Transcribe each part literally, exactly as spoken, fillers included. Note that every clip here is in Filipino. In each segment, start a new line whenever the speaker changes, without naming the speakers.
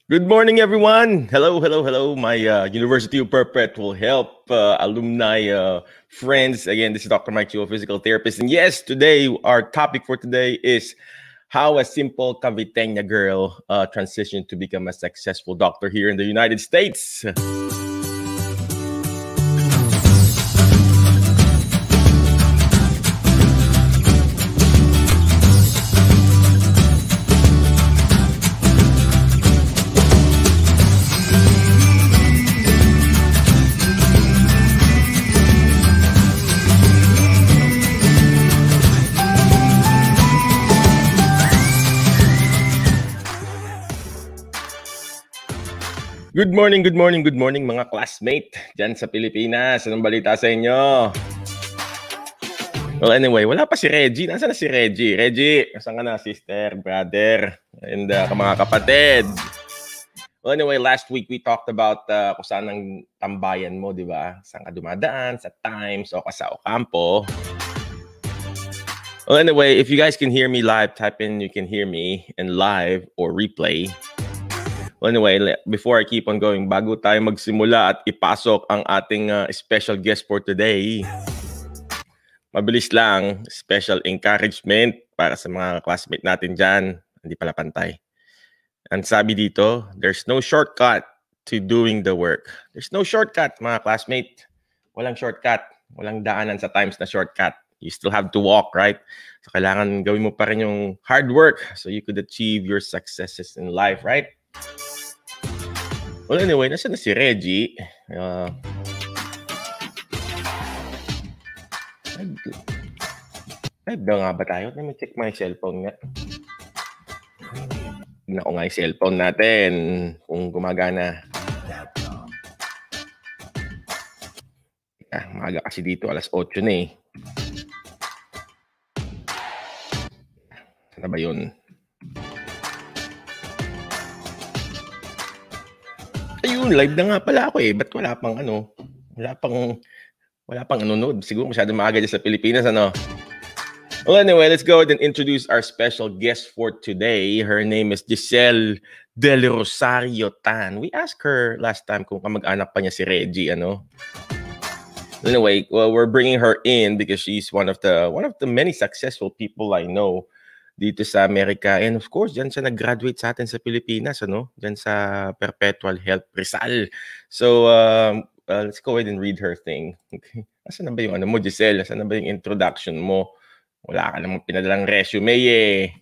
Good morning, everyone. Hello, hello, hello, my uh, University of Perpetual Help uh, alumni uh, friends. Again, this is Doctor Mike, your physical therapist. And yes, today, our topic for today is how a simple Cavitena girl uh, transitioned to become a successful doctor here in the United States. Good morning, good morning, good morning mga classmate dyan sa Pilipinas. Anong balita sa inyo? Well, anyway, wala pa si Reggie. Nasaan na si Reggie? Reggie, nasaan ka na, sister, brother, and uh, mga kapatid? Well, anyway, last week we talked about uh, kung saan ang tambayan mo, di ba? Saan ka dumadaan, sa Times o sa Ocampo. Well, anyway, if you guys can hear me live, type in you can hear me in live or replay. Well, anyway, before I keep on going, bago tayo magsimula at ipasok ang ating uh, special guest for today, mabilis lang, special encouragement para sa mga classmate natin dyan. Hindi pala pantay. Ang sabi dito, there's no shortcut to doing the work. There's no shortcut, mga classmate. Walang shortcut. Walang daanan sa Times na shortcut. You still have to walk, right? So, kailangan gawin mo pa rin yung hard work so you could achieve your successes in life, right? Well, anyway, nasa na si Reggie? Uh, live daw nga ba tayo? Let me check my cellphone nga. Tignan ko nga yung cellphone natin kung gumagana. Ah, maaga kasi dito, alas otso na eh. Sana ba yun? Ayun, live na nga pala ako eh. Ba't wala pang ano? Wala pang, wala pang anonood. Siguro masyado maaga dyan sa Pilipinas, ano? Well, anyway, let's go ahead and introduce our special guest for today. Her name is Giselle Del Rosario Tan. We asked her last time kung kamag-anak pa niya si Reggie, ano? Anyway, well, we're bringing her in because she's one of the one of the many successful people I know dito sa Amerika. And of course, dyan siya nag-graduate sa atin sa Pilipinas, ano? Dyan sa Perpetual Health Rizal. So, um, uh, let's go ahead and read her thing. Okay. Asan na ba yung ano mo, Giselle? Asan na ba yung introduction mo? Wala ka namang pinadalang resume eh.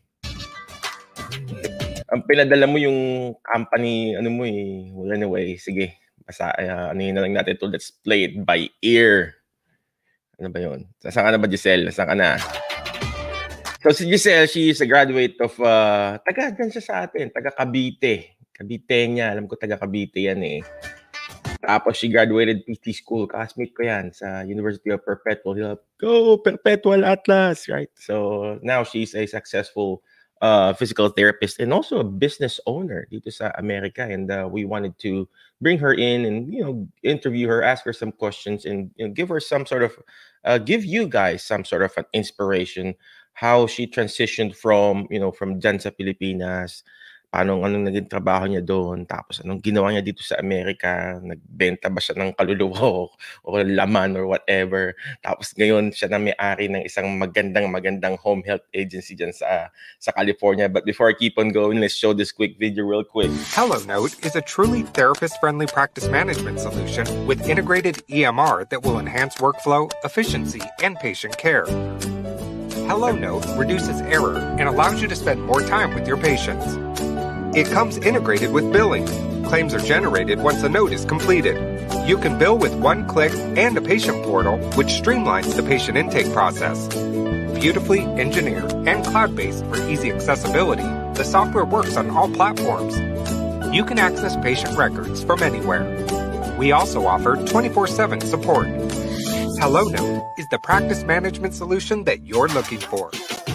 Ang pinadala mo yung company, ano mo eh. Well, anyway, sige. Basta, uh, ano yun na lang natin to. Let's play it by ear. Ano ba yun? Saan ka na ba, Giselle? Saan ka na? So si Giselle, she is a graduate of, uh, taga dyan siya sa atin, taga Cavite. Cavitena, alam ko taga Cavite yan eh. Tapos she graduated P T school, classmate ko yan sa University of Perpetual Help. Go, Perpetual Atlas, right? So now she's a successful uh, physical therapist and also a business owner dito sa Amerika. And uh, we wanted to bring her in and, you know, interview her, ask her some questions and, you know, give her some sort of, uh, give you guys some sort of an inspiration how she transitioned from, you know, from dyan sa Pilipinas, paano, anong naging trabaho niya doon, tapos anong ginawa niya dito sa Amerika, nagbenta ba siya ng kaluluwa o, o laman or whatever, tapos ngayon siya na may-ari ng isang magandang magandang home health agency dyan sa, sa California. But before I keep on going, let's show this quick video real quick.
HelloNote is a truly therapist-friendly practice management solution with integrated E M R that will enhance workflow, efficiency, and patient care. HelloNote reduces error and allows you to spend more time with your patients. It comes integrated with billing. Claims are generated once a note is completed. You can bill with one click and a patient portal, which streamlines the patient intake process. Beautifully engineered and cloud-based for easy accessibility, the software works on all platforms. You can access patient records from anywhere. We also offer twenty-four seven support. HelloNote is the practice management solution that you're looking for.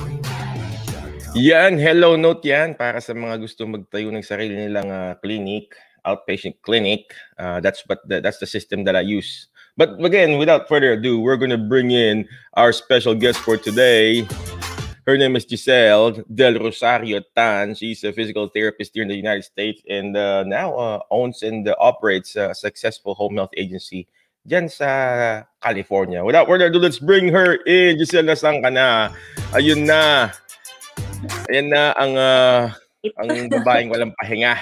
Yan, HelloNote yan para sa mga gusto magtayo ng sarili nilang uh, clinic, outpatient clinic. Uh, that's what the, that's the system that I use. But again, without further ado, we're going to bring in our special guest for today. Her name is Giselle Del Rosario Tan. She's a physical therapist here in the United States and uh, now uh, owns and uh, operates a successful home health agency dyan sa California. Without further ado, let's bring her in. Giselle, nasaan ka na? Ayun na. Ayan na ang, uh, ang babaeng walang pahinga.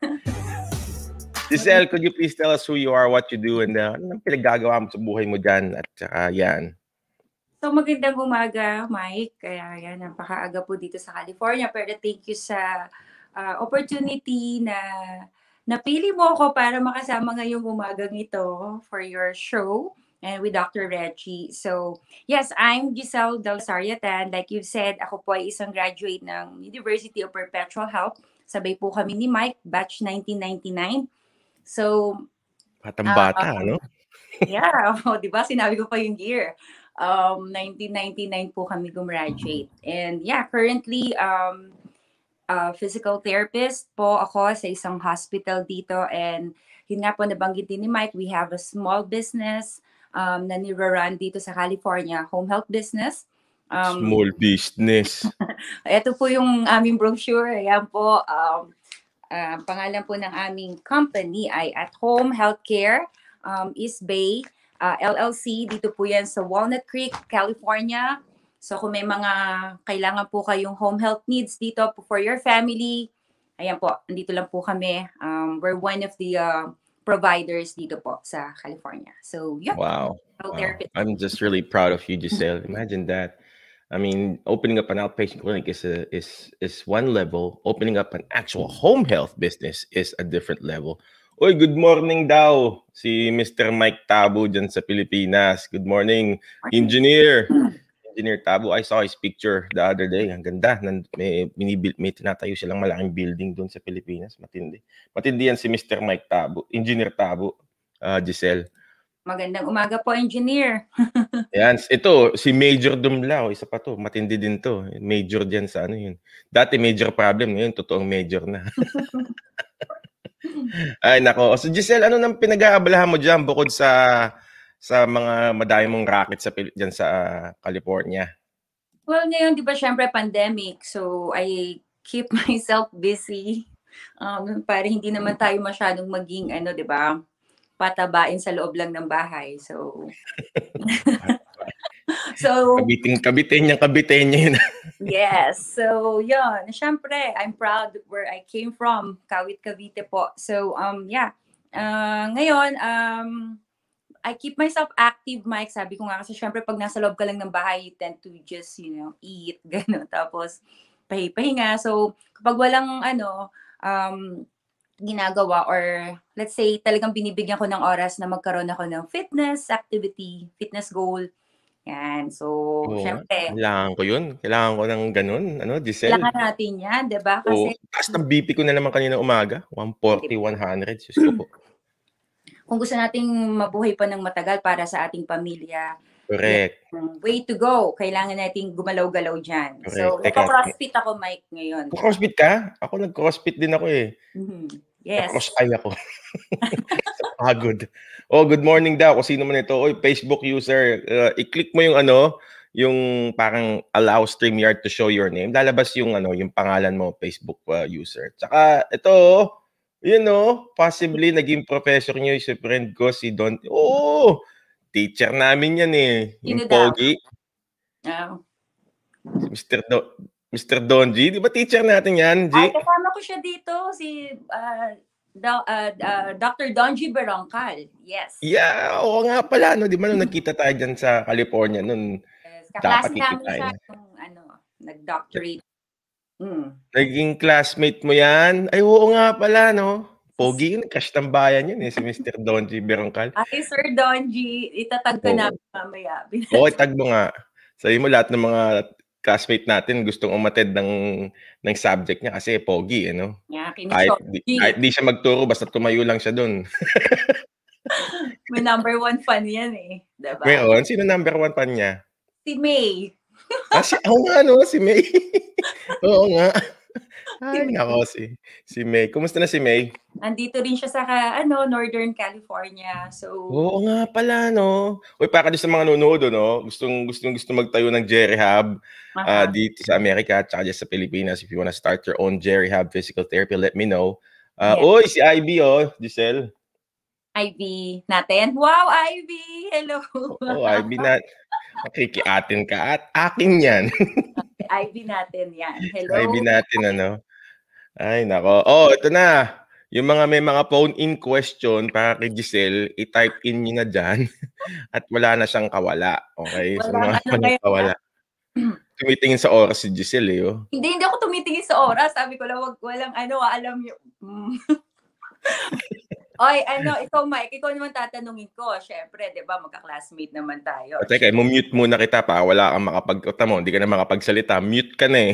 Giselle, could you please tell us who you are, what you do, and uh, anong pinaggagawa mo sa buhay mo dyan? At saka yan.
So magandang umaga, Mike. Kaya yan, napakaaga po dito sa California. Pero thank you sa uh, opportunity na napili mo ako para makasama ngayong umagang ito for your show and with Doctor Reggie. So yes, I'm Giselle Del Rosario. Like you've said, ako po ay isang graduate ng University of Perpetual Health. Sabay po kami ni Mike, batch nineteen ninety-nine. So,
Batang-bata, uh, no?
Yeah, oh, di ba? Sinabi ko pa yung year. Um, nineteen ninety-nine po kami gumraduate. And yeah, currently, um, uh, physical therapist po ako sa isang hospital dito. And yun nga po, nabanggit din ni Mike, we have a small business um, na nirarun dito sa California, home health business. Um,
small business.
Ito po yung aming brochure. Ayan po, um, Uh, pangalan po ng aming company ay At Home Healthcare um, East Bay uh, L L C. Dito po yan sa Walnut Creek, California. So kung may mga kailangan po kayong home health needs dito for your family, ayan po, nandito lang po kami. Um, we're one of the uh, providers dito po sa California. So yeah.
Wow. wow. I'm just really proud of you, Giselle. Imagine that. I mean, opening up an outpatient clinic is a, is is one level. Opening up an actual home health business is a different level. Oy, good morning daw si Mister Mike Tabo dyan sa Pilipinas. Good morning, engineer. Engineer Tabo. I saw his picture the other day. Ang ganda. May, may, may tinatayo silang malaking building doon sa Pilipinas. Matindi. Matindi yan si Mister Mike Tabo. Engineer Tabo. Uh, Giselle.
Magandang umaga po, engineer.
Yan, ito, si Major Dumlao, isa pa to, matindi din to. Major diyan sa ano yun. Dati major problem, ngayon totoong major na. Ay, nako. So Giselle, ano nang pinag-aabalahan mo diyan bukod sa sa mga madami mong racket sa diyan sa uh, California?
Well, ngayon, di ba, syempre pandemic. So, I keep myself busy. Um, para hindi naman tayo masyadong maging, ano, di ba, patabain sa loob lang ng bahay. So, so
kabiting kabitenya kabitenya yun.
Yes. So, yun. Siyempre, I'm proud where I came from. Kawit, Cavite po. So, um, yeah. Uh, ngayon, um, I keep myself active, Mike. Sabi ko nga kasi syempre pag nasa loob ka lang ng bahay, you tend to just, you know, eat, gano'n. Tapos, pahi-pahinga. So, kapag walang, ano, um, ginagawa or let's say talagang binibigyan ko ng oras na magkaroon ako ng fitness activity, fitness goal. Yan. So,
Oo,
syempre.
Kailangan ko yun. Kailangan ko ng ganun. Ano, Giselle?
Kailangan natin yan, diba? Kasi,
Oo. Taas ng B P ko na naman kanina umaga. one forty, one hundred. Sus ko po.
Kung gusto nating mabuhay pa ng matagal para sa ating pamilya,
correct.
Yan, way to go. Kailangan nating gumalaw-galaw dyan.
Correct.
So, nagpa-crossfit ako, Mike, ngayon.
Crossfit ka? Ako nag-crossfit din ako eh.
Mm-hmm. Yes.
Cross-eye ako. Pagod. Oh, good morning daw. Kung sino man ito. Oy, Facebook user. Uh, i-click mo yung ano, yung parang allow StreamYard to show your name. Lalabas yung ano, yung pangalan mo, Facebook uh, user. Tsaka ito, you know, possibly naging professor niyo si friend ko, si Don. Oh, teacher namin yan eh. Yung Pogi.
Oh.
Si Mister Do Mister Don G. Di ba teacher natin yan, G?
Ay, kasama ko siya dito. Si uh, Do uh, uh, Doctor Don G. Berongcal. Yes.
Yeah, oo nga pala. No? Di ba nung nagkita tayo dyan sa California nun?
Yes. Kaklase namin siya yung ano, nag-doctorate. Mm.
Naging classmate mo yan? Ay, oo nga pala, no? Pogi yun. Cash ng bayan yun eh, si Mister Don G. Berongcal.
Ay, Sir Don G. Itatag ko na mamaya.
Oo, itag mo nga. Sabi mo lahat ng mga classmate natin gustong umattend ng ng subject niya kasi pogi, ano?
Yeah,
kahit, di, kahit di siya magturo, basta tumayo lang siya doon.
May number one fan yan eh. Diba?
Ngayon, sino number one fan niya?
Si May.
ah, si, oo nga, no? Si May. Oo nga. Ay, nako si si May. Kumusta na si May?
Nandito rin siya sa ka ano, Northern California. So,
Oo nga pala 'no. Uy, para do'n sa mga nanonood ano, gustong gustong-gusto magtayo ng G-Rehab, ah,
aha,
dito sa Amerika at saka diyan sa Pilipinas. If you wanna start your own G-Rehab physical therapy, let me know. Ah,
yeah.
uy, si Ivy oh, Giselle.
Ivy natin. Wow, Ivy! Hello!
Oo, Ivy na makikiatin ka at akin 'yan.
Ivy natin 'yan.
Si Ivy
Hello!
natin ano. Ay naku. Oh, ito na. Yung mga may mga phone-in question para kay Giselle, i-type in niyo na diyan at wala na siyang kawala, okey? Sa
Walang
mga
ano
walang
ngayon,
kawala.
ah,
Tumitingin sa oras si Giselle, eh, oh.
hindi, hindi ako tumitingin sa oras. Sabi ko lang, wag walang ano, ah, alam niyo hmm. Oy, ano, ikaw Mike, ikaw naman tatanungin ko. Siyempre, 'di ba, magka-classmate naman tayo.
O teka, mu-mute muna kita para wala kang makapag tamo hindi ka na makapagsalita, mute ka na, eh.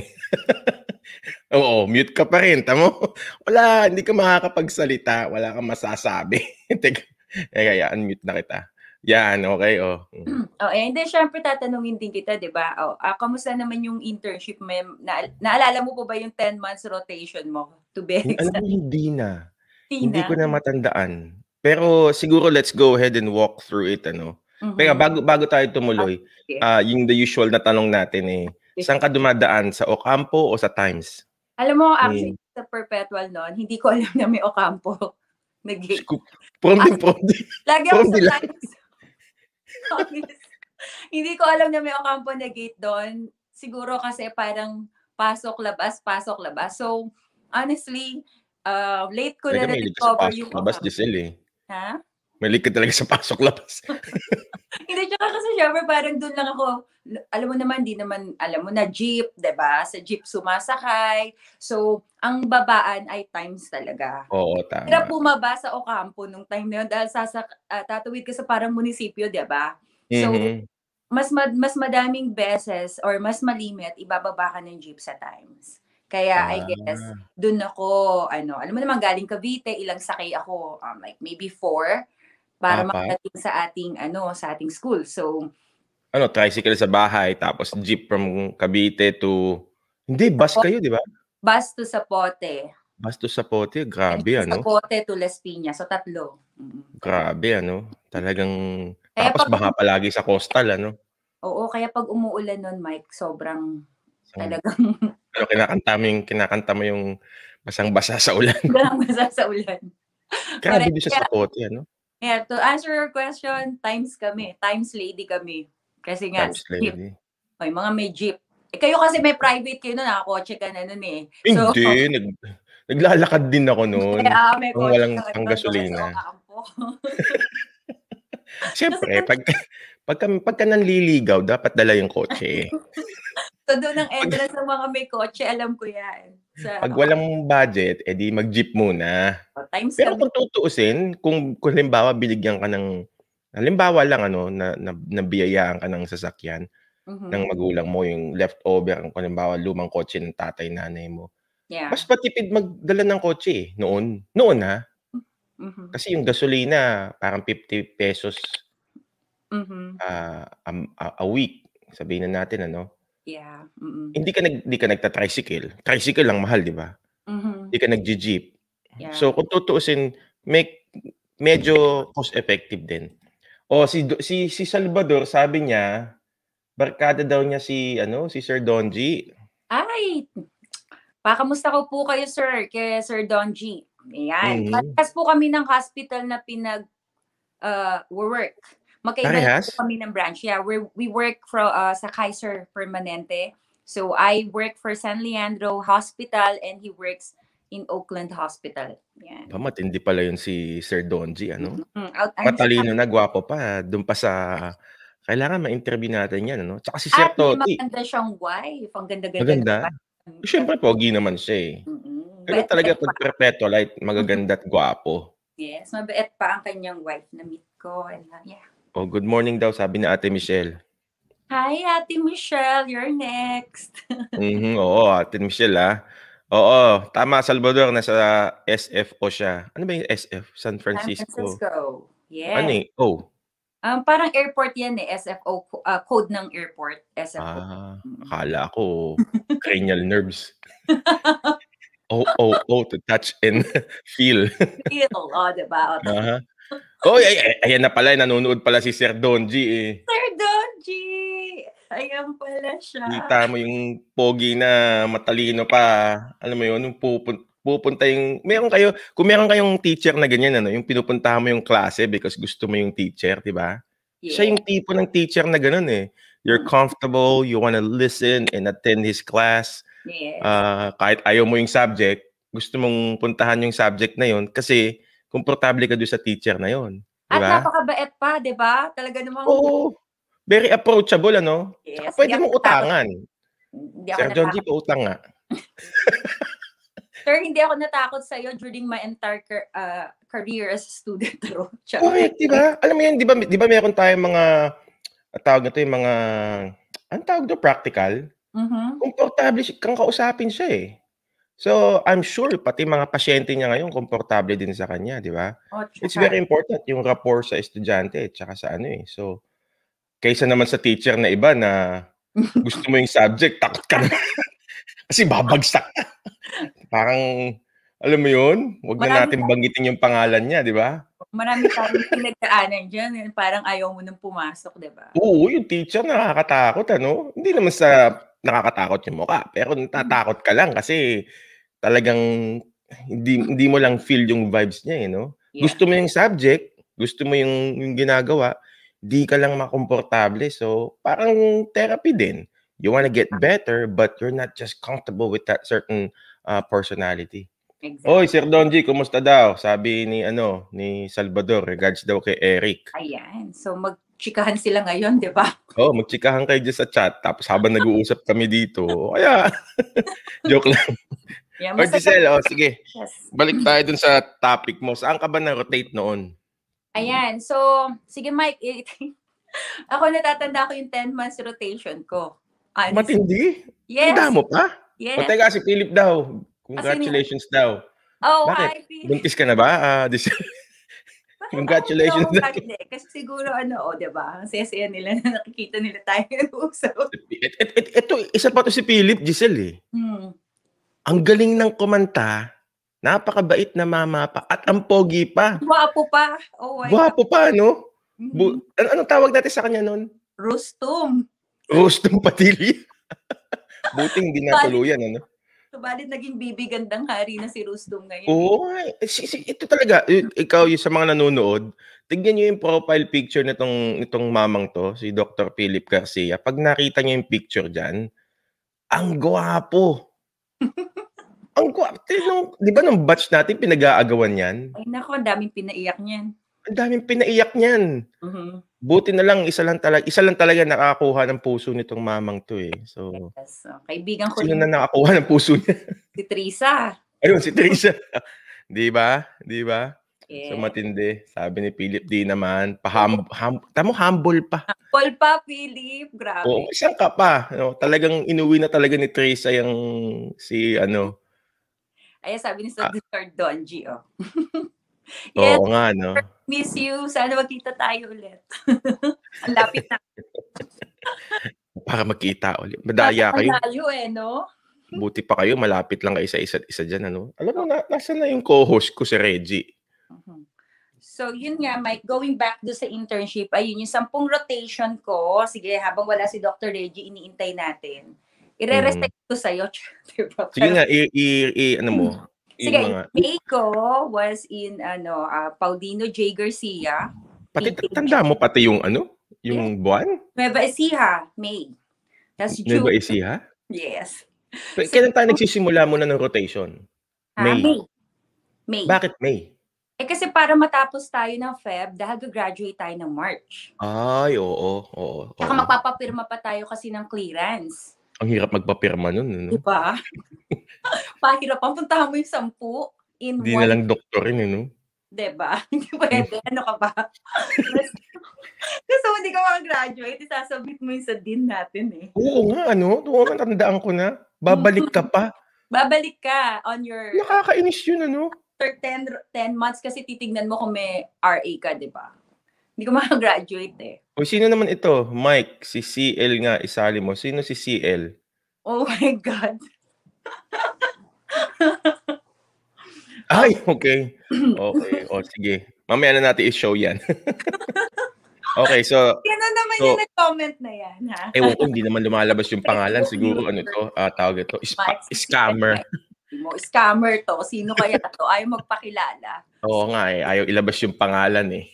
Oo, mute ka pa rin, tamo wala, hindi ka makakapagsalita, wala kang masasabi. Teka, teka, i-unmute na kita. Yan, okey, oh. Hmm.
Oh, eh, hindi siyempre tatanungin din kita, 'di ba? Oh, ah, kamusta naman yung internship mo? Na naalala mo po ba yung ten months rotation mo to be
Hin alam mo
exact?
hindi na.
Hindi
Hindi
na?
ko na matandaan. Pero siguro let's go ahead and walk through it ano. Teka
Mhm.
bago bago tayo
Ah,
tumuloy,
sige.
ah, yung the usual na tanong natin, eh, saan ka dumadaan sa Ocampo o sa Times?
Alam mo, actually,
Ni
sa perpetual nun, hindi ko alam na may Ocampo na gate.
scoop from
Ah,
din from din
lagi ako
from
sa
din lang.
Times. Promise. Hindi ko alam na may Ocampo na gate doon. Siguro kasi parang pasok-labas, pasok-labas. So, honestly, uh, late ko
Talaga
na
mahilig ka sa
na-discover yung
pasok-labas,
Ocampo.
Giselle, eh.
Ha?
Mahilig ka talaga sa pasok-labas.
Hindi, tsaka kasi syempre parang doon lang ako, alam mo naman, di naman, alam mo na, jeep, 'di ba? Sa jeep sumasakay. So, ang babaan ay Times talaga.
Oo,
Hirap
tama.
bumaba sa Ocampo nung time na yun dahil sasak ah, tatawid ka sa parang munisipyo, 'di ba? So,
Mhm.
mas mad mas madaming beses or mas malimit ibababa ka ng jeep sa Times. Kaya I guess
Ah,
dun ako ano, alam mo naman galing Cavite, ilang sakay ako, um, like maybe four para
apat?
makarating sa ating ano, sa ating school. So,
Ano, tricycle sa bahay tapos jeep from Cavite to hindi, bus
Sapo
kayo, 'di ba?
bus to Sapote,
Bus to Zapote,
and
grabe
then
ano?
Sapote to Las Piñas. So, tatlo. Mm, tatlo.
Grabe ano, talagang
Kaya
tapos
'pag
baha palagi sa coastal ano?
Oo, kaya 'pag umuulan nun, Mike, sobrang
Isang
talagang
ano kinakanta mo yung kinakanta mo yung basang-basa sa ulan.
basa sa ulan.
Grabe
Correct.
din sa
Kaya
Zapote ano?
kaya to answer your question, Times kami, Times lady kami. Kasi nga
Times
sa jeep,
lady.
may mga may jeep. Eh, kayo kasi may private kayo nun, nakakotse ka na nun, eh. So,
Hindi, nag naglalakad din ako nun,
kaya may
ng
kotse
walang
ka nun doon sa
panggasolina.
Ocampo. Kasi
Siyempre pagka pagka pagka nanliligaw dapat dala yung kotse, eh.
so dun ang
'Pag
entrance ng mga may kotse, alam ko yan. Sa
'pag walang budget, eh, di mag-jeep muna.
Ocampo, Times
Pero
kami.
kung tutuusin, kung kung halimbawa binigyan ka ng halimbawa lang ano, na na nabiyayaan ka ng sasakyan ng
Mhm.
magulang mo, yung leftover kung halimbawa lumang kotse ng tatay, nanay mo, mas
Yeah.
matipid magdala ng kotse, eh, noon. Noon, ha,
Mhm.
kasi yung gasolina parang fifty pesos
Mhm.
ah, um, a a week, sabihin na natin ano.
Yeah, mm.
Hindi ka nag hindi ka nagta-tricycle, tricycle lang mahal, 'di ba?
Mhm.
Hindi ka nagje-jeep.
Yeah.
So kung tutuusin, make medyo cost effective din. Oh, si do si si Salvador sabi niya, barkada daw niya si ano, si Sir Donji.
Ay, pakamusta ko po kayo sir, kay Sir Don G. Ayan,
Mhm.
parehas po kami ng hospital na pinag, ah, wo-work. Magkaiba lang po
Parehas?
kami ng branch. Yeah, we we work for ah, sa Kaiser Permanente. So I work for San Leandro Hospital and he works in Oakland Hospital.
Aba,
Yan.
matindi pala yun si Sir Donji ano?
Mm, out ano siya,
Matalino na, gwapo pa, dun pa sa kailangan ma-interview natin yan ano? Tsaka si Sir
at may
Toti,
maganda siyang wife. Ang ganda-ganda ng
maganda.
wife.
Siyempre pogi naman siya, eh.
Mm,
Ganun
bait-bait
talaga
pa.
'pag perpetualite, magaganda at gwapo.
Yes, mabait pa ang kanyang wife na meet ko and uh, yeah.
Oh, good morning daw sabi ni Ate Michelle.
Hi, Ate Michelle, you're next.
Mhm, oo, Ate Michelle, ah. Oo, tama Salvador, nasa S F O siya. Ano ba yung S F? San
San
Francisco.
Francisco.
Ano,
Yes.
eh, O?
Um, parang airport yan eh, S F O, uh, code ng airport, S F O.
Ah,
Mm.
akala ko cranial nerves. O, O, O to touch and feel.
Feel, oh, diba?
Aha. Oy, ay, ay, ayan na pala, nanonood pala si Sir Donji eh.
Sir Donji! Ayan pala siya.
Kita mo yung pogi na matalino pa. Alam mo yun, yung pupun pupunta yung, meron kayo, kung meron kayong teacher na ganyan, ano, yung pinupuntahan mo yung klase because gusto mo yung teacher, di ba? Siya
Yeah.
yung tipo ng teacher na ganun eh. You're comfortable, you wanna listen and attend his class.
Yes.
Uh, kahit ayaw mo yung subject, gusto mong puntahan yung subject na yun kasi komportable ka doon sa teacher na yun. Di
At
ba?
napakabait pa, di ba? Talaga namang...
Oo. Very approachable, ano?
Yes.
Saka pwede mong utangan.
Hindi ako
Sir John G,
natakot.
pautang nga.
Sir, hindi ako natakot sa'yo during my entire uh, career as a student.
Correct, di ba? Alam mo yun, di ba, di ba meron tayong mga, tawag na ito yung mga, ang tawag doon, practical?
Mm-hmm.
Komportable kang kausapin siya eh. So, I'm sure, pati mga pasyente niya ngayon, komportable din sa kanya, di ba?
Oh,
it's very important, yung rapport sa estudyante, tsaka sa ano eh. So, kaysa naman sa teacher na iba na gusto mo yung subject, takot ka na. Kasi babagsak ka. Parang, alam mo yun, wag na natin banggitin yung pangalan niya, di ba?
Marami tayong pinagdaanan dyan. Parang ayaw mo nang pumasok, di ba?
Oo, yung teacher nakakatakot, ano? Hindi naman sa nakakatakot yung mukha, pero natatakot ka lang kasi talagang hindi hindi mo lang feel yung vibes niya, eh, no? Yeah. Gusto mo yung subject, gusto mo yung, yung ginagawa, di ka lang makomportable. So, parang therapy din. You wanna get better, but you're not just comfortable with that certain uh, personality. Exactly. Oy, Sir Donji, kumusta daw? Sabi ni ano, ni Salvador, regards daw kay Eric.
Ayan. So magchikahan sila ngayon, 'di ba?
Oh, magchikahan kayo dyan sa chat tapos habang nag-uusap kami dito. Kaya joke lang. Yeah, o Giselle, oh, sige. Yes. Balik tayo dun sa topic mo. Saan ka ba na-rotate noon?
Ayan. So, sige Mike, ako natatanda ko yung ten months rotation ko.
Honestly. Matindi?
Yes.
Tanda mo pa?
Yes.
O teka, si Philip daw. Congratulations As in, daw.
Oh,
bakit?
hi, Philip.
Buntis ka na ba? Uh, this... Congratulations.
No, hindi. Kasi siguro ano, o, oh, diba? Ang saya-saya nila na nakikita nila tayo nag-uusap.
Et, et, et, ito, isa pa to si Philip, Giselle eh. Hmm. Ang galing ng kumanta, napakabait na mama pa, at ang pogi pa.
Guwapo pa. Oh,
Guwapo pa, no? Mm-hmm. Bu- an- anong tawag natin sa kanya noon?
Rustum.
Rustum Patili. Buting hindi natuluyan, ano?
Subalit naging bibi gandang hari na si Rustum ngayon.
Oo, si, si, ito talaga, ikaw yung sa mga nanonood, tignan niyo yung profile picture nitong nitong mamang to, si Doctor Philip Garcia. Pag nakita niyo yung picture diyan, ang gwapo. Ang gwapo. Di ba nung batch natin pinag-aagawan yan?
Ay nako, ang daming pinaiyak niyan.
Ang daming pinaiyak niyan.
Uh-huh.
Buti na lang, isa lang talaga, isa lang talaga nakakuha ng puso nitong mamang to eh. So,
yes. So, kaibigan ko
sino na nakakuha ng puso niya?
Si Teresa.
Ayun, si Teresa. Di ba? Di ba?
Yeah.
So, matindi. Sabi ni Philip D naman, paham, hum, tamo humble pa.
Humble pa, Philip. Grabe.
Oo, isang ka pa. No? Talagang inuwi na talaga ni Teresa yung si ano.
Ay, sabi ni Sir ah. Donji, oh.
Yes, oo nga, no?
Miss you. Sana magkita tayo ulit. Ang lapit na.
Para magkita ulit. Madaya kayo.
Malayo eh, no?
Buti pa kayo, malapit lang kayo sa isa't isa dyan, ano? Alam mo, na, nasa na yung co-host ko si Reggie.
Uh-huh. So, yun nga, Mike, going back do sa internship, ayun, yung sampung rotation ko, sige, habang wala si Doctor Reggie, iniintay natin. I-re-respect mm. ko sa'yo. Diba?
Sige nga, i, i, i ano mo?
Sige, mga... May ko was in, ano, uh, Paulino J. Garcia.
Pati, tanda mo pati yung, ano? Yung yeah. buwan?
Nueva Ecija, May. That's June.
Nueva Ecija?
Yes.
So, kailan tayo nagsisimula muna ng rotation?
May. May. May.
Bakit May?
Eh kasi para matapos tayo ng Feb, dahil gagraduate tayo ng March.
Ay, oo, oo.
Saka magpapapirma pa tayo kasi ng clearance.
Ang hirap magpapirma nun. Ano?
Diba? Pahirap ang puntahan mo yung sampu in
Di
one.
na lang doktorin, eh, no?
Diba? Hindi pwede. Ano ka ba? Kasi hindi ka makagraduate, isasabit mo yung sa dean natin eh.
Oo nga, ano? Doon matandaan ko na. Babalik ka pa.
Babalik ka on your...
Nakakainis yun, ano?
After ten, ten months kasi titignan mo kung may R A ka, di ba? Hindi ko makagraduate eh.
O sino naman ito? Mike, si C L nga isali mo. Sino si C L?
Oh my God.
Ay, okay. Okay, o sige. Mamaya na natin i-show yan. Okay, so
Sino naman
so
yung nag-comment na yan, ha?
ewan ko, hindi naman lumalabas yung pangalan. Siguro ano to, ah, tawag ito, spa- scammer.
Mo, scammer to. Sino kaya to? Ayaw magpakilala.
Oo nga eh, ayaw ilabas yung pangalan eh.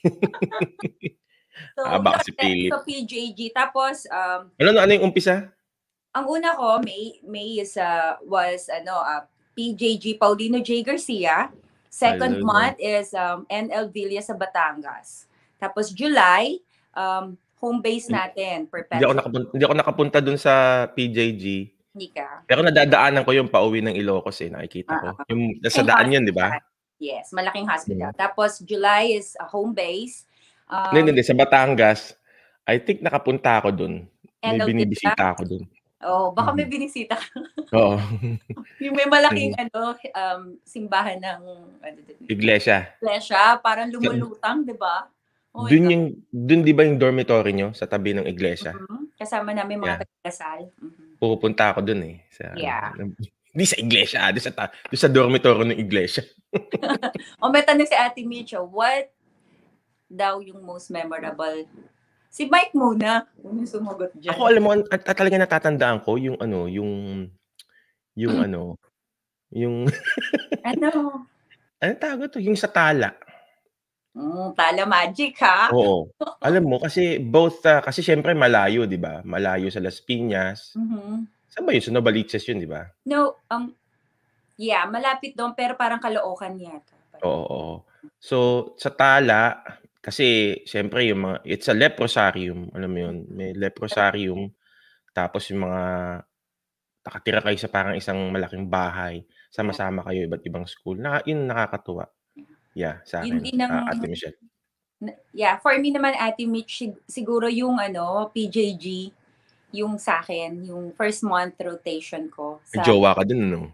So,
Ah, baka si
yun,
Philip.
so P J G. Tapos, um,
Ano na ano yung umpisa?
ang una ko, May, May is, uh, was, ano, uh, P J G Paulino J. Garcia. Second
Alumni.
month is um, N L Villa sa Batangas. Tapos July, um, home base natin,
Hindi ako
perpetual.
nakapunta, hindi ako nakapunta dun sa P J G.
Hindi ka.
Pero nadadaanan ko yung pauwi ng Ilocos eh, nakikita ko.
Ah, ah.
Yung nasa daan yun, di ba?
Yes, malaking hospital.
Hmm.
Tapos July is a home base. Um,
Hindi, hindi. Sa Batangas, I think nakapunta ako dun. May
N L
binibisita ako dun.
Oh, baka may
Mhm.
binisita ka.
Oo.
Yung may malaking ano, um, simbahan ng ano din.
Iglesia.
Iglesia, parang lumulutang, 'di ba? Oh my
Dun
God.
yung, dun di ba yung dormitory nyo sa tabi ng iglesia?
Mhm. Kasama namin mga
Yeah.
taga-Lasal. Mhm.
Pupunta ako dun eh. Sa,
Yeah.
ano, hindi sa iglesia, doon sa, ta- doon sa dormitory ng iglesia.
O may tanong si Ate Micho, what daw yung most memorable? Si Mike muna. Ano yung sumagot dyan?
Ako alam mo, at, at talaga natatandaan ko yung ano, yung yung ano, yung
Ano?
ano tawag to, yung sa tala.
Mm, tala magic, ha?
Oo. Alam mo kasi both uh, kasi syempre malayo, 'di ba? Malayo sa Las Piñas.
Mhm.
Saan ba yun? Sa Novaliches yun, 'di ba?
No, um, yeah, malapit doon pero parang Caloocan yata.
Oo, oo. So, sa tala, kasi syempre yung mga, it's a leprosarium, alam mo yun, may leprosarium, tapos yung mga, nakatira kayo sa parang isang malaking bahay, sama-sama kayo, iba't ibang school, na, yun nakakatuwa. Yeah, sa
Yun
akin,
din ang,
uh, Ate Michelle.
yeah, for me naman, Ate Mitch, sig- siguro yung ano, P J G, yung sa akin, yung first month rotation ko.
May
Sa,
jowa ka dun, no?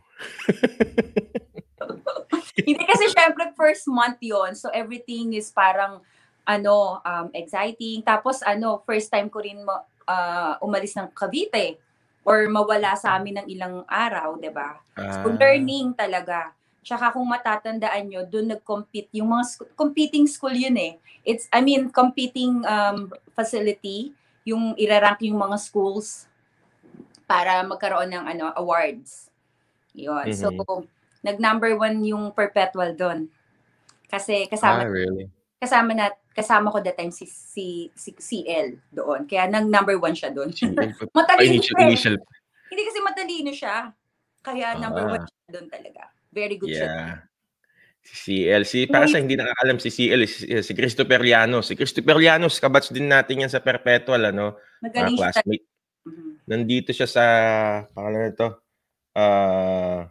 hindi kasi syempre first month yon, so everything is parang ano, um, exciting. Tapos ano, first time ko rin ma- uh, umalis ng Cavite or mawala sa amin ng ilang araw, 'di ba? So
Ah,
learning talaga. Tsaka kung matatandaan nyo, doon nag-compete yung mga sc- competing school yun eh. It's I mean competing um, facility, yung irarank yung mga schools para magkaroon ng ano awards. Yun. So
mhm.
nag number one yung perpetual doon. Kasi
Ah,
kasama
really?
kasama na kasama ko that time si si si C L doon. Kaya nang number one siya doon.
Si Ay,
Matalino
initial,
siya eh.
initial.
Hindi kasi matalino siya. Kaya number one
Ah,
siya doon talaga. Very good siya.
yeah. Si C L, si, para sa hindi nakakalam, si C L, si, si Christopher Llanos. Si Christopher Llanos, kabatch din natin yan sa Perpetual, ano? Mga
Magaling siya.
classmate.
Mhm.
Nandito siya sa, pangalan nito, ah,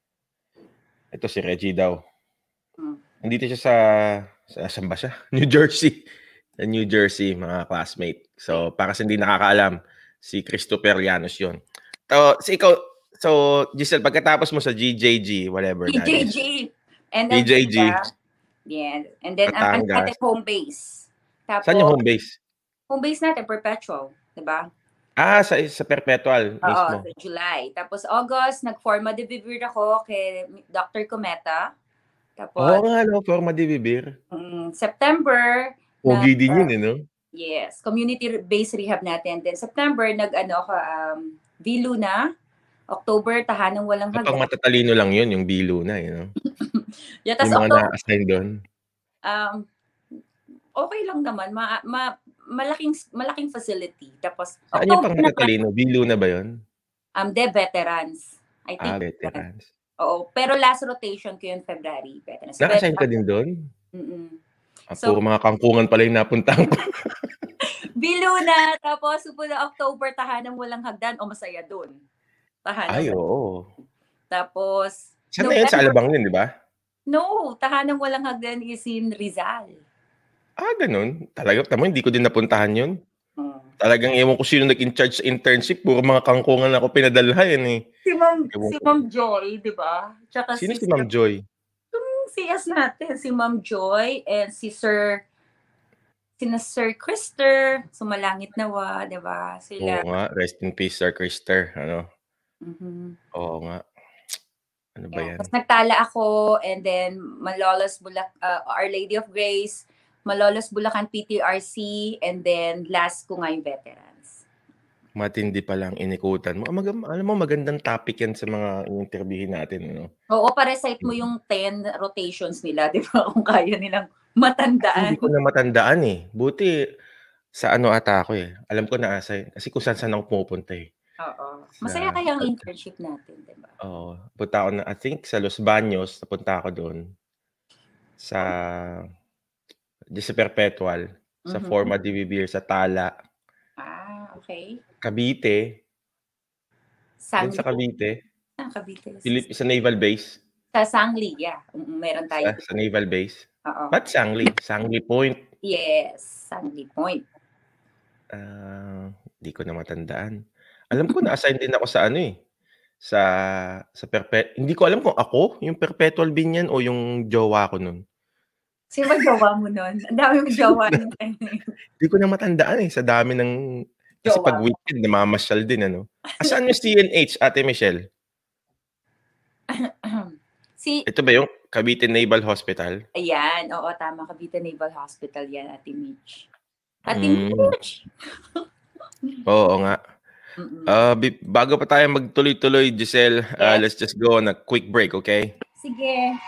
ito si Reggie daw.
Hmm.
Nandito siya sa, sa saan ba siya? New Jersey. Sa New Jersey, mga classmate. So, para sa hindi nakakaalam, si Christopher Llanos yun. So, si ikaw, so, Giselle, pagkatapos mo sa G J G, whatever that is.
P J G. And
P
then,
J G,
yeah. And then, ang ang
Batangas.
natin home base. Tapos,
Saan yung home base?
home base natin, perpetual. Diba?
Ah, sa sa Perpetual
Oo,
mismo.
sa July. Tapos, August, nag-forma de vivir ako kay Doctor Cometa. Tapos,
Oo nga, no? Forma de Vivir.
mm, September,
Pogi
nag-
din yun, eh, no?
yes, community-based rehab natin. Then, September, nag-ano ako, um, V-Luna. October, tahanang walang
Kapag
hagdan.
matatalino lang yun, yung bilo na, you know?
Yeah, tas
Yung mga
October,
na-assign doon.
um, okay lang naman. Ma, ma, malaking malaking facility. Tapos,
Saan yung
October,
pang
nag-
matatalino? Bilo na ba yun?
um, de veterans. I think.
Ah, veterans.
Oo. Pero last rotation ko yun February. Veterans.
Na-assign ka din doon?
Mm-mm.
Ah,
So-
puro mga kangkungan pala yung napuntahan ko.
Biluna. Tapos, supunta October, tahanang walang hagdan. O, masaya doon. Tahanang
Ay, oo.
Tapos,
Saan na yun? Sa Alabang yun, di ba?
No, tahanang walang hagdan is in Rizal.
Ah, ganun. Talaga, tamo, hindi ko din napuntahan yun.
Hmm.
Talagang ewan ko sino nag-in-charge sa internship. Puro mga kangkungan ako pinadalhan eh.
Si Ma'am,
Ewan
si
ko.
Ma'am Joy, di ba? Tsaka
Sino
si,
si Ma'am Joy?
Yung C S natin, si Ma'am Joy and si Sir sina Sir Krister, sumalangit nawa, di ba? Sila.
Oo nga, rest in peace, Sir Krister. Ano?
Mhm.
Oo nga. Ano ba
Yeah.
yan?
Tapos nagtala ako, and then Malolos Bulak, uh, Our Lady of Grace, Malolos Bulacan P T R C, and then last ko nga yung veterans.
Matindi palang inikutan mo. Mag alam mo, magandang topic yan sa mga interviewin natin. Ano?
Oo, pa-recite mo yung ten rotations nila, di ba? Kung kaya nilang matandaan.
Hindi ko na matandaan eh. Buti sa ano ata ako eh. Alam ko na asa eh. Kasi kung saan saan ako pupunta eh.
Oo. Masaya kaya ang internship natin, di ba?
Oo. Punta ako na, I think sa Los Baños, napunta ako doon. Sa, di sa Perpetual. Sa
Mhm.
Forma D B Beer, sa Tala.
Ah, okay.
Cavite. Doon
Sangli.
sa Cavite.
Ah, Cavite.
Philip, sa Naval Base.
Sa Sangli, yeah. Meron tayo.
Sa, sa Naval Base.
Oo.
Ba't Sangli? Sangli Point.
Yes, Sangli Point.
Ah, di ko na matandaan. Alam ko na-assign din ako sa ano eh. Sa sa perpet hindi ko alam kung ako yung perpetual bin yan o yung jowa ko nun.
Sino ba jowa mo nun? Ang dami mong jowa nun.
Di ko na matandaan eh. Sa dami ng kasi
Jowa
pag
mo.
weekend namamasyal din ano. Asaan yung C N H, Ate Michelle?
Si
Ito ba yung Cavite Naval Hospital?
Ayan, oo, tama. Cavite Naval Hospital yan, Ate Mitch. Ate
Mm.
Mitch!
Oo nga.
Mm-mm.
Uh, bago pa tayo magtuloy-tuloy, Giselle, uh,
Yes.
let's just go on a quick break, okay?
Sige.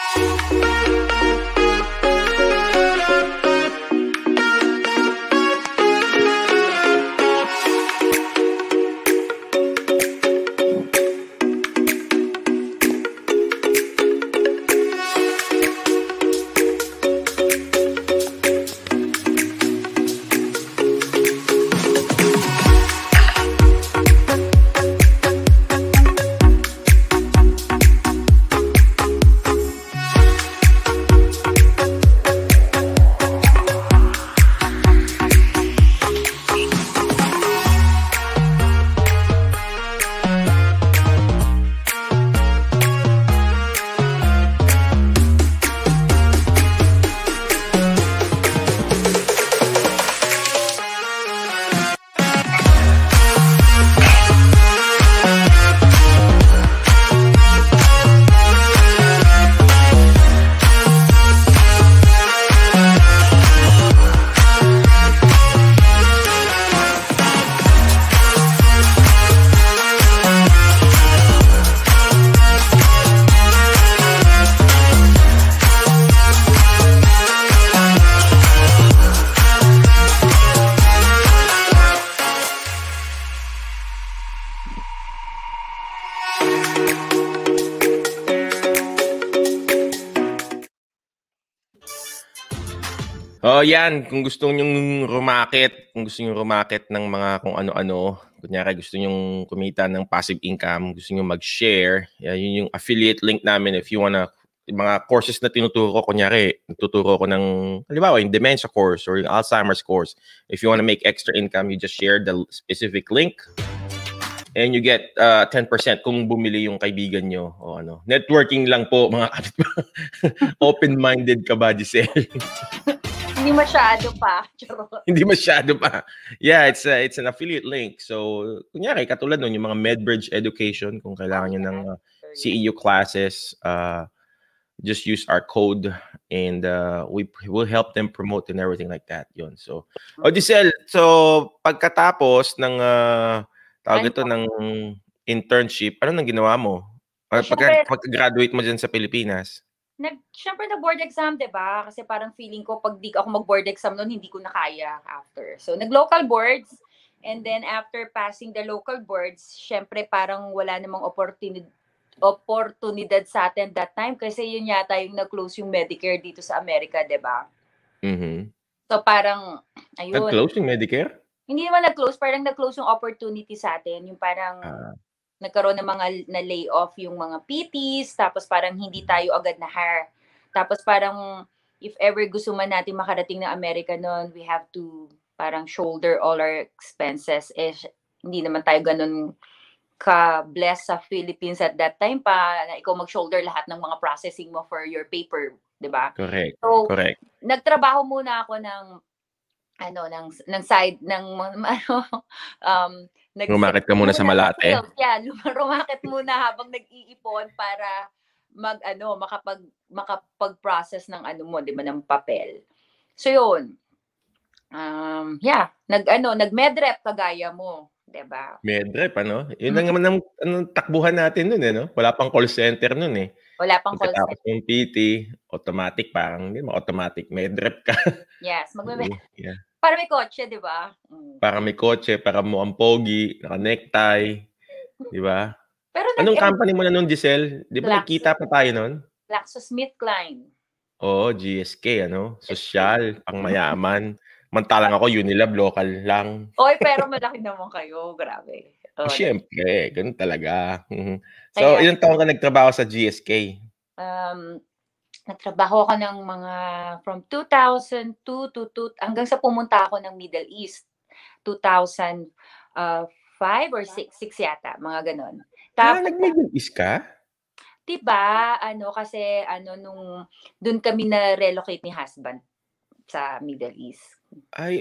Oh, yan. Kung gusto nyong rumakit, kung gusto nyong rumakit ng mga kung ano-ano, kunyari gusto nyong kumita ng passive income, gusto nyong mag-share, yan, yun yung affiliate link namin if you wanna, yung mga courses na tinuturo ko, kunyari, nagtuturo ko ng, halimbawa, yung dementia course or yung Alzheimer's course. If you wanna make extra income, you just share the specific link and you get uh, ten percent kung bumili yung kaibigan nyo. O ano. Networking lang po, mga kapitbahay. Open-minded ka ba, Giselle?
Hindi masyado pa.
Hindi masyado pa. Yeah, it's a, it's an affiliate link. So, kunyari, katulad nun, yung mga MedBridge education, kung kailangan nyo ng uh, C E U classes, uh, just use our code and uh, we will help them promote and everything like that. Yun. So, oh, Giselle, so pagkatapos ng uh, tawag ito ng internship, ano nang ginawa mo? Pagka, pagka-graduate mo dyan sa Pilipinas?
Nag, syempre na board exam, diba? Kasi parang feeling ko, pag di ako mag-board exam noon, hindi ko na kaya after. So, nag-local boards. And then, after passing the local boards, syempre parang wala namang opportunity, oportunidad sa atin that time. Kasi yun yata yung nag-close yung Medicare dito sa Amerika, diba?
Mm-hmm.
So, parang, ayun.
Nag-close yung Medicare?
Hindi naman nag-close. Parang nag-close yung opportunity sa atin. Yung parang... Ah. Nagkaroon ng mga na-layoff yung mga P Ts, tapos parang hindi tayo agad na hire. Tapos parang if ever gusto man natin makarating ng Amerika noon, we have to parang shoulder all our expenses. Eh, hindi naman tayo ganun ka-bless sa Philippines at that time pa na ikaw mag-shoulder lahat ng mga processing mo for your paper, di ba?
Correct.
So,
correct.
Nagtrabaho muna ako ng ano, ng ng side ng ano, um,
Rumakit ka muna sa Malate?
Yeah, rumakit muna habang nag-iipon para mag-ano, makapag makapag-process ng ano mo, 'di ba, ng papel. So 'yun. Um, yeah, nag-ano, nag-medrep kagaya mo, 'di ba?
Medrep ano? Yun lang
Mm.
naman ang anong takbuhan natin nun, eh, 'no? Wala pang call center nun, eh.
Wala pang call
Pagkatapos
center.
ng P T, automatic parang hindi naman automatic, medrep ka.
Yes, magme
Yeah.
para may kotse, 'di ba? Hmm.
Para may kotse, para mukhang pogi, naka-necktie, 'di ba?
Pero
Anong
nag-em
company mo na nun, Giselle? 'Di ba
Glaxo
nagkita pa tayo nun?
GlaxoSmithKline.
Oo, G S K ano,
S K.
sosyal, pangmayaman. Samantalang ako Unilab, lokal lang.
Uy, pero malaki naman kayo, grabe.
Oh,
Oo, nag
siyempre gano'n talaga, mhm. So,
Kaya
ilang taon ka nagtrabaho sa G S K?
um, nagtrabaho ako ng mga from two thousand two to two hanggang sa pumunta ako ng Middle East. two thousand five or six, six yata, mga gano'n.
Ah,
Tapos
nag-Middle East ka?
'di ba, ano kasi ano nung dun kami na-relocate ni husband sa Middle East.
Ay,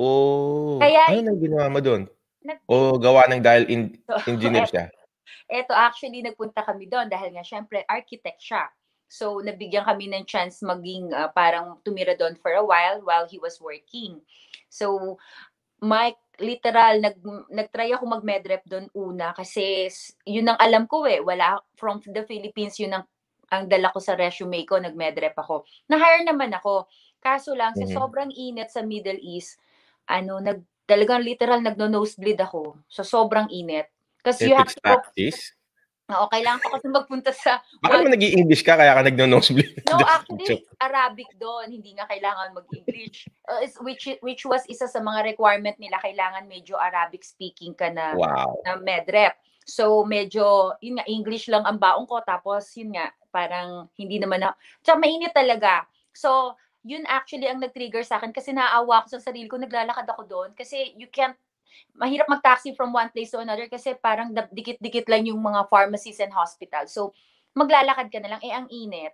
oo.
Kaya
Ano nang ginawa mo dun?
nag
O gawa ng dahil en engineer
et
siya?
eto actually nagpunta kami dun dahil nga siyempre architect siya. So nabigyan kami ng chance maging, ah, parang tumira dun for a while, while he was working. So, Mike, literal nag nag-try ako mag-medrep dun una kasi s yun ang alam ko, eh, wala from the Philippines yun ang ang dala ko sa resume ko, nag-medrep ako. Na-hire naman ako, kaso lang sa
Mhm.
sobrang init sa Middle East, ano nag talagang literal nagno-nosebleed ako sa sobrang init. Kasi you have
Ethics
to go
practice?
oo, kailangan ko kasi magpunta sa
Baka
one
naman nag-i-English ka kaya ka nagno-nosebleed?
No,
Just
actually
joke.
Arabic dun, hindi nga kailangan mag-English. Uh, is which which was isa sa mga requirement nila, kailangan medyo Arabic speaking ka na
Wow.
na medrep. So medyo yun nga, English lang ang baon ko tapos yun nga, parang hindi naman na tsaka mainit talaga. So, yun actually ang nag-trigger sa'kin kasi naaawa ako sa sarili ko, naglalakad ako dun kasi you can't mahirap mag-taxi from one place to another kasi parang dap dikit-dikit lang yung mga pharmacies and hospitals. So, maglalakad ka na lang, eh, ang init.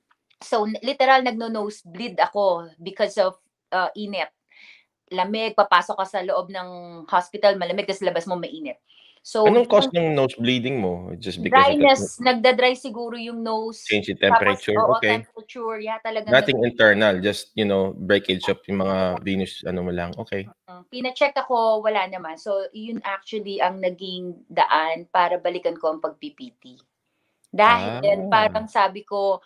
So, literal nagno-nosebleed ako because of, uh, init. Lamig, papasok ka sa loob ng hospital malamig ta's labas mo mainit. So,
Anong cause
yung
ng nose bleeding mo? Just because of the
dryness, nagda-dry siguro yung nose,
change in
tapos
temperature?
oo,
Okay.
temperature, yeah, talagang nag
Nothing internal, just, you know, breakage of yung mga venous ano mo lang, okay.
mm, pina-check ako, wala naman. So, yun actually ang naging daan para balikan ko ang pag-P P T. Dahil
Ah.
parang sabi ko,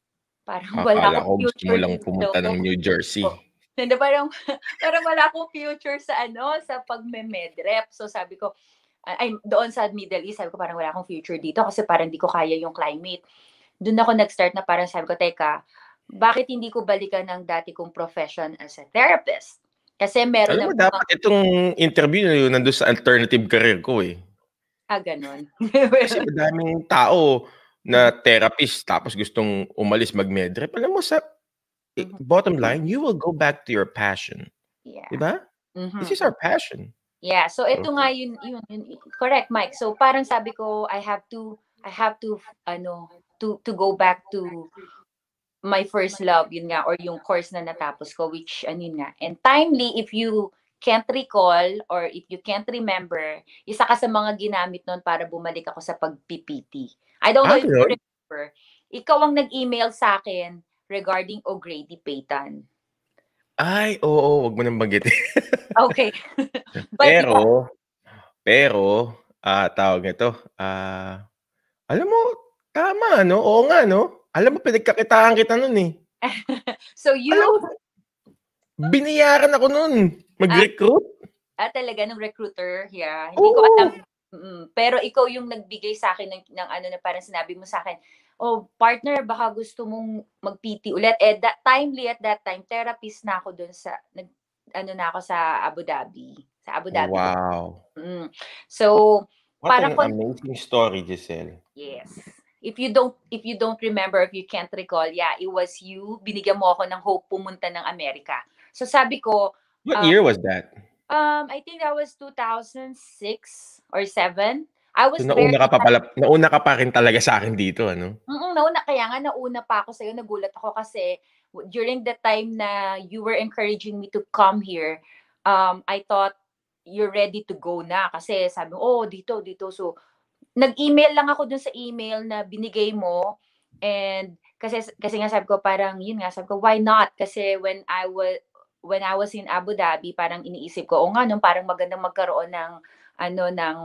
parang wala
Akala
akong
ko gusto mo
future
lang
dito.
pumunta ng New Jersey.
Hindi, parang parang wala akong future sa ano, sa pagme-medrep. So sabi ko, ay doon sa Middle East, sabi ko parang wala akong future dito kasi parang di ko kaya yung climate. Doon ako nag-start na parang sabi ko, teka, bakit hindi ko balikan ang dati kong profession as a therapist? Kasi meron
Alam mo
namang mga
dapat itong interview nandun sa alternative career ko, eh.
ah, gano'n.
Kasi madaming tao na therapist tapos gustong umalis mag-medrep. Alam mo sa eh,
Mhm.
bottom line, you will go back to your passion, 'di
Yeah.
ba? This is
Mhm.
our passion.
Yeah, so
So,
ito nga yun yun yun correct, Mike. So parang sabi ko, I have to I have to ano, to to go back to my first love, yun nga, or yung course na natapos ko, which ano yun nga. And timely, if you can't recall or if you can't remember, isa ka sa mga ginamit nun para bumalik ako sa pag-P P T. I don't know
ah,
if you
gano'n?
remember, ikaw ang nag-email sa akin regarding O'Grady Payton.
Ay, oo, wag mo nang banggitin.
Okay. But yeah,
Pero pero, ah, tawag nito, ah, alam mo tama 'no, oo nga 'no. Alam mo pinagkakitaan kita nun, eh.
so
Alam
you
mo binayaran ako nun
ah,
mag-recruit.
ah, talaga ng recruiter, yeah. Hindi ko
Oo.
alam, mm. Pero ikaw yung nagbigay sa'kin ng ng ano na parang sinabi mo sa'kin, "Oh, partner baka gusto mong mag-P T ulit." Eh, that timely at that time therapist na ako dun sa nag ano na ako sa Abu Dhabi, sa Abu Dhabi din.
Wow.
Mm. So,
What
parang
an
kon
amazing story, Giselle.
yes. If you don't if you don't remember, if you can't recall, yeah, it was you. Binigyan mo ako ng hope pumunta ng Amerika. So sabi ko,
What
ah
year was that?
Um, I think that was two thousand six or seven. I
So
was very
nauna ka pa pala nauna ka pa rin talaga sa'kin dito ano?
mm, nauna kaya nga nauna pa ako sa'yo, nagulat ako kasi during the time na you were encouraging me to come here, um, I thought you're ready to go na. Kasi sabi mo, oh, dito, dito. So, nag-email lang ako dun sa email na binigay mo. And kasi kasi nga sabi ko parang yun nga sabi ko why not? Kasi when I was when I was in Abu Dhabi, parang iniisip ko, o nga no, parang magandang magkaroon ng ano ng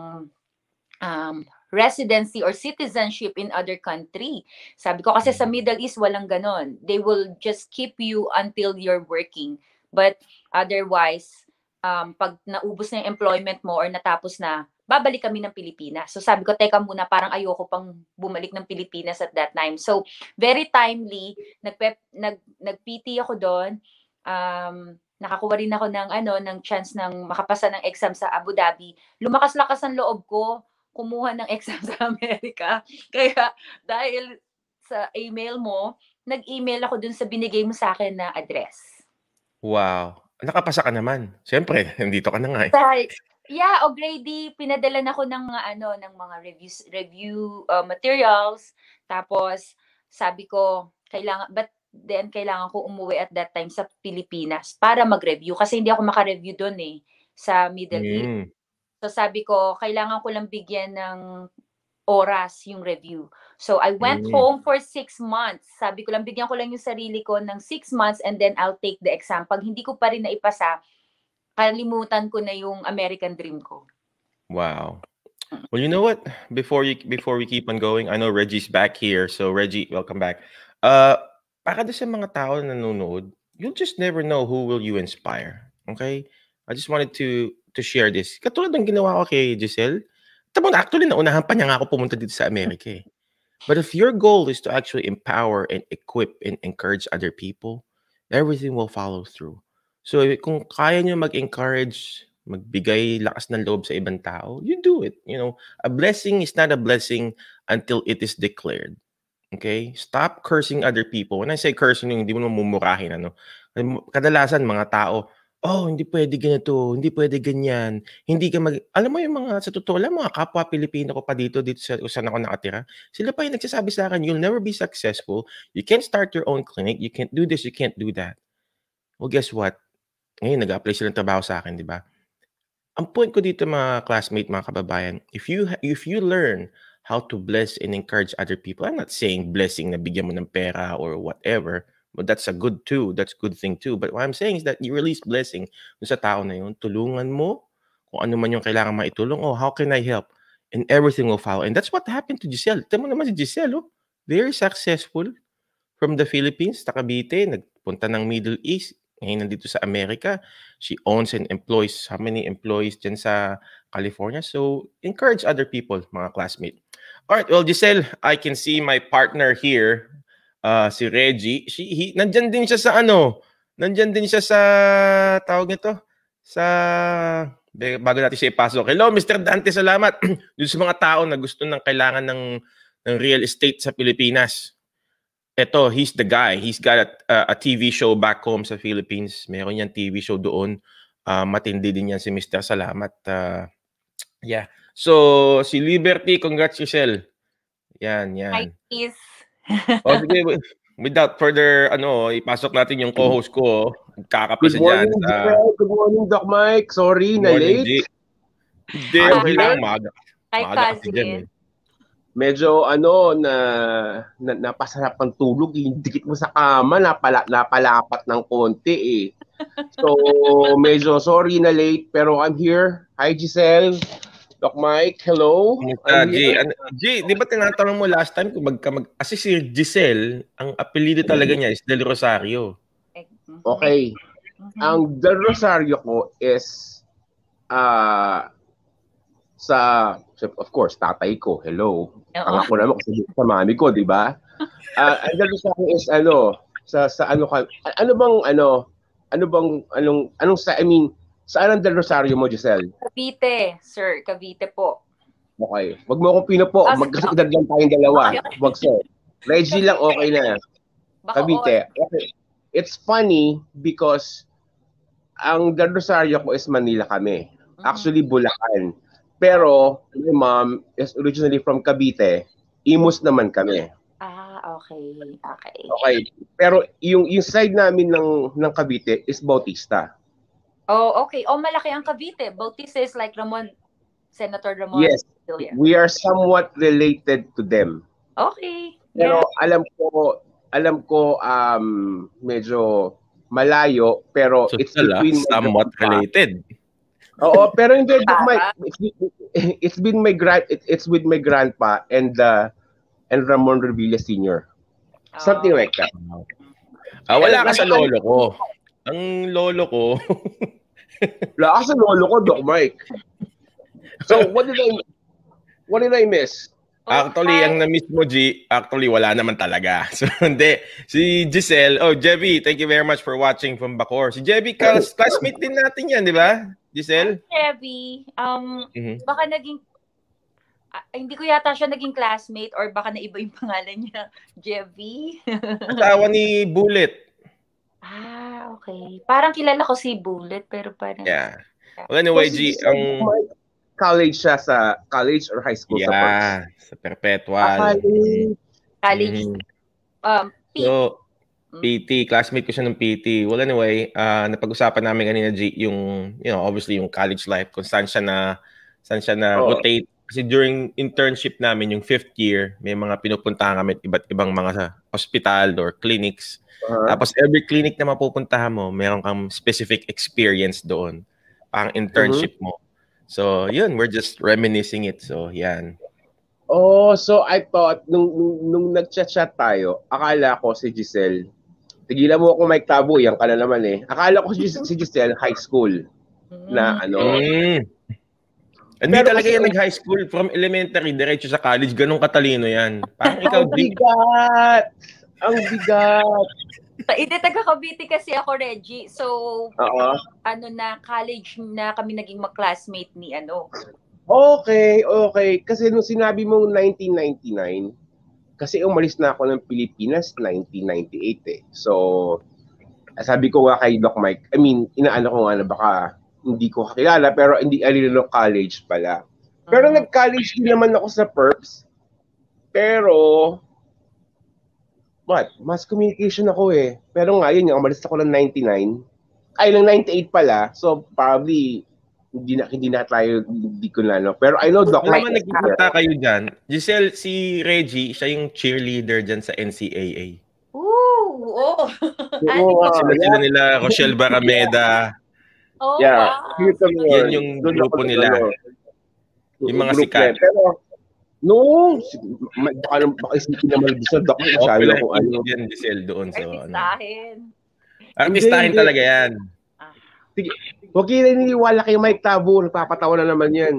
um residency or citizenship in other country. Sabi ko kasi sa Middle East walang ganon. They will just keep you until you're working. But otherwise, um, pag naubos na yung employment mo or natapos na, babalik kami ng Pilipinas. So sabi ko, teka muna, parang ayoko pang bumalik ng Pilipinas at that time. So very timely, nag-P nag, nag-P T ako doon. Um, nakakuha rin ako ng, ano, ng chance ng makapasa ng exam sa Abu Dhabi. Lumakas-lakas ang loob ko kumuha ng exam sa Amerika. Kaya dahil sa email mo, nag-email ako dun sa binigay mo sa akin na address.
Wow. Nakapasa ka naman. Siyempre, nandito ka na nga eh.
Sorry. Yeah, o grade, pinadala na ako ng mga ano, ng mga reviews, review uh, materials. Tapos sabi ko, kailangan but then kailangan ko umuwi at that time sa Pilipinas para mag-review kasi hindi ako maka-review doon eh sa Middle
Mm.
East. So sabi ko, kailangan ko lang bigyan ng oras yung review. So I went
Mm.
home for six months. Sabi ko lang, bigyan ko lang yung sarili ko ng six months and then I'll take the exam. Pag hindi ko pa rin naipasa, kalimutan ko na yung American dream ko.
Wow. Well, you know what? Before you before we keep on going, I know Reggie's back here. So Reggie, welcome back. Uh, para doon sa mga tao na nanonood, you'll just never know who will you inspire. Okay? I just wanted to to share this. Katulad ng ginawa ko kay Giselle. Tama na, actually, naunahan pa niya nga ako pumunta dito sa Amerika eh. But if your goal is to actually empower and equip and encourage other people, everything will follow through. So kung kaya niyo mag-encourage, magbigay lakas ng loob sa ibang tao, you do it. You know, a blessing is not a blessing until it is declared. Okay? Stop cursing other people. When I say cursing, hindi mo mumurahin, ano. Kadalasan mga tao, oh, hindi pwede ganito, hindi pwede ganyan, hindi ka mag... Alam mo yung mga, sa totoo lang, mga kapwa Pilipino ko pa dito, dito sa saan ako nakatira, sila pa yung nagsasabi sa akin, you'll never be successful, you can't start your own clinic, you can't do this, you can't do that. Well, guess what? Ngayon, nag-apply silang trabaho sa akin, di ba? Ang point ko dito, mga classmate, mga kababayan, if you if you learn how to bless and encourage other people, I'm not saying blessing na bigyan mo ng pera or whatever, but that's a good too. That's a good thing too. But what I'm saying is that you release blessing sa tao na yun. Tulungan mo kung ano man yung kailangan maitulong. Oh, how can I help? And everything will follow. And that's what happened to Giselle. Tama naman si Giselle, oh. Very successful from the Philippines, sa Cavite, nagpunta ng Middle East, ngayon nandito sa Amerika. She owns and employs how many employees dyan sa California. So, encourage other people, mga classmates. All right, well, Giselle, I can see my partner here, uh, si Reggie. She, he, nandyan din siya sa ano, nandyan din siya sa, tawag nito, sa, bago natin siya ipasok. Hello, Mister Dante, salamat. Doon sa mga tao na gusto ng kailangan ng, ng real estate sa Pilipinas. Ito, he's the guy. He's got a, a T V show back home sa Philippines. Meron yan T V show doon. Uh, matindi din yan si Mister Salamat. Uh, yeah. So, si Liberty, congrats, Giselle. Yan, yan.
Hi, please.
O, sige, without further, ano, ipasok natin yung co-host ko. Kakapisa dyan.
Good morning, uh, good morning, Doc Mike. Sorry, na late.
Hindi, okay lang. Maaga.
Hi,
Maaga kasi dyan, eh.
Medyo ano na, na napasarap ang tulog, yung dikit mo sa kama, napala, napalapat ng konti eh. So medyo sorry na late pero I'm here. Hi Giselle, Doc Mike, hello.
Uh, G, ano, G, di ba tinatanong mo last time kung magka mag kasi si Giselle, ang apelyido talaga niya is Del Rosario.
Okay. Ang Del Rosario ko is uh, sa of course, tatay ko. Hello. Ang ako naman kasi sa mami ko, di ba? Uh, ang dalo sa akin is ano, sa sa ano ka, ano bang ano, ano bang anong anong sa I mean, saan ang Del Rosario mo, Giselle?
Cavite, sir, Cavite po.
Okay. Wag mo akong pino po, magkasidad lang tayong dalawa. Wag sir. Reggie lang okay na. Cavite. Okay. It's funny because ang Del Rosario ko is Manila kami. Actually, Bulacan. Pero, my mom is originally from Cavite. Imus naman kami.
Ah, okay. Okay.
Okay. Pero yung yung side namin ng ng Cavite is Bautista.
Oh, okay. Oh, malaki ang Cavite. Bautista is like Ramon, Senator Ramon.
Yes. We are somewhat related to them.
Okay.
Pero
Yeah.
alam ko, alam ko um medyo malayo, pero
So,
it's between
somewhat related.
Oo, pero hindi my it's, it's been my grand it, it's with my grandpa and uh, and Ramon Revilla Senior Something oh. like that.
Ah, wala ka sa lolo ko. Ang lolo ko.
Wala ka sa lolo ko, Doc Mike. So, what did I what did I miss?
Actually, ang na-miss mo, G, actually, wala naman talaga. So, hindi. Si Giselle, oh, Jebby, thank you very much for watching from Bacoor. Si Jebby, class, classmate din natin yan, di ba? Giselle?
Jebby, um, mm-hmm. baka naging, uh, hindi ko yata siya naging classmate or baka naiba yung pangalan niya. Jebby?
Asawa ni Bullet.
Ah, okay. Parang kilala ko si Bullet, pero parang...
Yeah. Well, anyway, so, G, ang... Um,
college siya sa college or high school?
Yeah, sa Perks? Sa Perpetual.
Ah, college. College. Mm-hmm. Um, P T.
So, P T, classmate ko siya ng P T. Well, anyway, uh, napag-usapan namin kanina, G, yung, you know, obviously yung college life, kung saan siya na, saan siya na oh. rotate. Kasi during internship namin, yung fifth year, may mga pinupuntahan kami iba't ibang mga hospital or clinics. Uh-huh. Tapos every clinic na mapupuntahan mo, meron kang specific experience doon. Pang internship uh-huh. mo. So, yun, we're just reminiscing it. So, yan.
Oh, so I thought, nung, nung, nung nag-chat-chat tayo, akala ko si Giselle, tigilan mo ako Mike Tabo, yan ka na naman eh. Akala ko si, si Giselle high school na ano.
Mm. Hindi talaga yan nag-high school. From elementary, diretso sa college, ganun katalino yan. Parang ikaw,
Ang bigat! Ang bigat!
Hindi, taga Cavite kasi ako, Reggie. So,
uh-huh.
ano na, college na kami naging mag-classmate ni ano.
Okay, okay. Kasi nung sinabi mong nineteen ninety-nine, kasi umalis na ako ng Pilipinas nineteen ninety-eight eh. So, sabi ko nga kay Doc Mike, I mean, inaano ko nga na baka hindi ko kakilala, pero hindi alino college pala. Pero uh-huh. nag-college din naman ako sa Perps. Pero, what? Mass communication ako eh. Pero nga, yun, umalis ako ng ninety-nine. Ay, ng ninety-eight pala. So, probably, hindi na, hindi na tayo, hindi ko na, no? Pero I know, Doc,
Alam mo, nagkikita kayo dyan. Giselle, si Reggie, siya yung cheerleader dyan sa N C A A.
Ooh, oh.
Oo,
sila, sila nila, Rochelle Barameda.
Oh,
yeah.
wow.
Yan yung grupo nila. Yung mga sikat.
Pero, no, baka, baka isipin naman Giselle, Doc, masyado
okay,
kung ano.
Yan, Giselle, doon. So,
Artistahin.
Ano. Artistahin talaga yan.
Sige, huwag kayo naniniwala kay Mike Tabo, nagpapatawa na naman yan.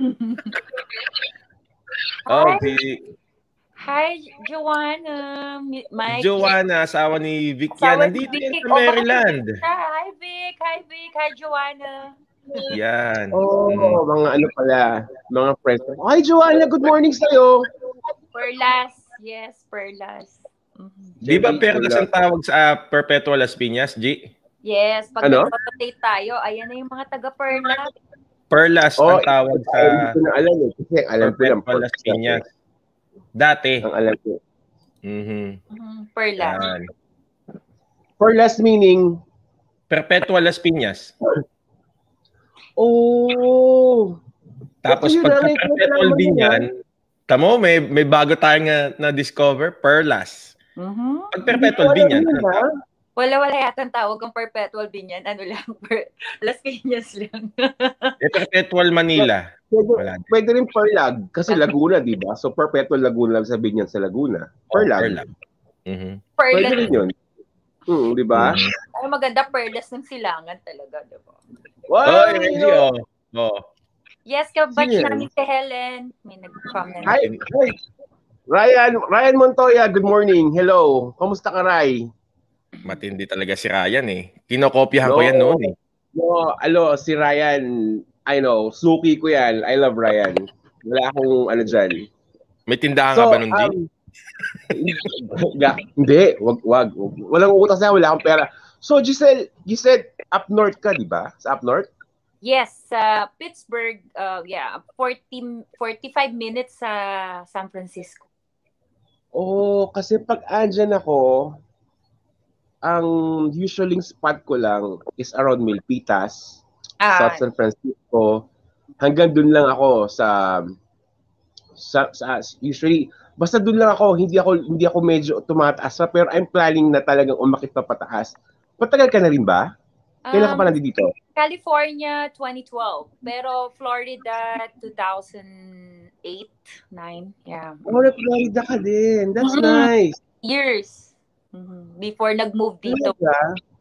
Oh,
Hi, Hi Joanna. My
Joanna, asawa ni Vic yan. Nandito yan sa Maryland.
Hi Vic, hi Vic, hi Joanna.
Yan.
Oh, mm. mga ano pala, mga friends. Hi Joanna, good morning sa'yo.
Perlas, yes, Perlas.
Mm-hmm. Di ba Perlas ang tawag sa uh, Perpetual Las Piñas, G?
Yes, pag
ano?
nag-rotate tayo, ayan na yung mga taga-Perlas.
Perlas
oh,
ang tawag sa
hindi ko na alam eh. Kasi alam ko lang
Perpetual Las Piñas. Dati.
Ang alam ko.
Mm-hmm.
Mm-hmm. Perlas.
Yan.
Perlas meaning?
Perpetual Las Piñas.
Oh.
Tapos pag Perpetual Binyan, tamo, may, may bago tayong na, na-discover, Perlas.
Mm-hmm.
Pag Perpetual Binyan,
Wala, wala yata ang tawag ng Perpetual Binyan. Ano lang, per, Las Piñas lang.
eh, Perpetual Manila.
Pwede, wala pwede rin Perlag, kasi Laguna, di ba? So, Perpetual Laguna lang sa Binyan sa Laguna. Perlag.
Oh, Perlag. Mm-hmm.
Pwede rin yun. Hmm, di ba?
Mm-hmm. Ay, maganda, Perlas ng silangan talaga, di ba?
Wow!
Oh, Reggie, oh. oh.
Yes, kabatch namin si Helen. May nag-comment.
Hi, hi. Ryan, Ryan Montoya, good morning. Hello. Kamusta ka, Ray?
Matindi talaga si Ryan eh. Kinokopyahan no, ko yan noon eh.
No, alo, si Ryan, I know, suki ko yan. I love Ryan. Wala akong ano dyan.
May tindahan so, ka ba nun, G? Um,
hindi, wag, wag, wag. Walang utas na, wala akong pera. So, Giselle, Giselle, up north ka, di ba? Sa up north?
Yes, sa uh, Pittsburgh, uh, yeah, forty, forty-five minutes sa San Francisco.
Oo, kasi pag andyan ako, ang usually spot ko lang is around Milpitas,
Ah.
South San Francisco. Hanggang dun lang ako sa, sa, sa usually, basta dun lang ako, hindi ako hindi ako medyo tumataas pa, pero I'm planning na talagang umakit pa pataas. Patagal ka na rin ba? Kailan ka pa
Um,
nandito?
California twenty twelve, pero Florida two thousand eight, nine, yeah.
Oh, Florida ka din. That's
Mhm.
nice.
Years Mhm. before nag-move dito.
Talaga?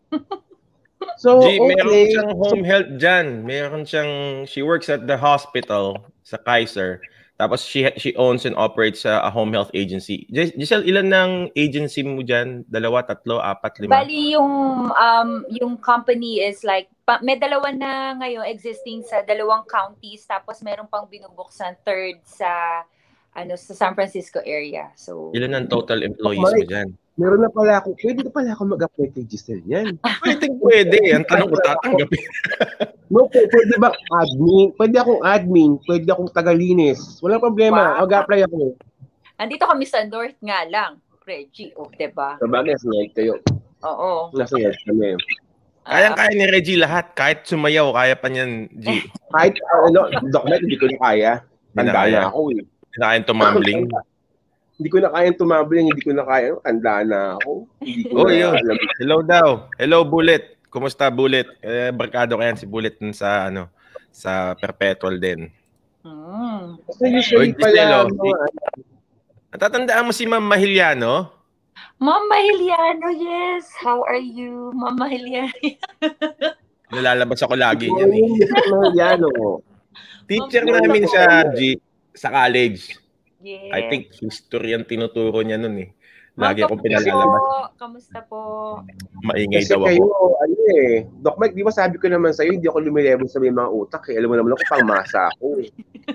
So,
G, meron
okay.
siyang home health dyan. Meron siyang, she works at the hospital sa Kaiser. Tapos she she owns and operates a, a home health agency. Gis- Giselle, ilan ng agency mo dyan? Dalawa, tatlo, apat, lima?
Bali yung um yung company is like pa, may dalawa na ngayon existing sa dalawang counties, tapos meron pang binubuksan third sa ano sa San Francisco area. So
Ilan ang total employees mo dyan?
Meron na pala ako, pwede na pala ako mag-apply kay Giselle yan.
Pwede, pwede. Ang tanong ko, tatanggapin.
No, pwede ba admin? Pwede akong admin, pwede akong tagalinis. Walang problema,
Wow.
mag-apply ako.
Andito kami sa North nga lang, Reggie, oh, 'di ba?
Sabagay, nasa North kayo.
Oo.
Nasa North kami.
Kayang-kaya ni Reggie lahat. Kahit sumayaw, kaya pa niyan, G.
Kahit, ano, Doc Mike, hindi ko na kaya.
Hindi na
Tanda
kaya.
na ako eh.
Hindi na kayang tumambling.
Hindi ko na kayang tumambling, hindi ko na kaya. Tanda na ako. Hindi ko
Oh,
na
yun.
alam.
Hello daw. Hello, Bullet. Kumusta, Bullet? Eh, barkado ko yan si Bullet dun sa, ano, sa Perpetual din.
Mm.
So usually
Oy, Giselle,
pala,
oh.
mga,
Natatandaan mo si Ma'am Mahiliano?
Ma'am Mahiliano, yes. How are you, Ma'am Mahiliano?
Nalalabas ako lagi niyan eh.
Mahiliano ko.
Teacher
Ma'am
namin
Mahiliano.
siya, G, sa college.
Yes.
I think history ang tinuturo niya nun eh.
Ma'am,
Lagi akong
kamusta
pinalalabas.
po? Kamusta po?
Maingay
Kasi
daw
kayo,
ako.
ano eh, Doc Mike, di ba sabi ko naman sa'yo, hindi ako lumilevel sa may mga utak eh. Alam mo naman ako, pang masa ako eh.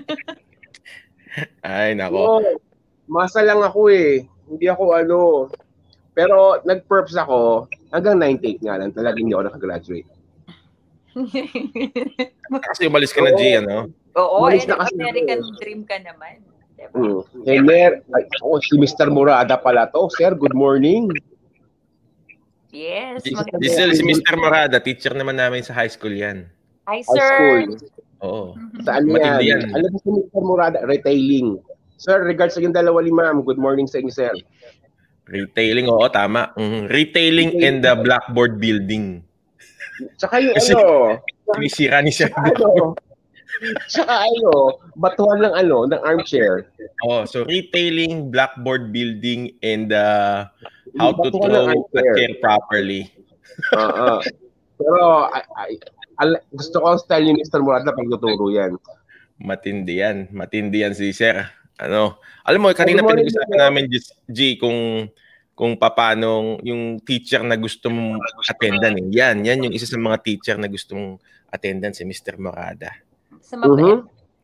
Ay, nako.
Oo, masa lang ako eh. Hindi ako ano. Pero nag-perps ako hanggang ninety-eight nga lang. Talagang hindi ako nakagraduate.
Kasi umalis ka na, G, ano?
Oo,
Umalis
eh,
na kasi
American
ako.
dream ka naman. Diba?
Mm. Eh, Mer, ay, oh, si Mister Murada pala to. Sir, good morning.
Yes.
G-
Maganda.
Giselle, si Mister Morada, teacher naman namin sa high school yan.
Hi,
High
sir.
school.
Oo.
Saan
Matindi
yan?
yan.
Alam mo si Mister Murada? Retailing. Sir, regards sa yung dalawa ni ma'am. Good morning sa inyo, sir.
Retailing, oo, tama. Mhm. Retailing and the Blackboard Building.
Tsaka yung
Kasi-
ano,
Sinisira ni Sir.
tsaka ano, tsaka ano, batuhan ng ano, ng armchair.
Oh, so retailing, blackboard building, and uh, how to
Batuhan ng
throw a
armchair.
chair properly.
Oo. Pero I, I, al- gusto ko ang style ni Mister Murada pag tuturo yan.
Matindi yan. Matindi yan si Sir. Ano? Alam mo, kanina
Good morning,
pinag-usapan
Sir.
namin, G, G, kung kung paano yung teacher na gusto mong attendan. Eh. Yan, yan yung isa sa mga teacher na gusto mong attendan si Mister Morada.
Sa mabait.
Mhm.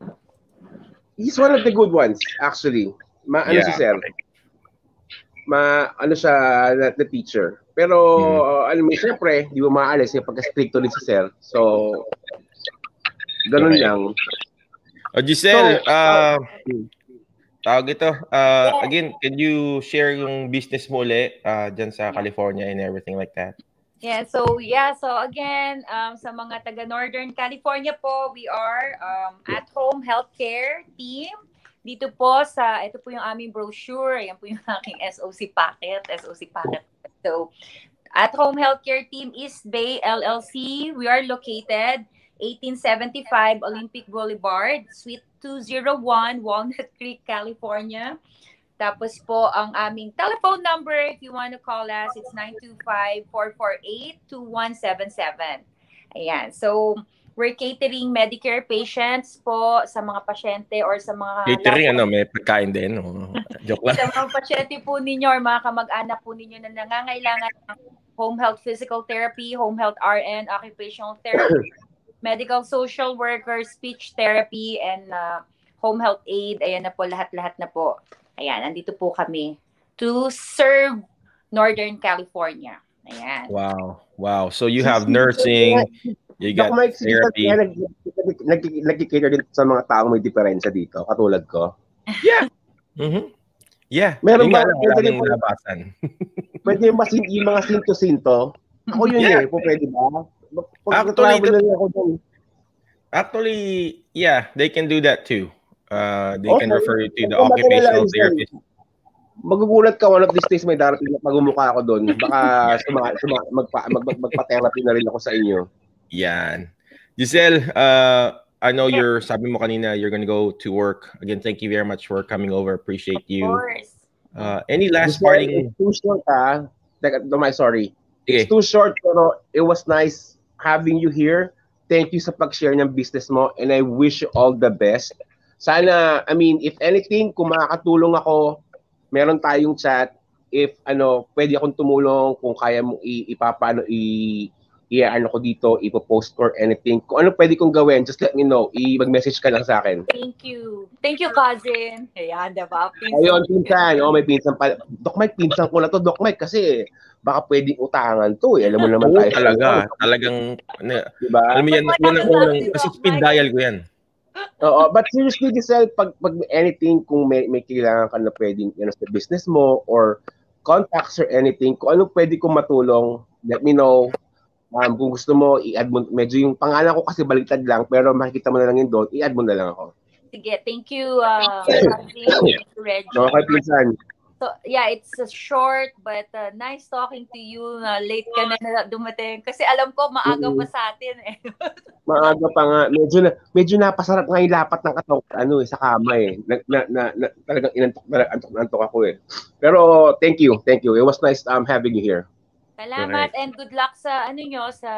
He's one of the good ones, actually. Ma, ano
Yeah.
si Sir? Ma, ano siya, na, na teacher. Pero,
Mhm.
uh, alam mo, siyempre, di mo maalis yung pagka-stricto rin si Sir. So, ganun
Okay.
lang.
O Giselle,
So,
uh, tawag ito. Uh, again, can you share yung business mo ulit uh, dyan sa California and everything like that?
Yeah, so yeah, so again, um, sa mga taga Northern California po, we are um, at-home healthcare team. Dito po sa, ito po yung aming brochure, ayan po yung aking S O C packet, S O C packet. So, at-home healthcare team East Bay L L C, we are located eighteen seventy-five Olympic Boulevard, Suite two oh one, Walnut Creek, California. Tapos po, ang aming telephone number, if you want to call us, it's nine two five, four four eight, two one seven seven. Ayan. So, we're catering Medicare patients po sa mga pasyente or sa mga...
Catering, ano, may pagkain din. Oh. Joke lang.
Sa mga pasyente po ninyo or mga kamag-anak po ninyo na nangangailangan ng home health physical therapy, home health R N, occupational therapy, medical social worker, speech therapy, and uh, home health aid. Ayan na po, lahat-lahat na po. Ayan, nandito po kami to serve Northern California. Ayan.
Wow. Wow. So you have nursing, you got therapy.
Nag-cater din sa mga taong may diferensya dito, katulad ko.
Yeah. Mm-hmm. Yeah.
Meron
Yun
ba?
nga lang, wala nang nabasan.
Pwede yung, masin, yung mga sinto-sinto. Ako yun
Yeah.
eh. Po, pwede ba? Pag
Actually,
travel
the,
na ako doon.
Actually, yeah, they can do that too. Uh, they
Okay.
can refer you to the
Kung
occupational
mag-alala,
therapist.
Magugulat ka one of these days may darating na pagmumukha ako doon. Baka suma, suma, magpa, mag, mag, magpa-therapy na rin ako sa inyo.
Yan. Giselle, uh, I know you're, sabi mo kanina, you're gonna go to work. Again, thank you very much for coming over. Appreciate you.
Of course.
Uh, any last
Giselle,
parting?
it's too short, ha? No, my sorry.
Okay.
It's too short, pero it was nice having you here. Thank you sa pag-share ng business mo, and I wish you all the best. Sana, I mean, if anything, kung makakatulong ako, meron tayong chat. If ano, pwede akong tumulong kung kaya mo ipapano i i-ano ko dito, ipo-post or anything. Kung ano pwede kong gawin, just let me know. I-mag-message ka lang sa akin.
Thank you. Thank you, cousin. Ayan, diba? Pinsan.
Ayun, pinsan. Oh, may pinsan pa. Doc Mike, pinsan ko na to, Doc Mike, kasi baka pwedeng utangan to. Eh. Alam mo naman tayo.
Oo, talaga. Talagang,
diba?
Alam mo yan, yan ang unang, kasi speed dial ko yan.
Oo, but seriously, Giselle, pag, pag anything, kung may, may kailangan ka na pwedeng you know, sa business mo or contacts or anything, kung ano pwede kong matulong, let me know. Um, kung gusto mo, i-add mo, medyo yung pangalan ko kasi baliktad lang, pero makikita mo na lang yun doon, i-add mo na lang ako.
Sige, thank you, uh, thank you, Reggie.
Okay, pinsan.
So, yeah, it's a short but uh, nice talking to you. Uh, late ka na, na dumating. Kasi alam ko, maaga pa sa atin eh.
Maaga pa nga. Medyo, na, medyo napasarap nga yung lapat ng katawan ano, eh, sa kama eh. Na, na, na, na, talagang inantok na antok, antok ako eh. Pero thank you, thank you. It was nice um, having you here.
Salamat okay. And good luck sa ano nyo, sa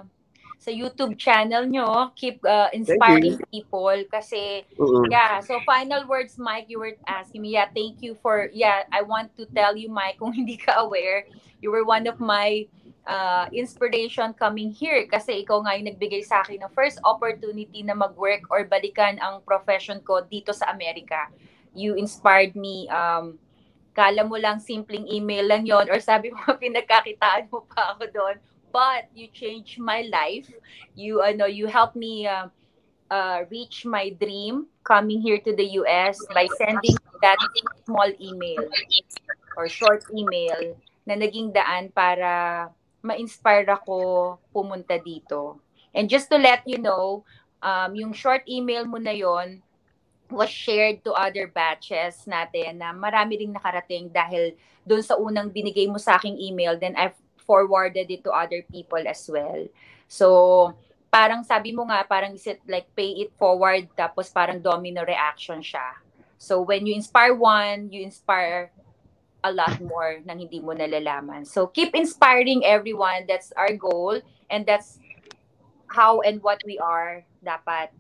sa YouTube channel nyo. Keep uh, inspiring people kasi uh-uh. yeah, so final words, Mike, you were asking me. Yeah, thank you for yeah, I want to tell you, Mike, kung hindi ka aware, you were one of my uh, inspiration coming here kasi ikaw nga yung nagbigay sa akin ng first opportunity na mag-work or balikan ang profession ko dito sa Amerika. You inspired me. Um, kala mo lang simpleng email lang yon or sabi mo pinagkakitaan mo pa ako doon. But you changed my life. You uh, know, you helped me uh, uh, reach my dream coming here to the U S by sending that small email or short email na naging daan para ma-inspire ako pumunta dito. And just to let you know, um, yung short email mo na yon was shared to other batches natin na marami ring nakarating dahil doon sa unang binigay mo sa aking email, then I've forwarded it to other people as well. So, parang sabi mo nga, parang is it like pay it forward, tapos parang domino reaction siya. So, when you inspire one, you inspire a lot more nang hindi mo nalalaman. So, keep inspiring everyone. That's our goal. And that's how and what we are dapat.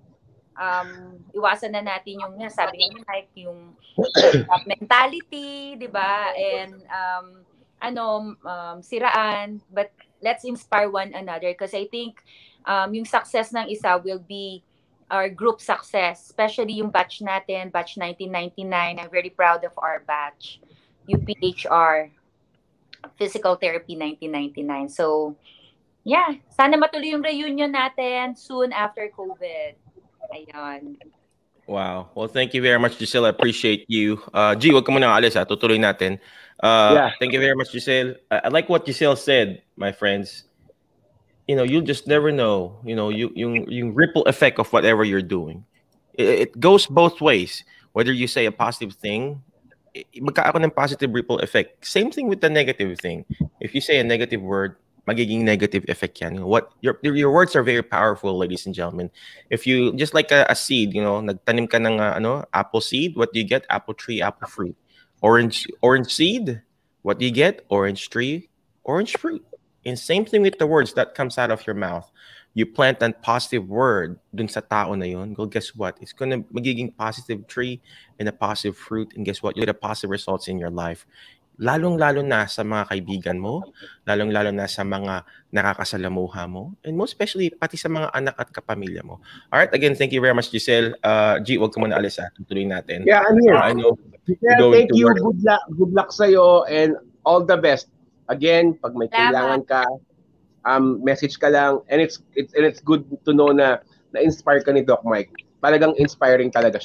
Um, iwasan na natin yung, sabi nga, like, yung mentality, di ba? And, um, ano, um, siraan, but let's inspire one another because I think um, yung success ng isa will be our group success, especially yung batch natin, batch nineteen ninety-nine. I'm very proud of our batch, U P H R, Physical Therapy nineteen ninety-nine. So, yeah, sana matuloy yung reunion natin soon after COVID. Ayun.
Wow. Well, thank you very much, Giselle. I appreciate you. Uh, G, wag ka muna alis ha. Tutuloy natin. Uh, yeah. Thank you very much, Giselle. I, I like what Giselle said, my friends. You know, you just never know. You know, you yung yung ripple effect of whatever you're doing. It, it goes both ways. Whether you say a positive thing, magkakaroon ng positive ripple effect. Same thing with the negative thing. If you say a negative word, magiging negative effect yan. What your your words are very powerful, ladies and gentlemen. If you just like a, a seed, you know, nagtanim ka ng uh, ano, apple seed, what do you get? Apple tree, apple fruit. Orange orange seed, what do you get? Orange tree, orange fruit. And same thing with the words that comes out of your mouth. You plant a positive word dun sa tao na yun. Well, guess what? It's gonna magiging positive tree and a positive fruit. And guess what? You get a positive results in your life. Lalong-lalo na sa mga kaibigan mo, lalong-lalo na sa mga nakakasalamuha mo, and most especially pati sa mga anak at kapamilya mo. All right, again, thank you very much, Giselle. Uh, G, wag ka muna alis ha. Tutuloy natin.
Yeah, I'm here.
Uh, I know.
Yeah, thank you. Work. Good luck. Good luck sa'yo and all the best. Again, pag may kailangan ka, um, message ka lang. And it's it's and it's good to know na na-inspire ka ni Doc Mike. Talagang inspiring talaga siya.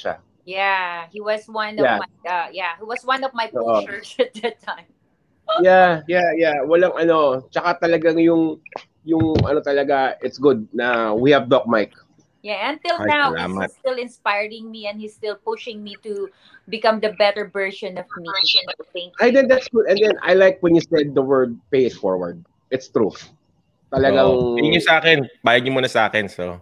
Yeah, he was one of
Yeah.
my uh, yeah, he was one of my pushers uh, at that time.
Yeah, yeah, yeah. Walang ano, tsaka talagang yung yung ano talaga, it's good na we have Doc Mike.
Yeah, until Ay, now salamat. He's still inspiring me and he's still pushing me to become the better version of me. So thank you.
I then that's good. And then I like when you said the word pay it forward. It's true. Talagang
oh, yun yung sa akin. Bayad niyo muna sa akin, so.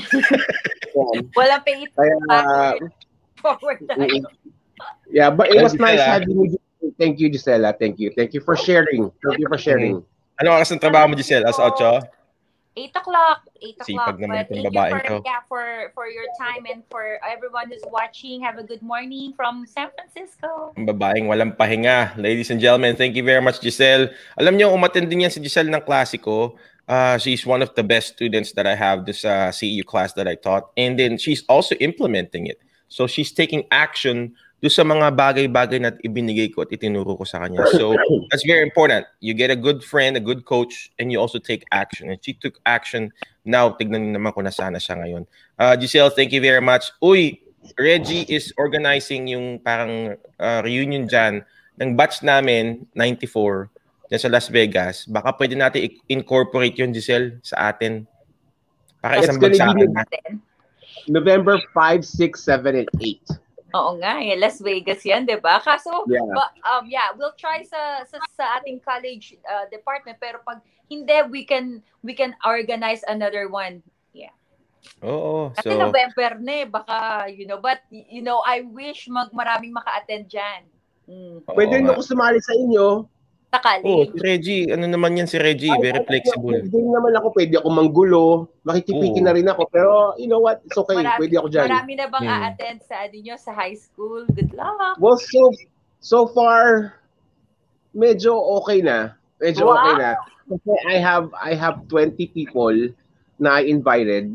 Walang pay it forward. Forward tayo.
Yeah, but it was nice having you. Thank you, Gisela. Thank you. Thank you for sharing. Thank you for sharing.
Mm-hmm. Ano oras ng trabaho mo, Giselle? As ocho?
eight o'clock. eight o'clock.
Sipag naman
But
itong
thank
babaeng
you for,
to.
yeah, for, for your time and for everyone who's watching. Have a good morning from San Francisco.
Ang babaeng walang pahinga. Ladies and gentlemen, thank you very much, Giselle. Alam niyo, umattend din yan si Giselle ng klase ko. Uh, she's one of the best students that I have this uh, C E U class that I taught. And then she's also implementing it. So she's taking action do sa mga bagay-bagay na ibinigay ko at itinuro ko sa kanya. So that's very important. You get a good friend, a good coach, and you also take action. And she took action. Now, tignan naman ko na sana siya ngayon. Uh, Giselle, thank you very much. Uy, Reggie is organizing yung parang uh, reunion dyan ng batch namin, ninety-four, dyan sa Las Vegas. Baka pwede natin incorporate yun, Giselle, sa atin. Para isang bagsakan natin.
November five, six, seven, and eight.
Oo nga, eh. Las Vegas yan, di ba? Kaso,
yeah.
But, um, yeah, we'll try sa, sa, sa ating college uh, department, pero pag hindi, we can we can organize another one. Yeah.
Oo.
Kasi
so,
November na eh, baka, you know, but, you know, I wish mag maraming maka-attend dyan.
Mm. Pwede nyo ko sumali sa inyo.
Sa college.
Oh, si Reggie, ano naman yan si Reggie, ay, very ay, flexible.
Pwede naman ako, pwede ako manggulo, makikipiki oh. na rin ako, pero you know what, it's okay, marami, pwede ako dyan.
Marami na bang hmm. a-attend sa ano nyo, sa high school? Good luck.
Well, so, so far, medyo okay na. Medyo wow. okay na. Kasi I have, I have twenty people na I invited.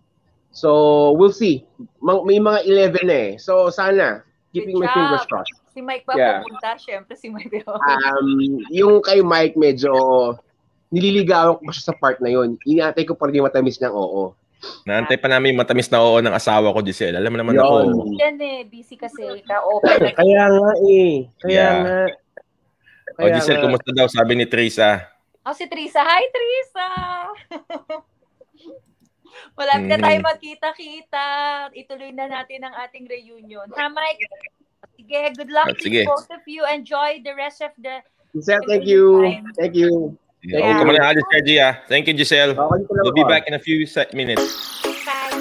So, we'll see. May mga eleven na eh. So, sana, keeping my fingers crossed.
Si Mike pa yeah. pupunta, syempre si Mike.
um, yung kay Mike medyo nililigawan ko siya sa part na yun. Inaantay ko pa rin yung matamis niyang oo.
Naantay pa namin yung matamis na oo ng asawa ko, Giselle. Alam mo naman
Yon.
ako.
Yan eh, busy kasi. Ka-open.
Kaya nga eh. Kaya yeah. nga.
Kaya o Giselle, nga. Kumusta daw? Sabi ni Teresa.
Oh, si Teresa. Hi, Teresa! Malapit mm-hmm. na tayo magkita-kita. Ituloy na natin ang ating reunion. Ha, Mike? Sige, good luck oh, to sige. both of you. Enjoy the rest of the...
Giselle, thank you. Time. Thank you.
Yeah. Yeah. Oh, come on, Alice, Reggie. Thank you, Giselle. We'll be back in a few minutes.
Bye.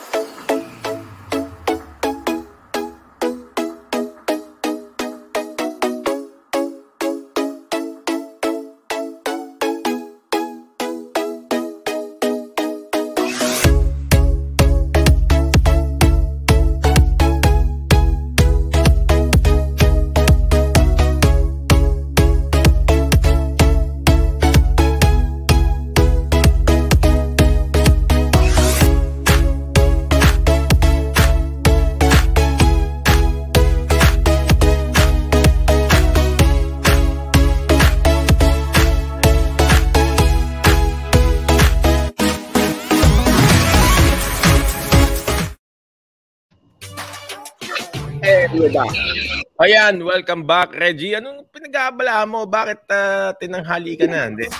Ayan, welcome back, Reggie. Anong pinag-aabala mo? Bakit uh, tinanghali ka na? Hindi.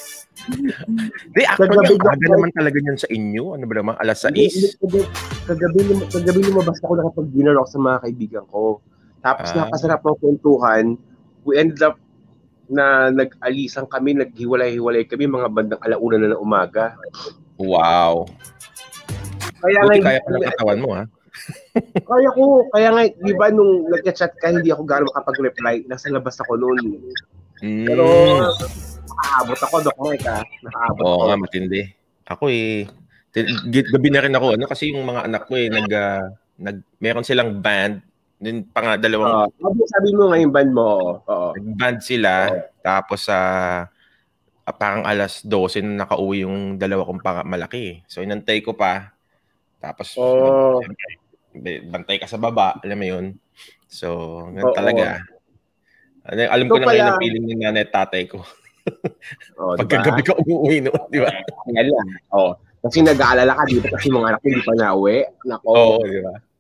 Hindi, actually, aga naman talaga yan sa inyo. Ano ba naman? alas sais?
Kagabi, kagabi lumabas ako nakapag-dinner ako sa mga kaibigan ko. Tapos ah. napasarap ng kwentuhan. We ended up na nag-alisan kami, naghiwalay-hiwalay kami mga bandang alauna na ng umaga.
Wow.
Kaya
Buti kaya pa ng katawan mo, ha?
Kaya ko, kaya nga, di ba nung nag-chat ka, hindi ako gano'n makapag-reply. Nasa labas ako noon. Mm. Pero, nakaabot ako, Doc Mike, ha? Nakaabot
Oo
ako.
nga, matindi. Ako eh, gabi na rin ako, ano, kasi yung mga anak ko eh, nag, uh, nag, meron silang band, din pa nga, dalawang...
Uh, sabi mo nga yung band mo, oo.
Nag-band sila, uh, tapos sa, uh, parang alas twelve na nakauwi yung dalawa kong pang malaki. So, inantay ko pa. Tapos, oh. bantay ka sa baba, alam mo yun. So, ganun oh, talaga. Oh. Alam ko so, na ngayon ang feeling ng nanay at tatay ko. Oh, pagkagabi ka umuwi noon, di ba?
Yan lang. Oh. Kasi nag-aalala ka, di ba? Kasi mga anak ko hindi pa nauwi. Nako.
Oo, oh, di ba?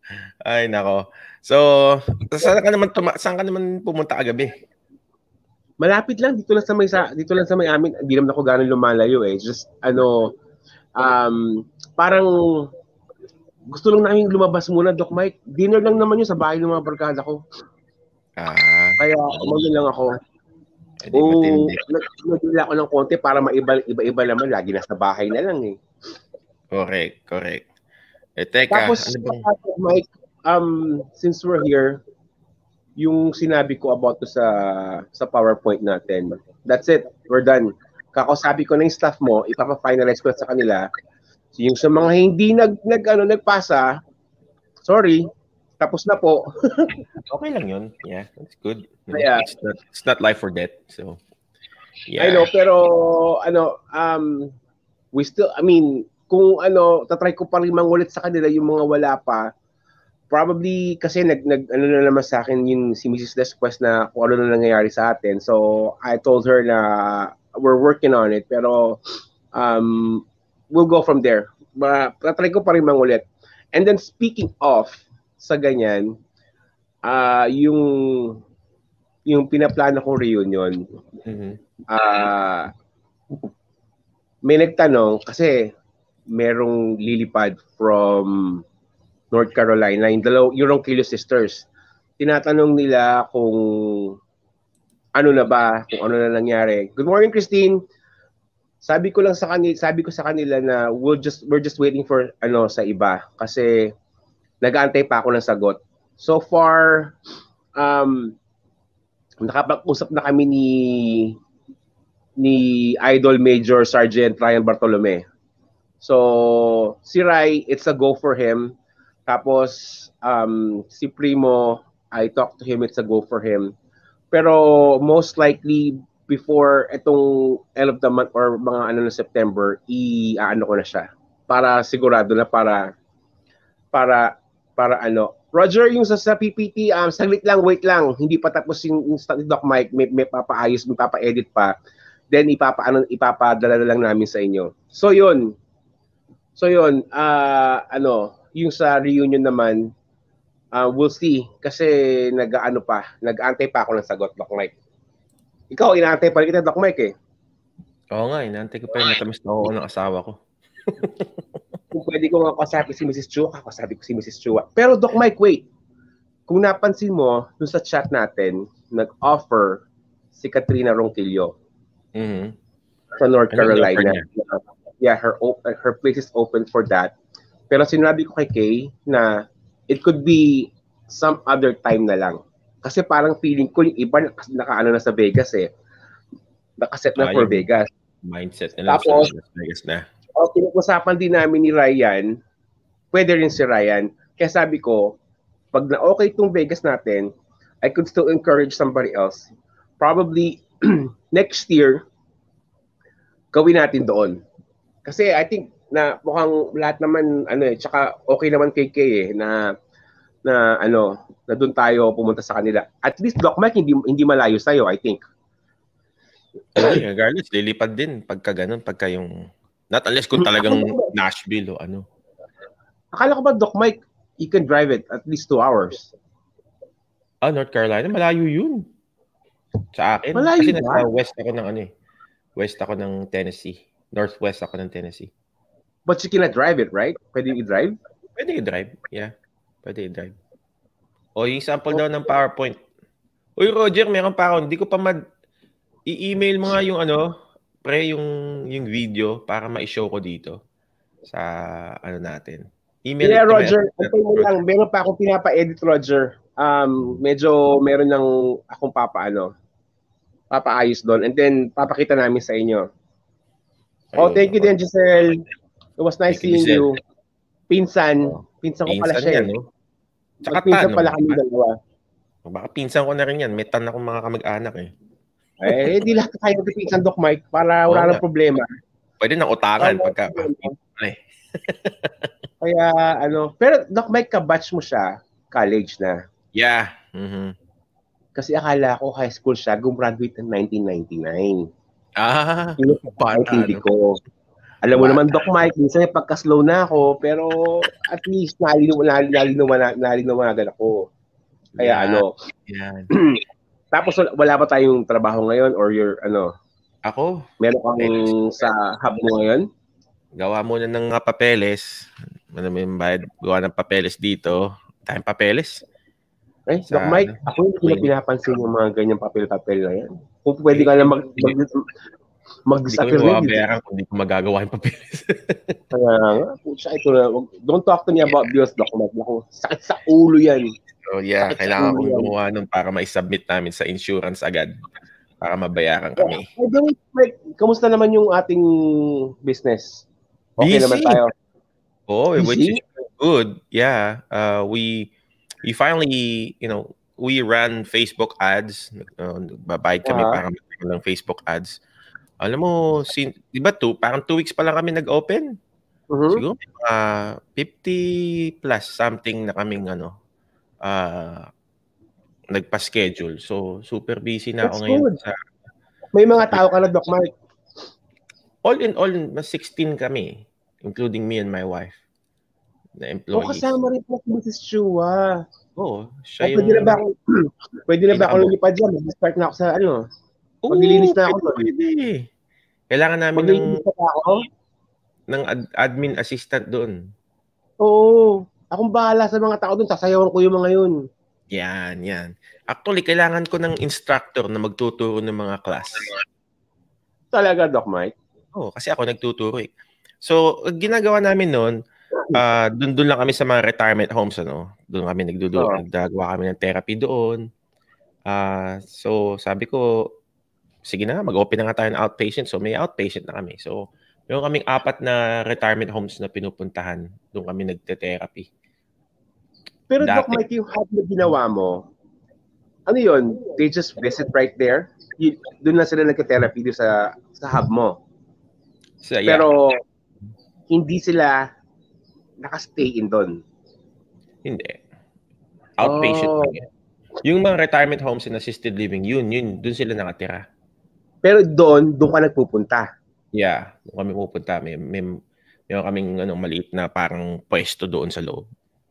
Ay, nako. So, saan ka naman tuma- saan ka naman pumunta kagabi?
Malapit lang dito lang sa may sa dito lang sa may amin. Hindi naman ako gano'n lumalayo eh. Just ano um parang gusto lang namin lumabas muna, Doc Mike. Dinner lang naman yun sa bahay ng mga barkada ko.
Ah,
Kaya umagin lang ako.
edi
Oo,
matindi.
nagdila ako ng konti para maiba, iba-iba naman. Lagi nasa bahay na lang eh.
Correct, correct. Eh, teka,
Tapos,
ano bang...
Mike, um, since we're here, yung sinabi ko about to sa sa PowerPoint natin, that's it. We're done. Kakasabi ko na yung staff mo, ipapa-finalize ko sa kanila. So, yung sa mga hindi nag, nag ano, nagpasa, sorry, tapos na po.
Okay lang yun. Yeah, that's good.
Yeah.
It's not, it's not life or death. So, yeah.
I know, pero ano, um, we still, I mean, kung ano, tatry ko pa rin mangulit sa kanila yung mga wala pa, probably kasi nag, nag ano na naman sa akin yung si Missus Desquest na kung ano na nangyayari sa atin. So, I told her na we're working on it, pero um, we'll go from there. But, tatry ko pa rin mangulit. And then, speaking of sa ganyan, uh, yung yung pinaplano kong reunion,
mm-hmm.
uh, may nagtanong kasi merong lilipad from North Carolina, yung dalaw, yung Kilo sisters. Tinatanong nila kung ano na ba, kung ano na nangyari. Good morning, Christine. Sabi ko lang sa kanila, sabi ko sa kanila na we'll just we're just waiting for ano sa iba kasi nag-aantay pa ako ng sagot. So far um nakapag-usap na kami ni ni Idol Major Sergeant Ryan Bartolome. So, si Rai, it's a go for him. Tapos, um, si Primo, I talked to him, it's a go for him. Pero, most likely, before itong end of the month or mga ano na September, i-ano ko na siya. Para sigurado na para, para, para ano. Roger, yung sa, sa P P T, um, saglit lang, wait lang. Hindi pa tapos yung, yung Doc Mike, may, may papaayos, may papa-edit pa. Then, ipapa, ano, ipapadala na lang namin sa inyo. So, yun. So yun, uh, ano, yung sa reunion naman, uh, we'll see. Kasi nag-ano pa, nag-aantay pa ako ng sagot, Doc Mike. Ikaw, inaantay pa rin kita, Doc Mike eh.
Oo nga, inaantay ko pa yung matamis na ako ng asawa ko.
Kung pwede ko nga kasabi si Missus Chua, kasabi ko si Missus Chua. Pero Doc Mike, wait. Kung napansin mo, dun sa chat natin, nag-offer si Katrina Ronquillo
mm-hmm.
sa North
ano
Carolina. Yeah, her her place is open for that. Pero sinabi ko kay Kay na it could be some other time na lang. Kasi parang feeling ko yung iba naka-ano na sa Vegas eh. Nakaset na ah, for Vegas.
Mindset nila
Tapos,
sa Vegas na.
O, pinag-usapan din namin ni Ryan, pwede rin si Ryan. Kaya sabi ko, pag na okay itong Vegas natin, I could still encourage somebody else. Probably next year, gawin natin doon. Kasi I think na mukhang lahat naman ano eh, tsaka okay naman kay Kay eh na na ano, na doon tayo pumunta sa kanila. At least Doc Mike hindi hindi malayo sa iyo, I think.
Okay, regardless lilipad din pagka ganun, pagka yung not unless kung talagang Nashville o ano.
Akala ko ba Doc Mike, you can drive it at least two hours.
Ah, North Carolina, malayo yun. Sa akin,
malayo
kasi
ba?
nasa west ako ng ano eh. West ako ng Tennessee. Northwest ako ng Tennessee.
But you cannot drive it, right? Pwede i-drive?
Pwede i-drive, yeah. Pwede i-drive. O, yung sample okay. daw ng PowerPoint. Uy, Roger, meron pa ako. Hindi ko pa mag... I-email mo nga yung ano, pre, yung, yung video para ma-show ko dito sa ano natin. Email
yeah, Roger. Antay mo lang. Meron pa akong pinapa-edit, Roger. Um, medyo meron ng akong papa, ano, papaayos doon. And then, papakita namin sa inyo. Oh, thank you din, Giselle. It was nice thank seeing you. Pinsan. Pinsan ko pala siya.
Yan, no?
Tsaka pinsan pala kami dalawa.
Baka pinsan ko na rin yan. May tan akong mga kamag-anak eh.
Eh, di lahat kayo pinsan, Doc Mike, para wala oh, nang problema.
Pwede nang utangan oh, pagka...
Ah, kaya, ano, pero Doc Mike, ka-batch mo siya, college na.
Yeah. Mm-hmm.
Kasi akala ko high school siya, gumraduate ng nineteen ninety-nine.
Ah,
bata, hindi ko. Alam mo naman, Doc Mike, minsan pagka-slow na ako, pero at least nalinawagan ako. Kaya
Yeah,
ano,
yan.
Tapos wala ba tayong trabaho ngayon or your ano?
Ako?
Meron kang sa hub mo ngayon?
Gawa muna ng mga papeles. Ano mo yung bayad? Gawa ng papeles dito. Tayong papeles.
Eh,
Sa,
Doc Mike,
ano,
ako hindi ko na pinapansin yung mga ganyang papel-papel na yan. Kung pwede ka lang mag, mag, mag-disappear
hindi ko
na
yung mabayaran kung hindi ko magagawa yung papeles.
Kaya nga, pucha, ito na. Don't talk to me about bills, Doc Mike. Ako, sakit sa ulo yan.
So yeah, sakit kailangan kong gumawa nun para ma-submit namin sa insurance agad para mabayaran kami.
Oh, Doc Mike, kamusta naman yung ating business? Okay
Busy.
naman tayo.
Oh, which is good. Yeah, uh, we we finally, you know, we ran Facebook ads. Uh, babayad kami uh-huh. para magkaroon ng Facebook ads. Alam mo, sin, di ba two, parang two weeks pa lang kami nag-open. Uh-huh. Siguro uh, fifty plus something na kaming ano, uh, nagpa-schedule. So, super busy na
That's
ako ngayon.
Good.
Sa,
May mga tao ka na, Doc Mike?
All in all, mas sixteen kami, including me and my wife. Na employees.
O, kasama rin po si Missus Chua.
Oo. Siya
o, pwede
yung...
na ba ako, pwede na ba ako lumipad dyan? Mag-start na ako sa ano? Maglilinis na ako.
Pwede, pwede. Kailangan namin ng, ng ad- admin assistant doon.
Oo. Akong bahala sa mga tao doon. Sasayawan ko yung mga yun.
Yan, yan. Actually, kailangan ko ng instructor na magtuturo ng mga class.
Talaga, Doc Mike?
Oo, kasi ako nagtuturo eh. So, ginagawa namin noon, uh, doon doon lang kami sa mga retirement homes, ano. Doon kami nagdudu, oh. nagdagawa kami ng therapy doon. Uh, so, sabi ko, sige na, mag-open na nga tayo ng outpatient. So, may outpatient na kami. So, meron kaming apat na retirement homes na pinupuntahan. Doon kami nagte-therapy.
Pero Doc Mike, yung hub na ginawa mo, ano yun? They just visit right there? Y- doon na sila nagka-therapy doon sa, sa hub mo?
So, yeah.
Pero, hindi sila naka-stay in doon?
Hindi. Outpatient oh. lang yan. Yung mga retirement homes and assisted living, yun, yun, doon sila nakatira.
Pero doon, doon ka nagpupunta?
Yeah, doon kami pupunta. May, may, may kaming ano, maliit na parang pwesto doon sa loob.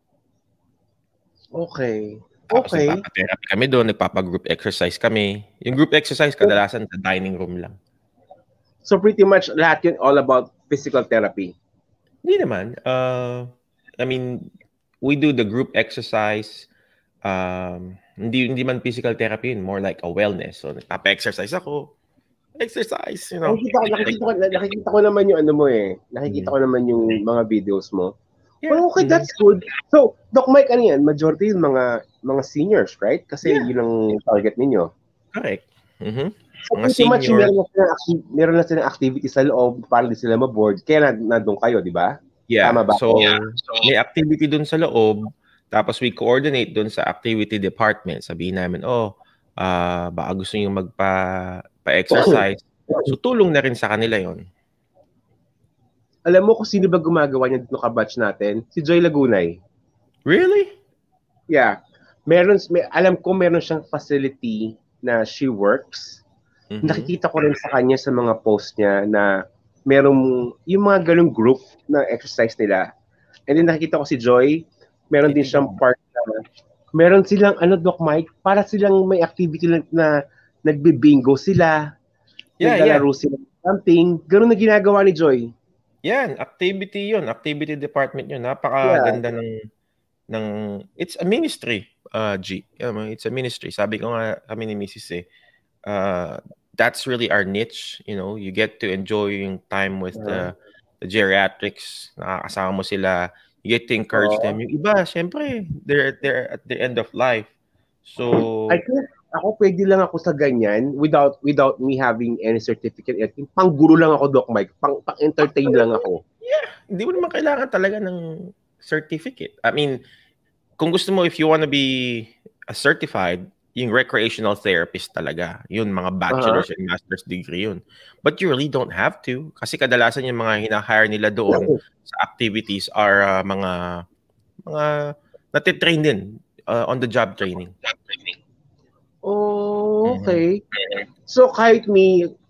Okay.
Tapos
okay.
nagpapa-therapy kami doon, nagpapa-group exercise kami. Yung group exercise kadalasan sa dining room lang.
So pretty much lahat yun all about physical therapy?
Hindi naman. Uh, I mean, we do the group exercise. Um, hindi hindi man physical therapy, more like a wellness. So nagpapa-exercise ako. Exercise, you know.
Nakikita ko, nakikita ko, nakikita ko naman yung ano mo eh. Nakikita ko naman yung mga videos mo. Yeah. Well, okay, that's good. So, Doc Mike, ano yan? Majority yung mga mga seniors, right? Kasi yeah. yun ang target ninyo.
Correct. Mm-hmm.
So, pretty much meron na silang acti- meron na silang activity sa loob para di sila ma-board. Kaya na, nandun kayo, di ba?
Yeah.
Tama ba?
So, yeah. so, may activity dun sa loob. Tapos we coordinate dun sa activity department. Sabihin namin, oh, uh, baka gusto nyo magpa pa-exercise. So, tulong na rin sa kanila yon.
Alam mo kung sino ba gumagawa niya dito ka-batch natin? Si Joy Lagunay.
Really?
Yeah. Meron, may, alam ko meron siyang facility na she works. Mm-hmm. Nakikita ko rin sa kanya sa mga post niya na merong yung mga ganung group na exercise nila. And then nakikita ko si Joy, meron din siyang part na meron silang ano Doc Mike, para silang may activity na, na nagbe-bingo sila.
Yeah,
naglalaro
yeah.
sila something. Ganun na ginagawa ni Joy.
Yan, activity yun. Activity department yun. Napakaganda yeah. ng, ng, it's a ministry, uh, G. It's a ministry. Sabi ko nga kami ni Missus eh, uh, that's really our niche. You know, you get to enjoy yung time with yeah. the, the geriatrics. Nakakasama mo sila. You get to encourage oh. them. Yung iba, syempre, they're, they're at the end of life. So,
I think ako pwede lang ako sa ganyan without without me having any certificate. Panggulo lang ako, Doc Mike. Pang, pang-entertain lang ako.
Yeah. Hindi mo naman kailangan talaga ng certificate. I mean, kung gusto mo, if you want to be a certified, yung recreational therapist talaga. Yun, mga bachelor's uh-huh. and master's degree yun. But you really don't have to. Kasi kadalasan yung mga hina-hire nila doon sa activities are uh, mga mga natitrain din uh, on the job training.
Oh, okay. Mm-hmm. So kahit me,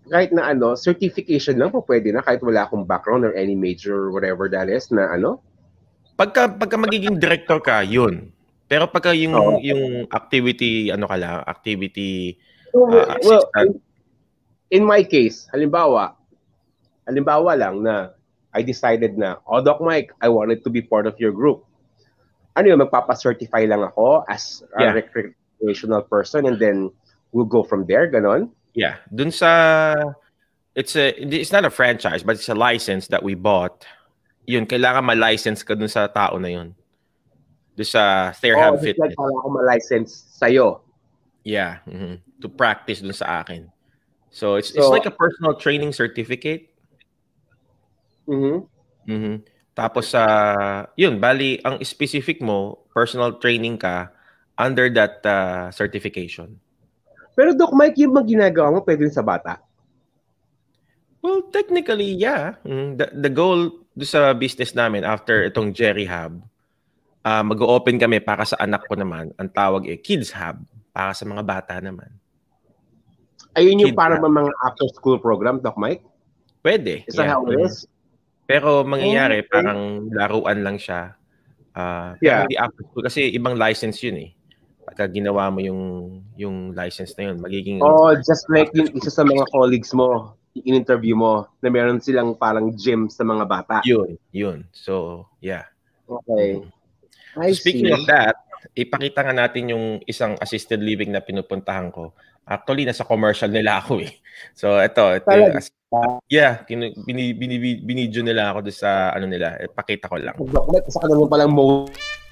kahit na ano, certification lang po pwede na kahit wala akong background or any major whatever that is na ano?
Pagka pagka magiging director ka, yun. Pero pagka yung
Oo.
yung activity ano ka lang, activity
So,
uh,
well,
assistant.
in, in my case, halimbawa, halimbawa lang na I decided na, oh, Doc Mike, I wanted to be part of your group. Ano yun, magpapa-certify lang ako as a
Yeah.
recreational person and then we'll go from there, ganon?
Yeah, dun sa it's a it's not a franchise but it's a license that we bought. Yun, kailangan ma-license ka dun sa tao na yun. Dun sa Therehab
Oh, just
Fitness.
like para ako ma-license sa'yo.
Yeah, mm-hmm. To practice dun sa akin. So it's
So,
it's like a personal training certificate.
Mhm.
Mhm. Tapos sa uh, yun, bali ang specific mo, personal training ka under that uh, certification.
Pero Doc Mike, yung mga ginagawa mo pwede rin sa bata?
Well, technically, yeah. Mm, the, the goal do sa business namin after itong Jerry Hub, uh, mag-open kami para sa anak ko naman. Ang tawag eh, Kids Hub, para sa mga bata naman.
Ayun yung
Kids
para
Hub.
mga after-school program, Doc Mike?
Pwede.
Is that
Yeah.
how it
Mm-hmm.
is?
Pero mangyayari,
Oh, okay.
parang laruan lang siya. Uh, pero
Yeah.
hindi after school kasi ibang license yun eh. Pagka ginawa mo yung yung license na yun, magiging
Oh, just like yung isa sa mga colleagues mo, in-interview mo, na meron silang parang gym sa mga bata.
Yun, yun. So, yeah.
Okay.
Mm-hmm.
I
So, speaking
see.
of that, ipakita nga natin yung isang assisted living na pinupuntahan ko. Actually, nasa commercial nila ako eh. So, ito, ito yung, yeah, bini, bini, binidyo nila ako doon sa ano nila. Ipakita ko lang.
Sa kanila palang mo.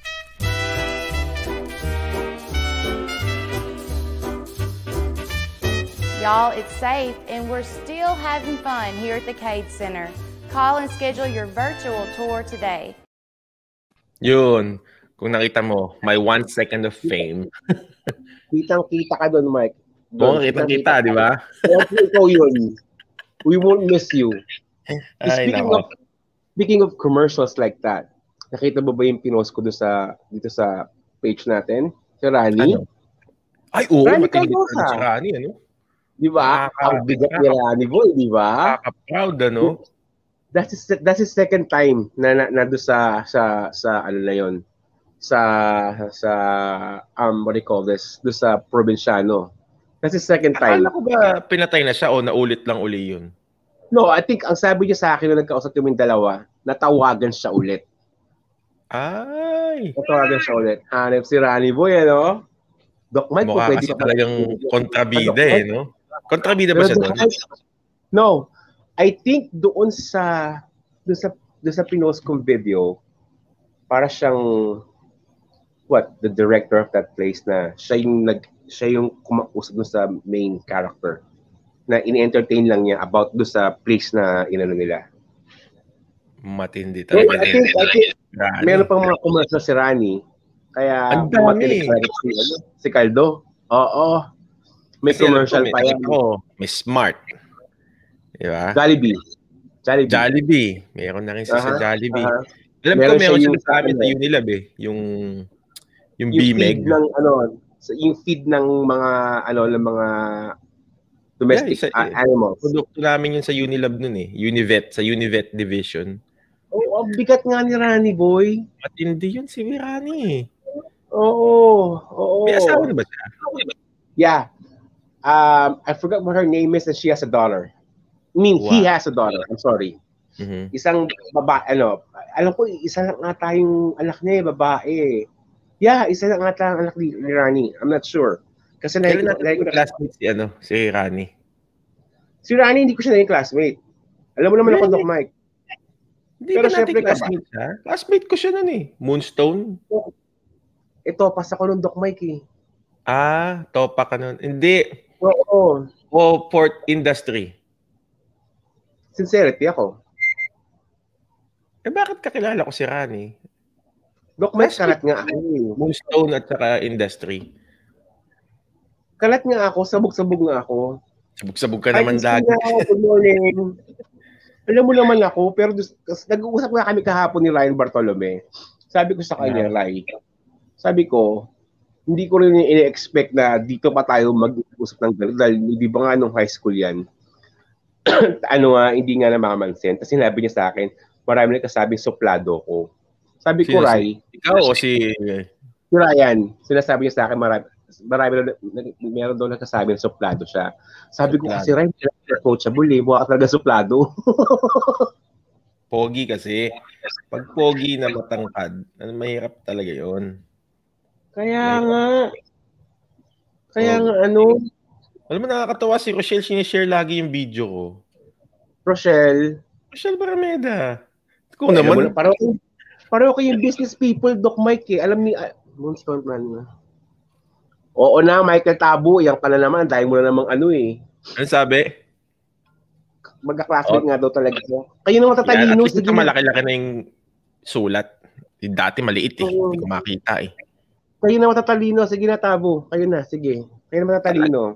Y'all, it's safe and we're still having fun here at the Cade Center. Call and schedule your virtual tour today. Yun.
Kung nakita mo, my one second of fame.
Kitang-kita ka doon, Mike.
Oo, kitang-kita, di ba?
Ikaw yun. We won't miss you.
Ay,
speaking
nako.
of speaking of commercials like that, nakita mo ba yung pinost ko doon sa dito sa page natin? Si Rani?
Ano? Ay, oo,
Rani
matindi
Cardosa.
si Rani, ano?
Di ba? Ang bigat ni Rani, boy, di ba?
Nakaka-proud, ano?
That's his, that's his second time na na, na doon sa sa sa ano na yon. Sa sa um what do you call this? Doon sa Provinciano. That's his second time.
Akala ko ba pinatay na siya o naulit lang uli yun?
No, I think ang sabi niya sa akin nung nagkausap kaming dalawa, natawagan siya ulit.
Ay!
Natawagan siya ulit. Hanep si Rani Boy, ano? Doc Mike,
mukha
pwede
kasi
ka
talagang kontrabida eh, no? Kontrabida ba siya doon?
No. I think doon sa doon sa doon sa pinost kong video, para siyang what, the director of that place na siya yung nag siya yung kumausap doon sa main character na in-entertain lang niya about doon sa place na inano nila.
Matindi talaga.
I think, I think meron pang mga commercial si Rani. Kaya
ang dami.
Si, si Caldo. Oo. May
kasi
commercial
ko,
pa yan.
Ko, may Smart. Di ba?
Jollibee. Jollibee.
Jollibee. Meron na rin siya
uh-huh,
sa Jollibee.
Uh-huh.
Alam
meron
ko meron siya
yung,
sa amin
ano,
sa Unilab eh. Yung yung,
yung
B-Meg.
feed ng ano, yung feed ng mga ano ng mga domestic
yeah, isa,
uh, animals.
Produkto namin yun sa Unilab nun eh. Univet, sa Univet division.
Oh, ang bigat nga ni Rani, boy.
Matindi yun si Rani.
Oo. Oo.
May asawa na ba siya?
Yeah. Um, I forgot what her name is and she has a daughter. I mean, wow. He has a daughter. I'm sorry.
Mm-hmm.
Isang babae, ano, alam ko, isa lang nga tayong anak niya, babae. Yeah, isa lang nga tayong anak ni, ni Rani. I'm not sure. Kasi
kailan
like,
natin like, yung classmate si, ano, si Rani?
Si Rani, hindi ko siya naging classmate. Alam mo naman really? Ako, Doc Mike.
Hindi ba natin classmate siya? Classmate ko siya nun eh. Moonstone.
Ito, pasa ko nun, Doc Mike eh.
Ah, topa ka nun. Hindi.
Oo.
O port industry.
Sincerity ako.
Eh bakit kakilala ko si Rani?
Doc Mike, kalat nga ako eh.
Moonstone at saka industry.
Kalat nga ako, sabog-sabog nga ako.
Sabog-sabog ka naman lagi.
Good morning. Alam mo naman ako, pero nag-uusap nga kami kahapon ni Ryan Bartolome. Sabi ko sa kanya, yeah. Rai, sabi ko, hindi ko rin ini-expect na dito pa tayo mag-usap ng gano'n. Dahil di ba nga nung high school yan, ano nga, hindi nga namamansin. Tapos sinabi niya sa akin, marami na kasabing suplado ko. Sabi ko, Ray.
Ikaw o si...
Si Ryan, sinasabi niya sa akin, marami, marami na, meron daw nagkasabi na suplado siya. Sabi suplado. Ko kasi, Ryan, approachable eh. Mukha ka talaga suplado.
Pogi kasi. Pag pogi na matangkad, mahirap talaga yon.
Kaya mahirap. Nga. Kaya oh. Nga, ano.
Alam mo, nakakatawa si Rochelle, sinishare lagi yung video ko.
Rochelle?
Rochelle Barameda. Kung eh, naman.
Parang, parang ko yung business people, Doc Mike eh. Alam ni, uh, Moonstone man na. Oo na, Michael Tabo, yan ka na naman. Dahil mo na namang ano eh.
Ano sabi?
Magka-classmate oh. Nga daw talaga. Kayo naman tatalino.
Yeah, sige, malaki-laki na yung sulat. Dati maliit eh. Hindi ko makita eh.
Kayo naman tatalino. Sige na, Tabo. Kayo na, sige. Kayo naman tatalino.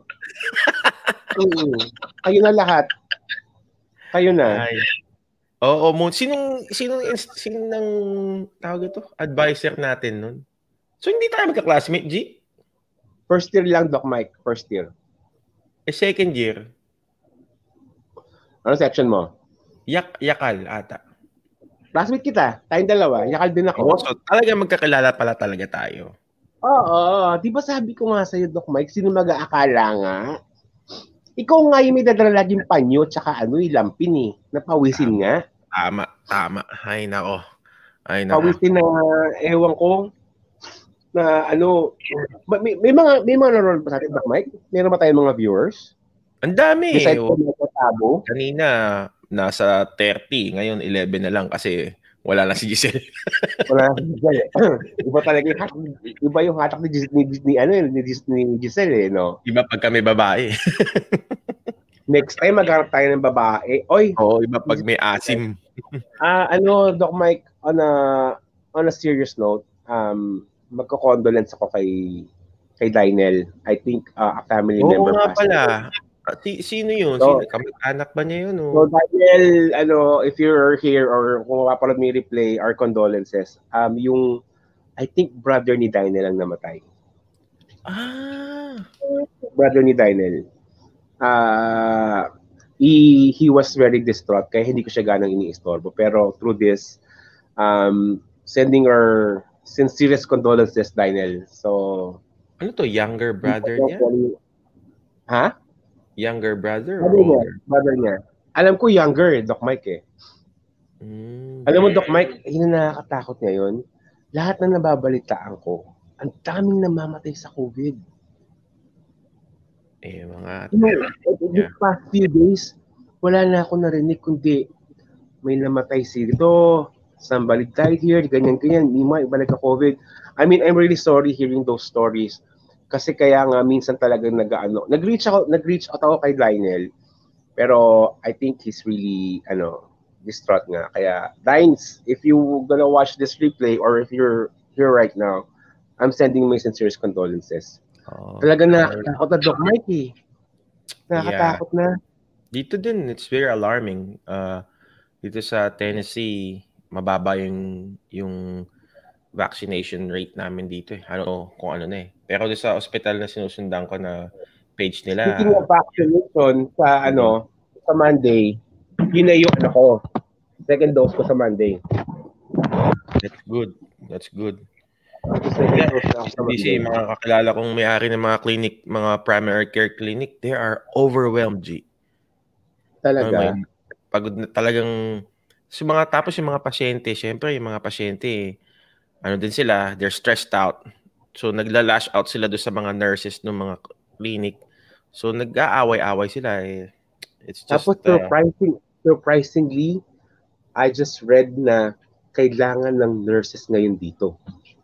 Kayo na lahat. Kayo na.
Ay. Oo, mo. Sinong, sinong, sinong, tawag ito? Advisor natin nun? So, hindi tayo magka-classmate, G?
First year lang, Doc Mike. First year.
Eh, second year?
Ano section mo?
Yak, yakal, ata.
Classmate kita. Tayong dalawa. Yakal din ako.
Oh, so, talaga magkakilala pala talaga tayo.
Oo. Di ba sabi ko nga sa'yo, Doc Mike, sino mag-aakala nga? Ikaw nga yung may dadala laging panyo tsaka ano, lampin eh. Napawisin
tama,
nga.
Tama, tama. Ay, nako. Ay, nako.
Pawisin na, ewan ko, na ano, may, may mga may mga nanonood pa sa atin, Doc Mike? Meron ba tayong mga viewers?
Ang dami.
Besides oh. Tabo?
Kanina, nasa thirty. Ngayon, eleven na lang kasi wala na si Giselle.
Wala na si Giselle. Iba talaga yung hatak, iba yung hatak ni, ni, ni, ano, ni, ni Giselle eh, no?
Iba pag kami babae.
Next time, magharap tayo ng babae. Oy!
Oo, iba pag may asim.
Ah, uh, ano, Doc Mike, on a, on a serious note, um, magko-condolence ako kay kay Dynel. I think uh, a family
Oo,
member
nga pala. Si, sino yun?
So,
sino? Kamag-anak ba niya yun?
Oh? So Dynel, ano, if you're here or kung mapapanood mo yung replay, our condolences. Um, yung, I think brother ni Dynel ang namatay.
Ah!
Brother ni Dynel. Uh, he, he was very distraught kaya hindi ko siya ganang iniistorbo. Pero through this, um, sending our sincerest condolences, Dynel. So,
ano to? Younger brother niya?
Ha?
Younger brother?
Brother niya. Brother niya. Alam ko younger, Doc Mike eh. Mm. Alam mo, Doc Mike, yun na nakakatakot ngayon. Lahat na nababalitaan ko, ang daming namamatay sa COVID.
Eh, mga...
You know, yeah. These past few days, wala na ako narinig kundi may namatay si ito, somebody died here, ganyan-ganyan, Mima, iba nagka-COVID. I mean, I'm really sorry hearing those stories. Kasi kaya nga, minsan talagang nag-ano, nag-reach ako, nag-reach out ako kay Lionel. Pero, I think he's really, ano, distraught nga. Kaya, Dines, if you gonna watch this replay, or if you're here right now, I'm sending my sincerest condolences. Oh, talagang nakakatakot na, Doc Mike, eh. Nakakatakot yeah. na.
Dito din, it's very alarming. Uh, dito sa Tennessee, mababa yung yung vaccination rate namin dito eh. I don't know kung ano na eh. Pero doon sa hospital na sinusundan ko na page nila.
Speaking of vaccination, sa mm-hmm. ano, sa Monday, yun na yung ano ko. Second dose ko sa Monday.
That's good. That's good. Yeah, kasi mga kakilala kong may-ari ng mga clinic, mga primary care clinic, they are overwhelmed, G.
Talaga?
Ano, pagod na talagang so mga tapos yung mga pasyente, syempre yung mga pasyente ano din sila, they're stressed out. So nagla-lash out sila do sa mga nurses ng mga clinic. So nag-aaway-away sila eh. It's just
tapos surprising, uh, surprisingly, I just read na kailangan ng nurses ngayon dito.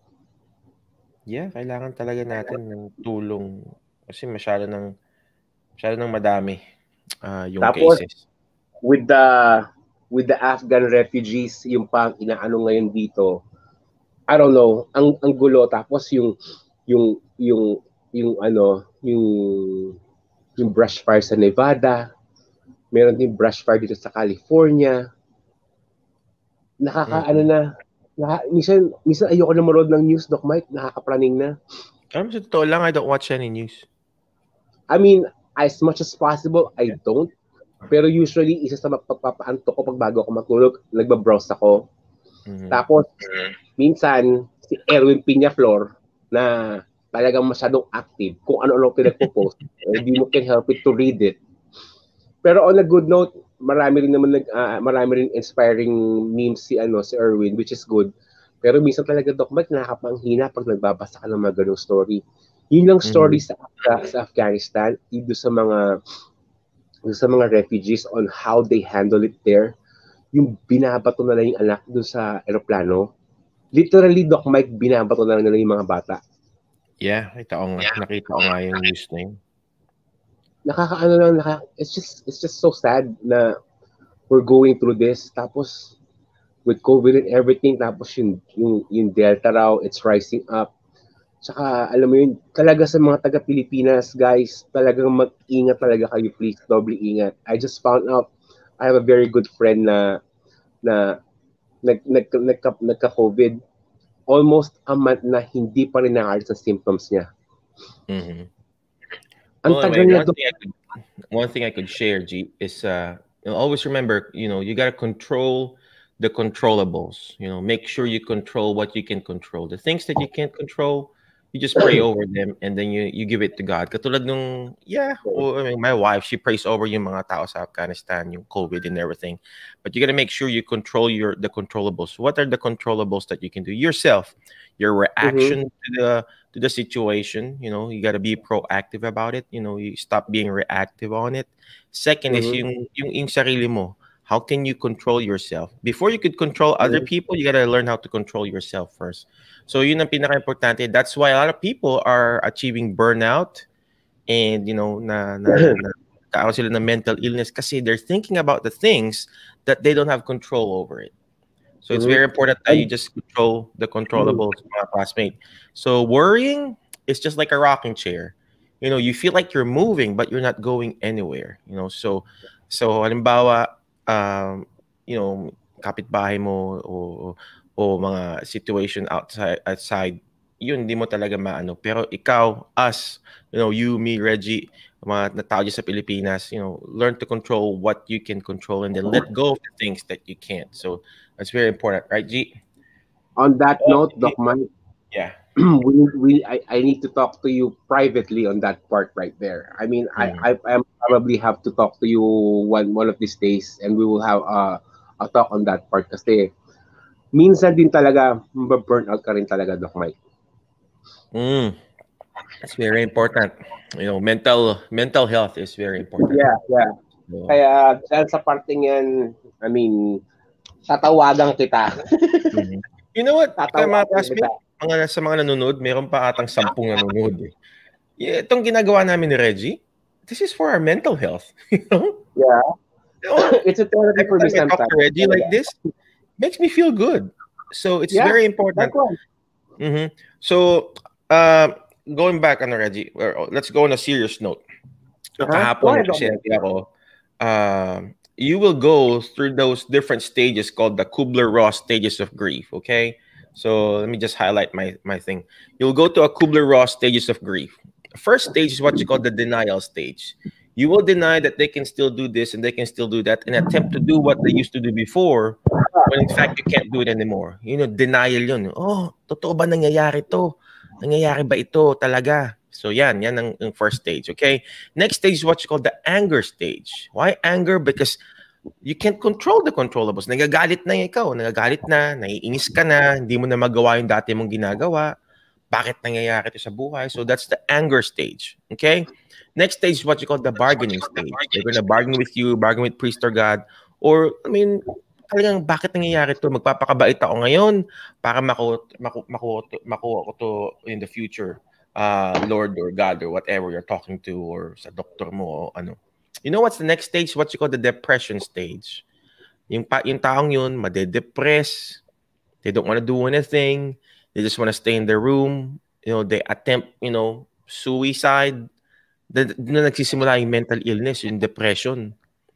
Yeah, kailangan talaga natin ng tulong kasi masyado ng masyado ng madami uh, yung
tapos,
cases.
With the with the Afghan refugees, yung pang inaano ngayon dito, I don't know, ang ang gulo. Tapos yung yung yung yung ano, yung yung brush fire sa Nevada, meron din brush fire dito sa California. Nakaka mm-hmm. ano na, naka, minsan minsan ayoko na manood ng news, Doc Mike, nakakapraning na.
Alam mo, sa totoo lang, I don't watch any news.
I mean, as much as possible, I don't. Pero usually, isa sa mapagpapaantok ko pag bago ako matulog, nagbabrowse ako. Mm-hmm. Tapos, minsan, si Erwin Piñaflor, na talagang masyadong active, kung ano-ano pinagpo-post, hindi mo can help it to read it. Pero on a good note, marami rin naman, uh, marami rin inspiring memes si, ano, si Erwin, which is good. Pero minsan talaga, Doc Mike, nakakapanghina pag nagbabasa ka ng mga ganong story. Yun lang story mm-hmm. sa, sa Afghanistan, ito sa mga sa mga refugees on how they handle it there. Yung binabato na lang yung anak doon sa aeroplano. Literally, Doc Mike, binabato na lang nila yung mga bata.
Yeah, nakita ko nga, nakita ko nga yung news na yun.
Nakakaano lang, nakaka, it's just it's just so sad na we're going through this. Tapos, with COVID and everything, tapos yung, yung, yung Delta raw, it's rising up. Tsaka, alam mo yun, talaga sa mga taga-Pilipinas, guys, talagang mag-ingat talaga kayo, please, doble ingat. I just found out, I have a very good friend na, na, nag, nag, nag, nagka-COVID, almost a month na hindi pa rin nakaalis sa symptoms niya.
Mm-hmm.
Ang
well,
tagal
anyway,
niya
one, thing I could, one thing I could share, G, is uh, you know, always remember, you know, you got to control the controllables. You know, make sure you control what you can control. The things that you can't control, you just pray over them and then you you give it to God. Katulad nung, yeah, well, I mean, my wife, she prays over yung mga tao sa Afghanistan, yung COVID and everything. But you got to make sure you control your the controllables. What are the controllables that you can do? Yourself, your reaction mm-hmm. to the to the situation. You know, you got to be proactive about it. You know, you stop being reactive on it. Second mm-hmm. is yung, yung yung sarili mo. How can you control yourself? Before you could control other people, you got to learn how to control yourself first. So yun ang pinaka-importante. That's why a lot of people are achieving burnout and, you know, na, na, na kaano sila ng mental illness kasi they're thinking about the things that they don't have control over it. So it's mm-hmm. very important that you just control the controllables, mm-hmm. classmate. So worrying is just like a rocking chair. You know, you feel like you're moving, but you're not going anywhere. You know, so, so halimbawa, um, you know, kapitbahay mo o, o mga situation outside, outside, yun, hindi mo talaga maano. Pero ikaw, us, you know, you, me, Reggie, mga natao sa Pilipinas, you know, learn to control what you can control and then let go of the things that you can't. So that's very important, right, G?
On that oh, note, Doc Mike,
yeah,
we, we I, I need to talk to you privately on that part right there. I mean, mm. I, I I probably have to talk to you one one of these days, and we will have a a talk on that part. Kasi minsan din talaga burnout ka rin talaga, Doc Mike.
Mm. That's very important. You know, mental mental health is very important.
Yeah, yeah. So, kaya dahil sa parting yan, I mean, tatawagan kita.
Mm-hmm. You know what? Ika, mga classmates, mga, sa mga nanonood, meron pa atang sampung nanonood. Eh. Yeah, itong ginagawa namin ni Reggie, this is for our mental health. You know?
Yeah.
You know,
it's a therapy for me
sometimes. I talk to Reggie like this, makes me feel good. So it's yeah, very important. Mm-hmm. So, uh, going back on Reggie, let's go on a serious note. Uh-huh. Kahapon, kasi ako, uh, you will go through those different stages called the Kubler-Ross stages of grief, okay? So let me just highlight my, my thing. You'll go to a Kubler-Ross stages of grief. The first stage is what you call the denial stage. You will deny that they can still do this and they can still do that and attempt to do what they used to do before when in fact you can't do it anymore. You know, denial yun. Oh, totoo ba nangyayari to? Nangyayari ba ito talaga? So yan, yan ang, ang first stage, okay? Next stage is what you call the anger stage. Why anger? Because you can't control the controllables. Nagagalit na ikaw, nagagalit na, naiinis ka na, hindi mo na magawa yung dati mong ginagawa. Bakit nangyayari ito sa buhay? So that's the anger stage, okay? Next stage is what you call the bargaining stage. They're gonna bargain with you, bargain with priest or God, or, I mean, talagang bakit nangyayari ito? Magpapakabait ako ngayon para makuha maku, maku, maku, ko to in the future. Uh, Lord or God or whatever you're talking to or sa doktor mo o ano. You know what's the next stage? What you call the depression stage. Yung, pa, yung taong yun, made-depress. They don't want to do anything. They just want to stay in their room. You know, they attempt, you know, suicide. Doon na nagsisimula yung mental illness, yung depression.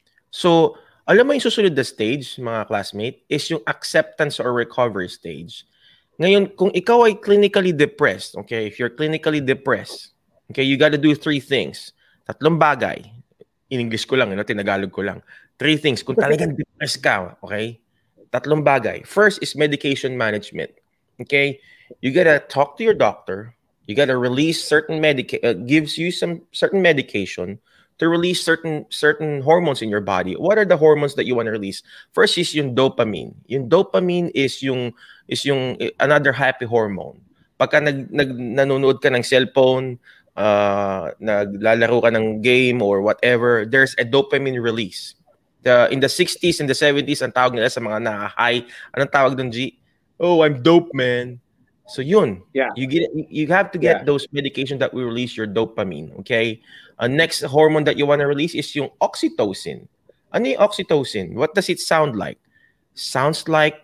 So, alam mo yung susunod na stage, mga classmate, is yung acceptance or recovery stage. Ngayon, kung ikaw ay clinically depressed, okay, if you're clinically depressed, okay, you got to do three things. Tatlong bagay. in English ko lang, you know, tinagalog ko lang. Three things. Kung talagang depressed ka, okay? Tatlong bagay. First is medication management. Okay? You gotta talk to your doctor. You gotta release certain medica- uh, gives you some certain medication to release certain certain hormones in your body. What are the hormones that you want to release? First is yung dopamine. Yung dopamine is yung is yung uh, another happy hormone. Pagka nag, nag nanonood ka ng cellphone, uh, naglalaro ka ng game or whatever, there's a dopamine release. The, in the sixties and the seventies, ang tawag nila sa mga na-high, anong tawag doon, G? Oh, I'm dope, man. So yun,
yeah.
you get you have to get yeah. those medications that will release your dopamine, okay? Uh, next hormone that you want to release is yung oxytocin. Ano yung oxytocin? What does it sound like? Sounds like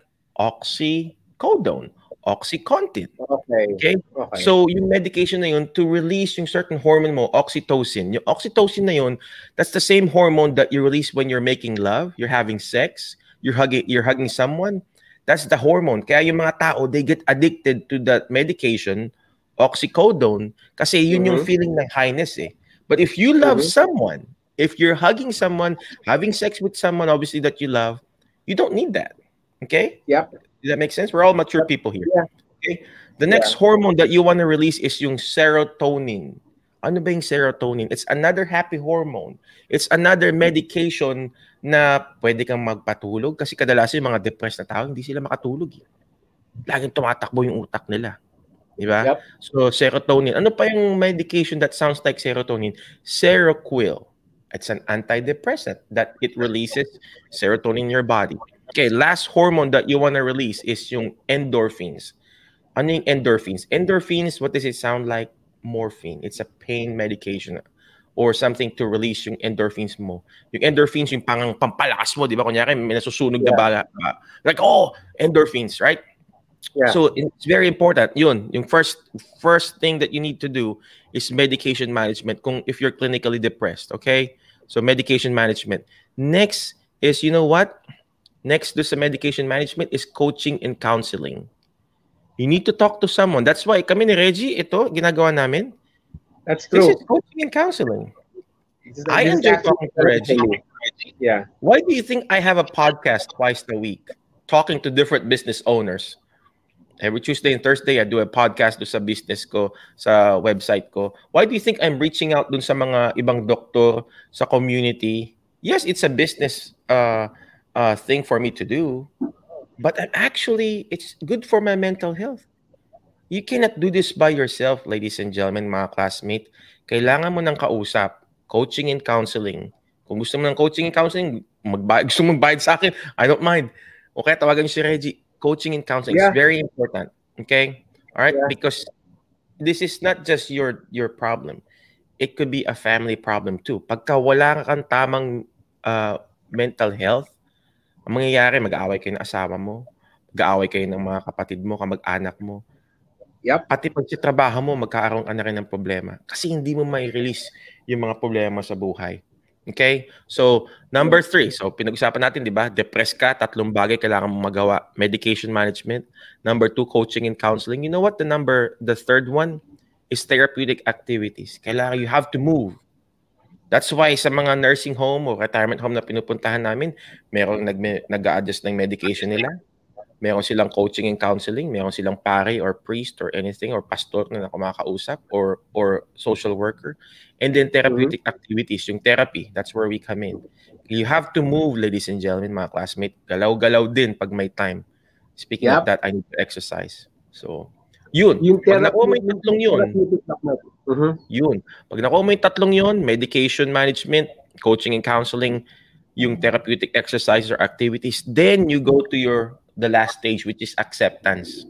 oxycodone, oxycontin.
Okay.
Okay? Okay. So yung medication na yun to release yung certain hormone mo, oxytocin. Yung oxytocin na yun, that's the same hormone that you release when you're making love, you're having sex, you're hugging you're hugging someone. That's the hormone. Kaya yung mga tao, they get addicted to that medication, oxycodone, kasi yun mm-hmm. yung feeling ng highness eh. But if you love mm-hmm. someone, if you're hugging someone, having sex with someone, obviously that you love, you don't need that. Okay?
Yep.
Does that make sense? We're all mature people here.
Yeah.
Okay? The next yeah. hormone that you want to release is yung serotonin. Ano ba yung serotonin? It's another happy hormone. It's another medication na pwede kang magpatulog kasi kadalasan yung mga depressed na tao, hindi sila makatulog. Eh. Laging tumatakbo yung utak nila. Di ba? Yep. So, serotonin. Ano pa yung medication that sounds like serotonin? Seroquel. It's an antidepressant that it releases serotonin in your body. Okay, last hormone that you want to release is yung endorphins. Ano yung endorphins? Endorphins, what does it sound like? Morphine. It's a pain medication or something to release yung endorphins mo. Yung endorphins, yung pang pampalakas mo, di ba? Kunyari, may nasusunog yeah. na bala. Like, oh, endorphins, right? Yeah. So, it's very important. Yun, yung first first thing that you need to do is medication management kung if you're clinically depressed, okay? So, medication management. Next is, you know what? Next to sa medication management is coaching and counseling. You need to talk to someone. That's why kami ni Reggie, ito, ginagawa namin.
That's true.
This is coaching and counseling. Is, I enjoy talking to Reggie.
Yeah.
Why do you think I have a podcast twice a week talking to different business owners? Every Tuesday and Thursday, I do a podcast do sa business ko, sa website ko. Why do you think I'm reaching out dun sa mga ibang doktor sa community? Yes, it's a business uh, uh, thing for me to do. But I'm actually, it's good for my mental health. You cannot do this by yourself, ladies and gentlemen, mga classmates. Kailangan mo ng kausap, coaching and counseling. Kung gusto mo ng coaching and counseling, magbayad, gusto mo magbayad sa akin, I don't mind. Okay, tawagan niyo si Reggie. Coaching and counseling yeah. is very important. Okay? All right? Yeah. Because this is not just your your problem. It could be a family problem too. Pagka wala kang tamang uh, mental health, ang mangyayari, mag-aaway kayo ng asawa mo, mag-aaway kayo ng mga kapatid mo, kamag-anak mo.
Yep.
Pati pag sa trabaho mo, magkakaroon ka na rin ng problema. Kasi hindi mo may release yung mga problema sa buhay. Okay? So, number three. So, pinag-usapan natin, di ba? Depressed ka, tatlong bagay kailangan mo magawa. Medication management. Number two, coaching and counseling. You know what? The number, the third one is therapeutic activities. Kailangan, you have to move. That's why sa mga nursing home o retirement home na pinupuntahan namin, merong nag-a-adjust ng medication nila. Meron silang coaching and counseling, meron silang pare or priest or anything or pastor na kumakausap or or social worker. And then therapeutic mm-hmm. activities, yung therapy, that's where we come in. You have to move, ladies and gentlemen, mga classmates. Galaw-galaw din pag may time. Speaking yep. of that, I need to exercise. So, yun. Yung pag nakuha mo yung tatlong yun, uh-huh. yun. Pag nakuha mo yung tatlong yun, medication management, coaching and counseling, yung therapeutic exercise or activities, then you go to your the last stage, which is acceptance.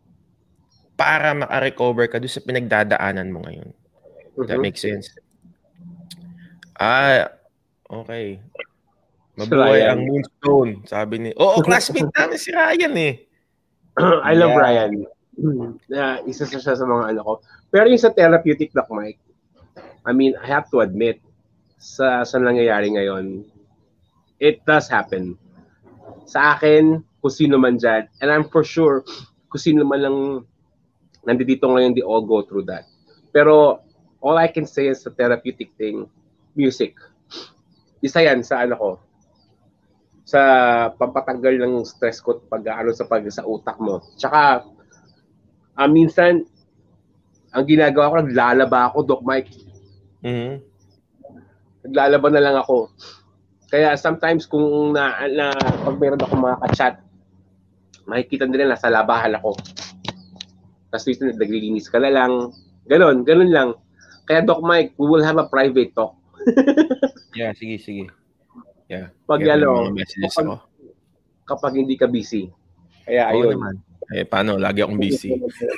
Para maka-recover ka doon sa pinagdadaanan mo ngayon. Mm-hmm. That makes sense? Ah, okay. Mabuhay ang Moonstone, sabi ni... Oo, classmate namin si Ryan eh.
I love yeah. Ryan. Uh, isa siya sa mga ano ko. Pero yung sa therapeutic doc, Mike, I mean, I have to admit, sa, sa nangyayari ngayon, it does happen. Sa akin, kung sino man dyan, and I'm for sure, kung sino man lang nandito ngayon, they all go through that. Pero, all I can say is the therapeutic thing, music. isa yan sa ano ko, sa pampatanggal ng stress ko pag ano sa pag sa utak mo. Tsaka uh, minsan ang ginagawa ko, naglalaba ako, Doc Mike.
Mm-hmm.
Naglalaba na lang ako. Kaya sometimes kung na, na pag meron ako mga ka-chat, makikita nila nasa labahan ako. Tapos dito naglilinis ka na lang. Ganon, ganon lang. Kaya Doc Mike, we will have a private talk.
Yeah, sige, sige. Yeah.
Pag
yeah,
ano,
mga messages
kapag,
ako.
kapag hindi ka busy. Kaya
Oo
ayun.
naman. Eh, paano? Lagi akong busy.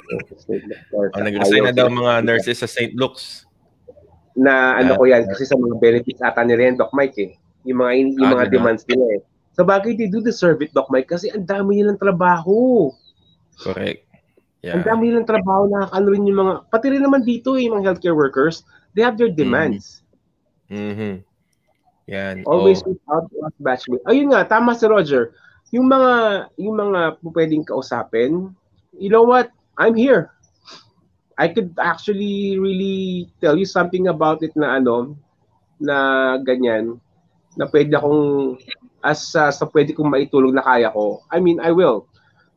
Oh,
nag-resign na daw mga nurses sa Saint Luke's.
Na ano uh, ko yan, kasi sa mga benefits ata ni Ren, Doc Mike eh. Yung mga, yung
ah,
mga demands nila eh. Sa bagay, they do deserve it, Doc Mike, kasi ang dami nilang trabaho.
Correct. Yeah.
Ang dami nilang trabaho, nakakaano rin yung mga, pati rin naman dito eh, yung mga healthcare workers, they have their demands.
Mm-hmm. Yan.
Always
oh.
without batchmate. Ayun nga, tama si Roger. Yung mga, yung mga pwedeng kausapin, you know what? I'm here. I could actually really tell you something about it na ano, na ganyan, na pwede akong, as uh, sa pwede kong maitulong na kaya ko. I mean, I will.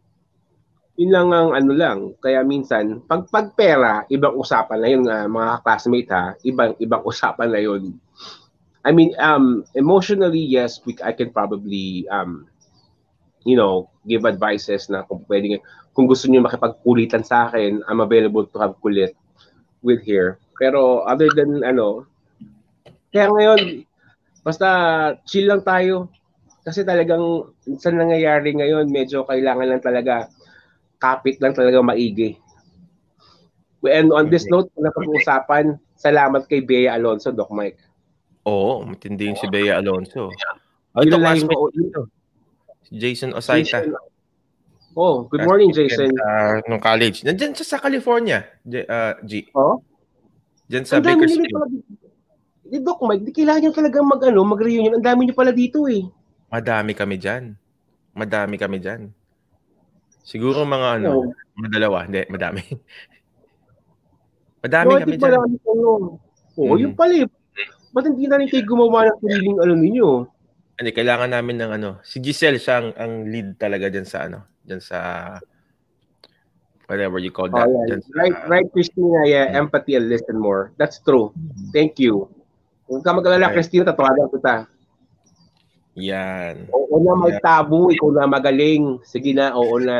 Yun lang ang ano lang. Kaya minsan, pag, pag pera, ibang usapan na yun, uh, mga classmate ha, ibang, ibang usapan na yun. I mean, um, emotionally, yes, we, I can probably, um, you know, give advices na kung pwede, kung gusto niyo makipagkulitan sa akin, I'm available to have kulit with here. Pero other than ano, kaya ngayon, basta chill lang tayo. Kasi talagang sa nangyayari ngayon, medyo kailangan lang talaga, kapit lang talaga maigi. And on this note, na pag-uusapan, salamat kay Bea Alonso, Doc Mike.
Oo, matindi yung si Bea Alonso. Oh, ito classmate ko ito. Jason Osaita.
Jason. Oh, good morning, Jason.
Uh, nung college. Nandiyan siya sa California, J, uh, G.
Oh?
Diyan sa Bakersfield.
Di Doc Mike, di kailangan nyo talaga mag, ano, mag-reunion. Ang dami nyo pala dito eh.
Madami kami dyan. Madami kami dyan. Siguro mga ano, oh. mga dalawa. Hindi, madami. madami no, kami dyan.
Marami, ano. Oo, hmm. yung pala eh. Ba't hindi na rin kayo gumawa ng sariling ano ninyo?
Hindi, kailangan namin ng ano. Si Giselle siya ang, ang lead talaga dyan sa ano. Dyan sa whatever you call that.
Oh, yeah.
Sa,
right, right, Christina. Yeah, hmm. empathy and listen more. That's true. Thank you. Huwag ka mag-alala, okay. Christina, tatawagan kita.
Yan.
Oo na, may tabu. Ikaw na magaling. Sige na, oo na.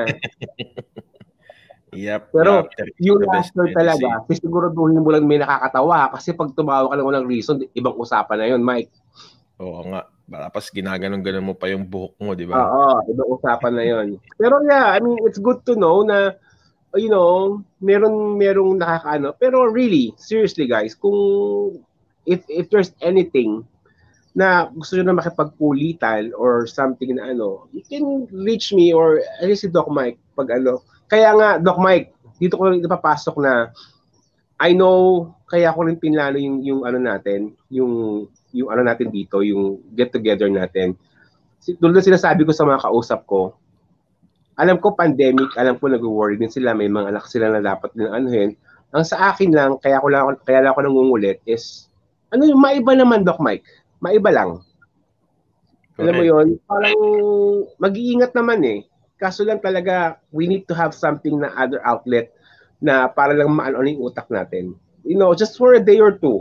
Yep.
Pero
yep,
yung laughter talaga, siguraduhin mo lang may nakakatawa. Kasi pag tumawa ka lang walang reason, ibang usapan na yun, Mike.
Oo nga. Tapos ginaganon-ganon mo pa yung buhok mo, di ba?
Oo, ibang usapan na yun. Pero yeah, I mean, it's good to know na, you know, meron, merong nakakaano. Pero really, seriously guys, kung if if there's anything na gusto nyo na makipagkulitan or something na ano, you can reach me or at least si Doc Mike pag ano. Kaya nga, Doc Mike, dito ko rin ipapasok na I know, kaya ko rin pinlano yung, yung ano natin, yung yung ano natin dito, yung get together natin. Tulad na sinasabi ko sa mga kausap ko, alam ko pandemic, alam ko nag-worry din sila, may mga anak sila na dapat din anuhin. Ang sa akin lang, kaya ko lang, kaya lang ako nangungulit is, ano yung maiba naman, Doc Mike? Maiba lang. Okay. Alam mo yun, parang mag-iingat naman eh. Kaso lang talaga, we need to have something na other outlet na para lang maano yung utak natin. You know, just for a day or two.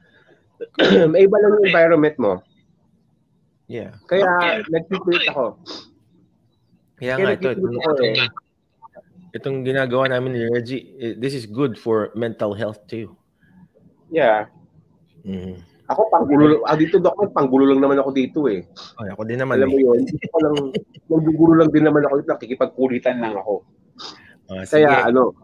May iba lang yung environment mo.
Yeah.
Kaya, okay. nag-tweet ako.
Kaya, Kaya nga, ito, ito, ito, ito, itong ginagawa namin ni Reggie, this is good for mental health too.
Yeah.
Mm.
Ako, panggulo, ah, dito, Doc, panggulo lang naman ako dito eh.
Ay, ako din naman.
Alam mo
eh.
yun, dito ko lang, nanggugulo lang din naman ako dito, nakikipagkulitan lang ako.
Uh,
Kaya, ano,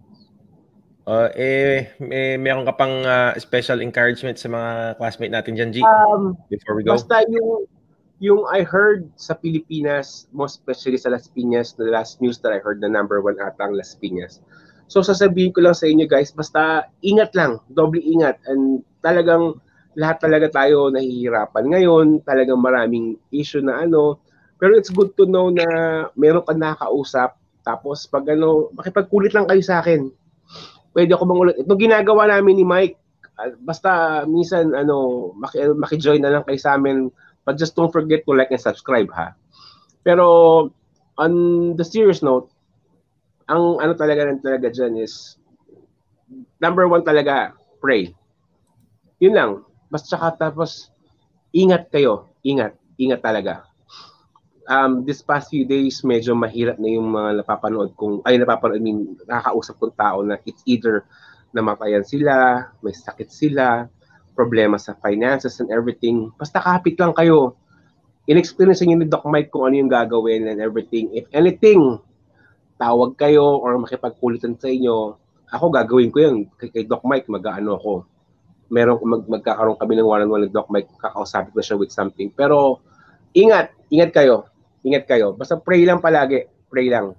Uh, eh, may meron ka pang uh, special encouragement sa mga classmate natin dyan, G?
Um,
before we go?
Basta yung, yung I heard sa Pilipinas, most especially sa Las Piñas, the last news that I heard, na number one ata ang Las Piñas. So sasabihin ko lang sa inyo guys, basta ingat lang, doble ingat. And talagang lahat talaga tayo nahihirapan ngayon, talagang maraming issue na ano. Pero it's good to know na meron ka nakakausap, tapos pag ano, makipagkulit lang kayo sa akin. Pwede ako mangulit. Ito ginagawa namin ni Mike, Uh, basta minsan ano maki, maki-join na lang kayo sa amin, but just don't forget to like and subscribe ha. Pero on the serious note, ang ano talaga rin talaga dyan is number one talaga, pray. Yun lang. Basta tsaka tapos ingat kayo, ingat, ingat talaga. Um, this past few days, medyo mahirap na yung mga napapanood kong, ay napapanood, I mean, nakakausap kong tao na it's either namatayan sila, may sakit sila, problema sa finances and everything. Basta kapit lang kayo. In-experience niyo ni Doc Mike kung ano yung gagawin and everything. If anything, tawag kayo or makipagkulitan sa inyo, ako gagawin ko yun. Kay, kay Doc Mike, mag-ano ako. Meron, mag, magkakaroon kami ng one-on-one ng Doc Mike, kakausapin ko siya with something. Pero, ingat, ingat kayo. Ingat kayo. Basta pray lang palagi. Pray lang.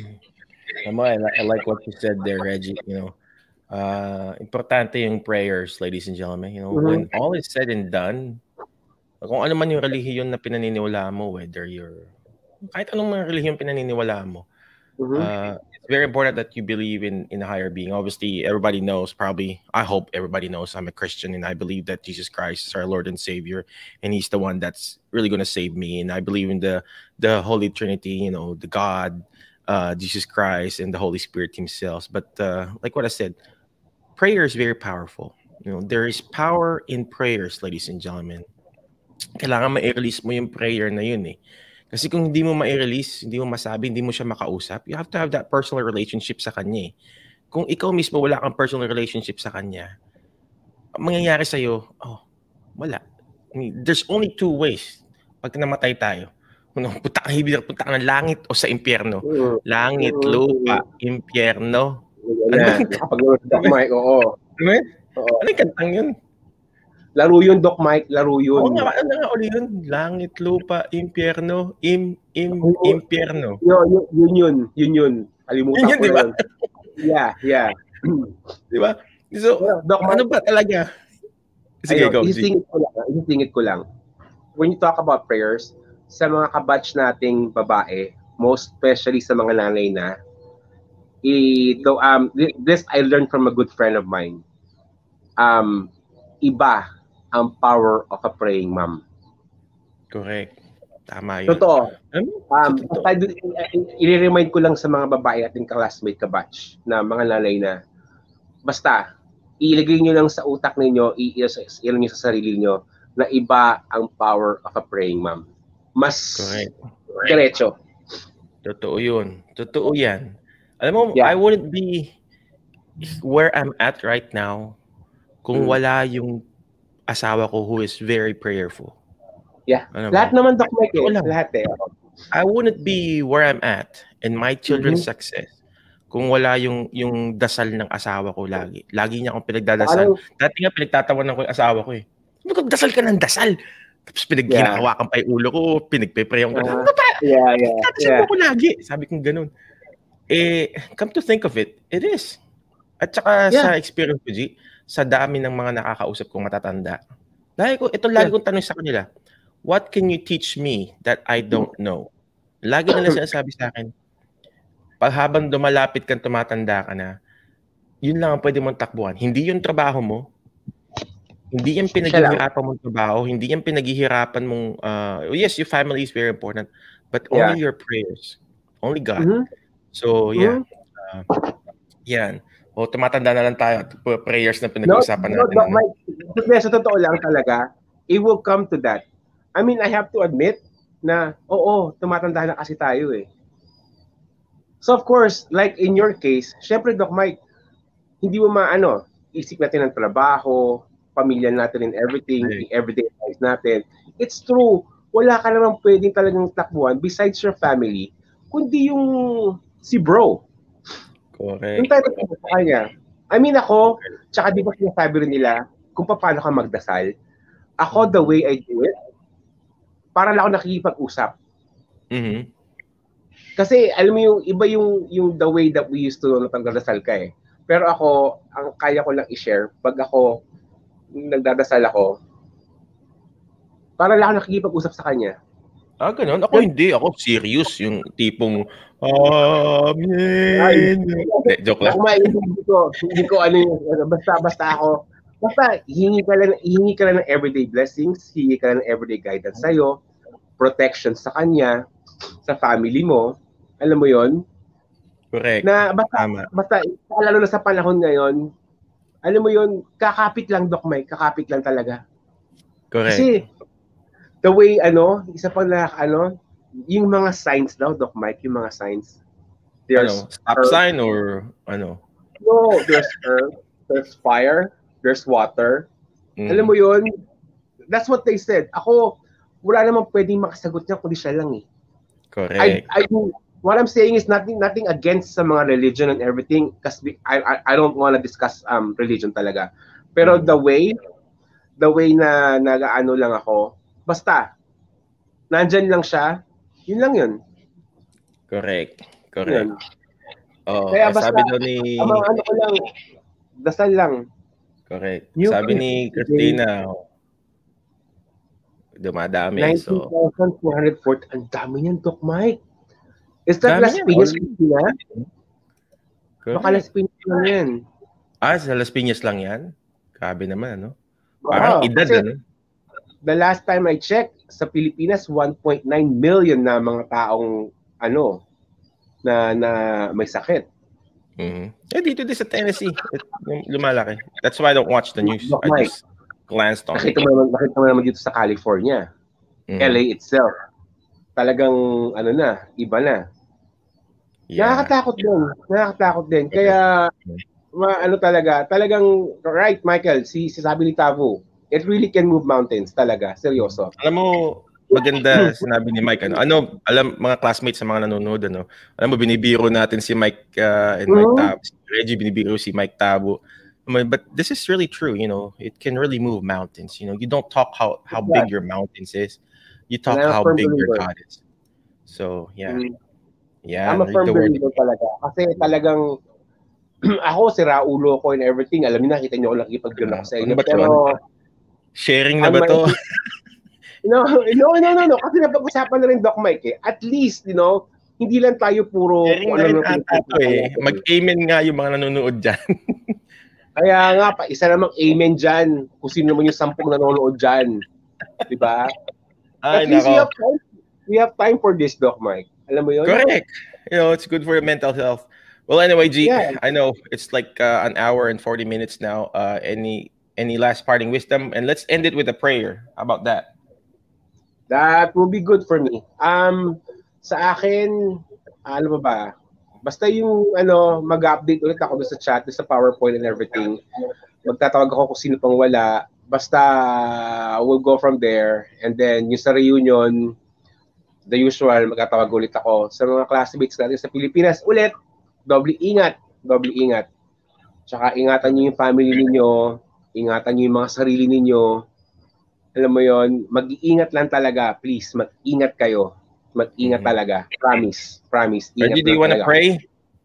I, I like what you said there, Reggie. You know, uh, importante yung prayers, ladies and gentlemen. You know, mm-hmm. when all is said and done, kung ano man yung relihiyon na pinaniniwalaan mo, whether you're, kahit anong mga relihiyon pinaniniwalaan mo, mm-hmm. uh, it's very important that you believe in, in a higher being. Obviously, everybody knows, probably, I hope everybody knows I'm a Christian and I believe that Jesus Christ is our Lord and Savior and He's the one that's really going to save me. And I believe in the, the Holy Trinity, you know, the God, uh, Jesus Christ, and the Holy Spirit Himself. But uh, like what I said, prayer is very powerful. You know, there is power in prayers, ladies and gentlemen. Kailangan ma-release mo yung prayer na yun eh. Kasi kung hindi mo ma-release, hindi mo masabi, hindi mo siya makausap, you have to have that personal relationship sa kanya eh. Kung ikaw mismo wala kang personal relationship sa kanya, mangyayari sa'yo, oh, wala. I mean, there's only two ways pag namatay tayo. Punta ka, punta ka ng langit o sa impyerno. Langit, lupa, impyerno.
Ano? Kapag Doc Mike, oo.
Ano yung kantang yun?
Laro yun, Doc Mike, laro yun.
Oo nga, ano nga uli yun? Langit, lupa, impyerno, im, im, oh, impyerno.
Yun, yun, yun, yun, yun, yun. Kalimutan
yun,
ko
diba?
yun. Yeah, yeah.
Diba? So, yeah, Doc ano Mike, ba talaga? Sige, go.
Isisingit ko lang, isisingit ko lang. When you talk about prayers, sa mga kabatch nating babae, most especially sa mga nanay na, ito, um, this I learned from a good friend of mine. Um, iba ang power of a praying mom.
Correct. Tama yun.
Totoo. Um, i-remind ko lang sa mga babae ating classmate kabatch na mga nanay na basta, ilagay nyo lang sa utak ninyo, i-ilan nyo sa sarili nyo na iba ang power of a praying mom. Mas correct. Diretso.
Totoo yun. Totoo yan. Alam mo, yeah. I wouldn't be where I'm at right now kung hmm. wala yung asawa ko who is very prayerful.
Yeah. Ano lahat ba? Naman, Doc Mike, eh. Lahat eh.
I wouldn't be where I'm at and my children's mm-hmm. success kung wala yung yung dasal ng asawa ko lagi. Lagi niya akong pinagdadasal. Ano? Dati nga pinagtatawanan ko yung asawa ko eh. Sabi ko, dasal ka ng dasal. Tapos pinaghinakawakan yeah. pa yung ulo ko, pinagpe-pray ako. Uh, ano ba?
Yeah, yeah.
Dasal yeah. ko lagi. Sabi ko ganun. Eh, come to think of it, it is. At saka yeah. sa experience ko, G, sa dami ng mga nakakausap kong matatanda. Lagi ko, ito lagi kong tanong sa kanila, what can you teach me that I don't know? Lagi nila sinasabi sa akin, pag habang dumalapit kang tumatanda ka na, yun lang ang pwede mong takbuhan. Hindi yung trabaho mo, hindi yung pinaghihirapan mong trabaho, hindi yung pinaghihirapan mong, uh, yes, your family is very important, but only yeah. your prayers. Only God. Mm-hmm. So, yeah. Uh, yan. O tumatanda na lang tayo, prayers na pinag-uusapan no, natin. No, no,
my, sa totoo lang talaga, it will come to that. I mean, I have to admit na, oo, tumatanda na kasi tayo eh. So of course, like in your case, syempre Doc Mike, hindi mo maano, isip natin ng trabaho, pamilya natin and everything, okay. everyday life natin. It's true, wala ka naman pwedeng talagang takbuhan besides your family, kundi yung si bro.
Correct.
Yung tayo sa kanya. I mean ako, tsaka di ba sinasabi rin nila kung paano ka magdasal. Ako, the way I do it, para lang ako nakikipag-usap.
Mm-hmm.
Kasi alam mo yung iba yung yung the way that we used to na pagdadasal ka eh. Pero ako, ang kaya ko lang i-share, pag ako nagdadasal ako, para lang ako nakikipag-usap sa kanya.
Ah, ganun? Ako hindi. Ako serious. Yung tipong, Amen. Ay, joke lang.
Ako, hindi ko, hindi ko ano yung, basta, basta ako, basta hihingi ka lang, hihingi ka lang ng everyday blessings, hihingi ka lang ng everyday guidance sa'yo, protection sa kanya, sa family mo, alam mo yon.
Correct.
Na basta,
Tama.
basta, lalo na sa panahon ngayon, alam mo yon, kakapit lang, Doc Mike, kakapit lang talaga.
Correct.
Kasi, the way, ano, isa pa na, ano, yung mga signs daw, Doc Mike, yung mga signs. There's
ano, stop
earth.
sign or ano?
No, there's earth, there's fire, there's water. Mm. Alam mo yun? That's what they said. Ako, wala namang pwedeng makasagot niya kundi siya lang eh.
Correct.
I, I, what I'm saying is nothing nothing against sa mga religion and everything kasi I, I, I don't want to discuss um religion talaga. Pero mm. the way, the way na nag-ano lang ako, basta, nandyan lang siya, yun lang yun.
Correct. Correct.
Yun.
Oh,
kaya basta,
sabi daw ni...
ang mga ano ko lang, dasal lang.
Correct.
New
sabi ni Cavitena, dumadami.
nineteen thousand four hundred forty. Ang dami niyan, Doc Mike. Is that
dami
Las Piñas, Cristina?
Correct.
Baka Las Piñas lang yan.
Ah, sa Las Piñas lang yan? Grabe naman, ano? Parang
oh,
edad, ano?
The last time I checked, sa Pilipinas, one point nine million na mga taong, ano, na na may sakit.
Mm-hmm. Eh, dito din sa Tennessee, lumalaki. That's why I don't watch the news.
Doc
I
Mike,
just glanced on
nakita
it.
Mo naman, nakita mo naman dito sa California. Mm-hmm. L A itself. Talagang, ano na, iba na. Yeah. Nakakatakot din. Nakakatakot din. Kaya, ma, ano talaga, talagang, right, Michael, si, si sabi ni Tavo, it really can move mountains talaga. Seryoso.
Alam mo, maganda sinabi ni Mike. Ano, ano alam, mga classmates sa mga nanonood, ano, alam mo, binibiro natin si Mike uh, and Mike mm-hmm. Tabo. Si Reggie, binibiro si Mike Tabo. But this is really true, you know. It can really move mountains. You know, you don't talk how, how big your mountains is. You talk how big believer. Your God is. So, yeah. Mm-hmm. Yeah.
I'm a firm believer talaga. Kasi talagang, ako, si Raulo ko and everything. Alam niyo, nakita niyo ako nakikipag-girl ako sa inyo.
Ano ba
pero,
sharing na ba to?
no, no, no, no, no. Kasi napag-usapan na rin, Doc Mike, eh. At least, you know, hindi lang tayo puro...
Sharing na rin ata to, eh. Mag-amen nga yung mga nanonood dyan.
Kaya nga, pa, isa namang amen dyan. Kung sino naman yung sampung nanonood dyan. Diba?
Ay,
At least we have, time, we have time for this, Doc Mike. Alam mo yun?
Correct. You know, it's good for your mental health. Well, anyway, G, yeah. I know it's like uh, an hour and forty minutes now. Uh, any any last parting wisdom? And let's end it with a prayer. How about that?
That will be good for me. Um, sa akin, ano ba ba? Basta yung ano, mag-update ulit ako doon sa chat, doon sa PowerPoint and everything. Magtatawag ako kung sino pang wala. Basta we'll go from there. And then yung sa reunion, the usual, magtatawag ulit ako sa mga classmates natin sa Pilipinas. Ulit, doble ingat, doble ingat. Tsaka ingatan niyo yung family niyo, ingatan niyo yung mga sarili niyo. Alam mo yon, mag-iingat lang talaga. Please, mag-ingat kayo. Mag-ingat mm-hmm. talaga. Promise. Promise.
Reggie, do you want to pray?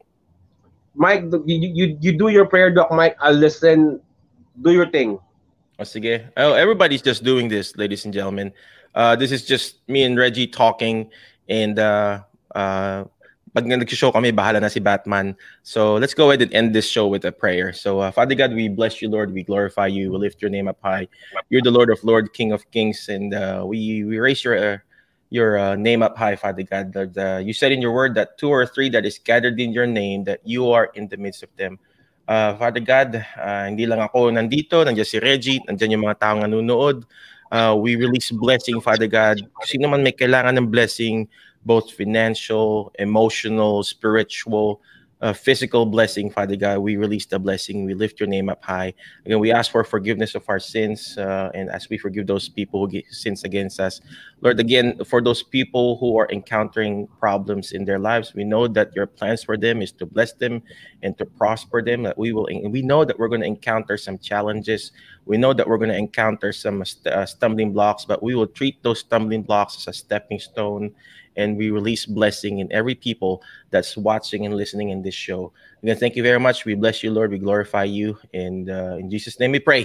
Mike, you, you, you do your prayer, Doc Mike. I'll listen. Do your thing.
Oh, sige. Oh, everybody's just doing this, ladies and gentlemen. Uh, this is just me and Reggie talking. And uh, uh, pag nag-show kami, bahala na si Batman. So let's go ahead and end this show with a prayer. So uh, Father God, we bless you, Lord. We glorify you. We lift your name up high. You're the Lord of Lords, King of Kings. And uh, we, we raise your... Uh, your uh, name up high, Father God. Lord, uh, you said in your word that two or three that is gathered in your name, that you are in the midst of them. Uh, Father God, uh, hindi lang ako nandito, nandiyan si Reggie, nandiyan yung mga taong nanonood. Uh, we release blessing, Father God. Sino man may kailangan ng blessing, both financial, emotional, spiritual, uh, physical blessing, Father God, we release the blessing. We lift your name up high. Again, we ask for forgiveness of our sins, uh, and as we forgive those people who get sins against us. Lord, again, for those people who are encountering problems in their lives, we know that your plans for them is to bless them and to prosper them. That we will, and we know that we're going to encounter some challenges. We know that we're going to encounter some uh, stumbling blocks, but we will treat those stumbling blocks as a stepping stone. And we release blessing in every people that's watching and listening in this show. Again, thank you very much. We bless you, Lord. We glorify you. And uh, in Jesus' name we pray.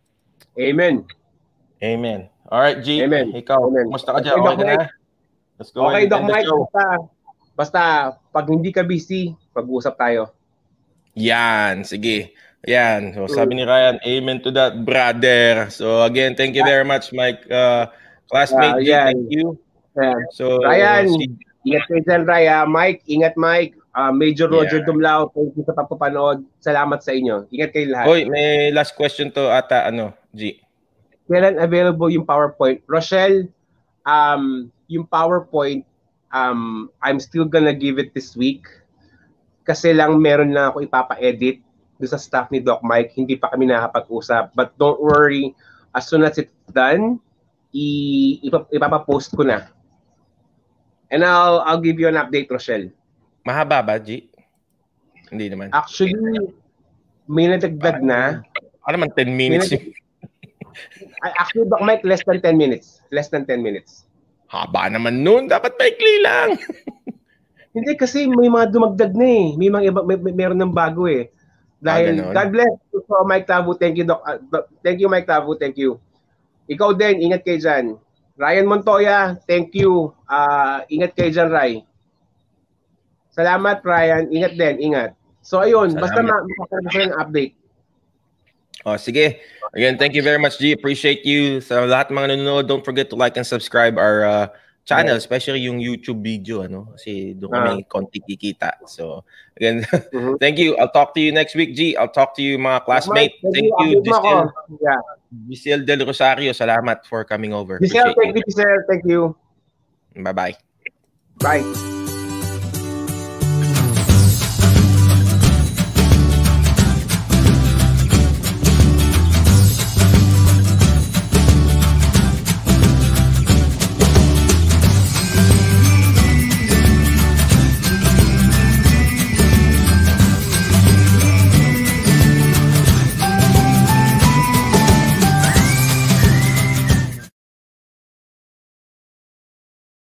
Amen.
Amen. All right, G.
Amen.
Ikaw,
Amen.
kumusta ka dyan? Okay, okay na? Let's go
okay,
ahead
Doc
and end
Mike,
the show.
Basta, basta, pag hindi ka busy, pag-uusap tayo.
Yan, sige. Yan. So, sabi ni Ryan, amen to that, brother. So, again, thank you very much, Mike. Uh, classmate G,
Uh,
thank you.
Yeah.
So,
Ryan,
si...
ingat kayo dyan, Raya. Mike, ingat, Mike. Uh, Major Roger
Yeah.
Dumlao, thank you sa pagpapanood. Salamat sa inyo. Ingat kayo lahat.
Hoy, may last question to ata, ano, G.
Kailan available yung PowerPoint? Rochelle, um, yung PowerPoint, um, I'm still gonna give it this week. Kasi lang meron na ako ipapa-edit doon sa staff ni Doc Mike. Hindi pa kami nakapag-usap. But don't worry, as soon as it's done, i- ipap- ipapapost ko na. And I'll I'll give you an update, Rochelle.
Mahaba ba, G? Hindi naman.
Actually, may nadagdag na.
Ano naman, ten minutes?
May Actually, Doc Mike, less than ten minutes. Less than ten minutes.
Haba naman nun. Dapat maikli lang.
Hindi, kasi may mga dumagdag na eh. May mga iba, may, may meron ng bago eh. Dahil,
ah,
God bless. So, Mike Tabu, thank you, Doc. Uh, thank you, Mike Tabu, thank you. Ikaw din, ingat kayo dyan. Ryan Montoya, thank you. Uh, ingat kayo dyan, Ray. Salamat, Ryan. Ingat din, ingat. So, ayun, Salamat. Basta makakagawa ko yung update.
Oh, sige. Again, thank you very much, G. Appreciate you. Sa lahat ng mga nanonood, don't forget to like and subscribe our uh, channel, yeah. Especially yung YouTube video, ano? Kasi doon kami uh, konti kikita. So, again, mm-hmm. Thank you. I'll talk to you next week, G. I'll talk to you, mga classmates. Thank, thank you, Giselle. Yeah. Giselle Del Rosario. Salamat for coming over.
Giselle, thank you, Giselle. Thank you.
Bye-bye.
Bye.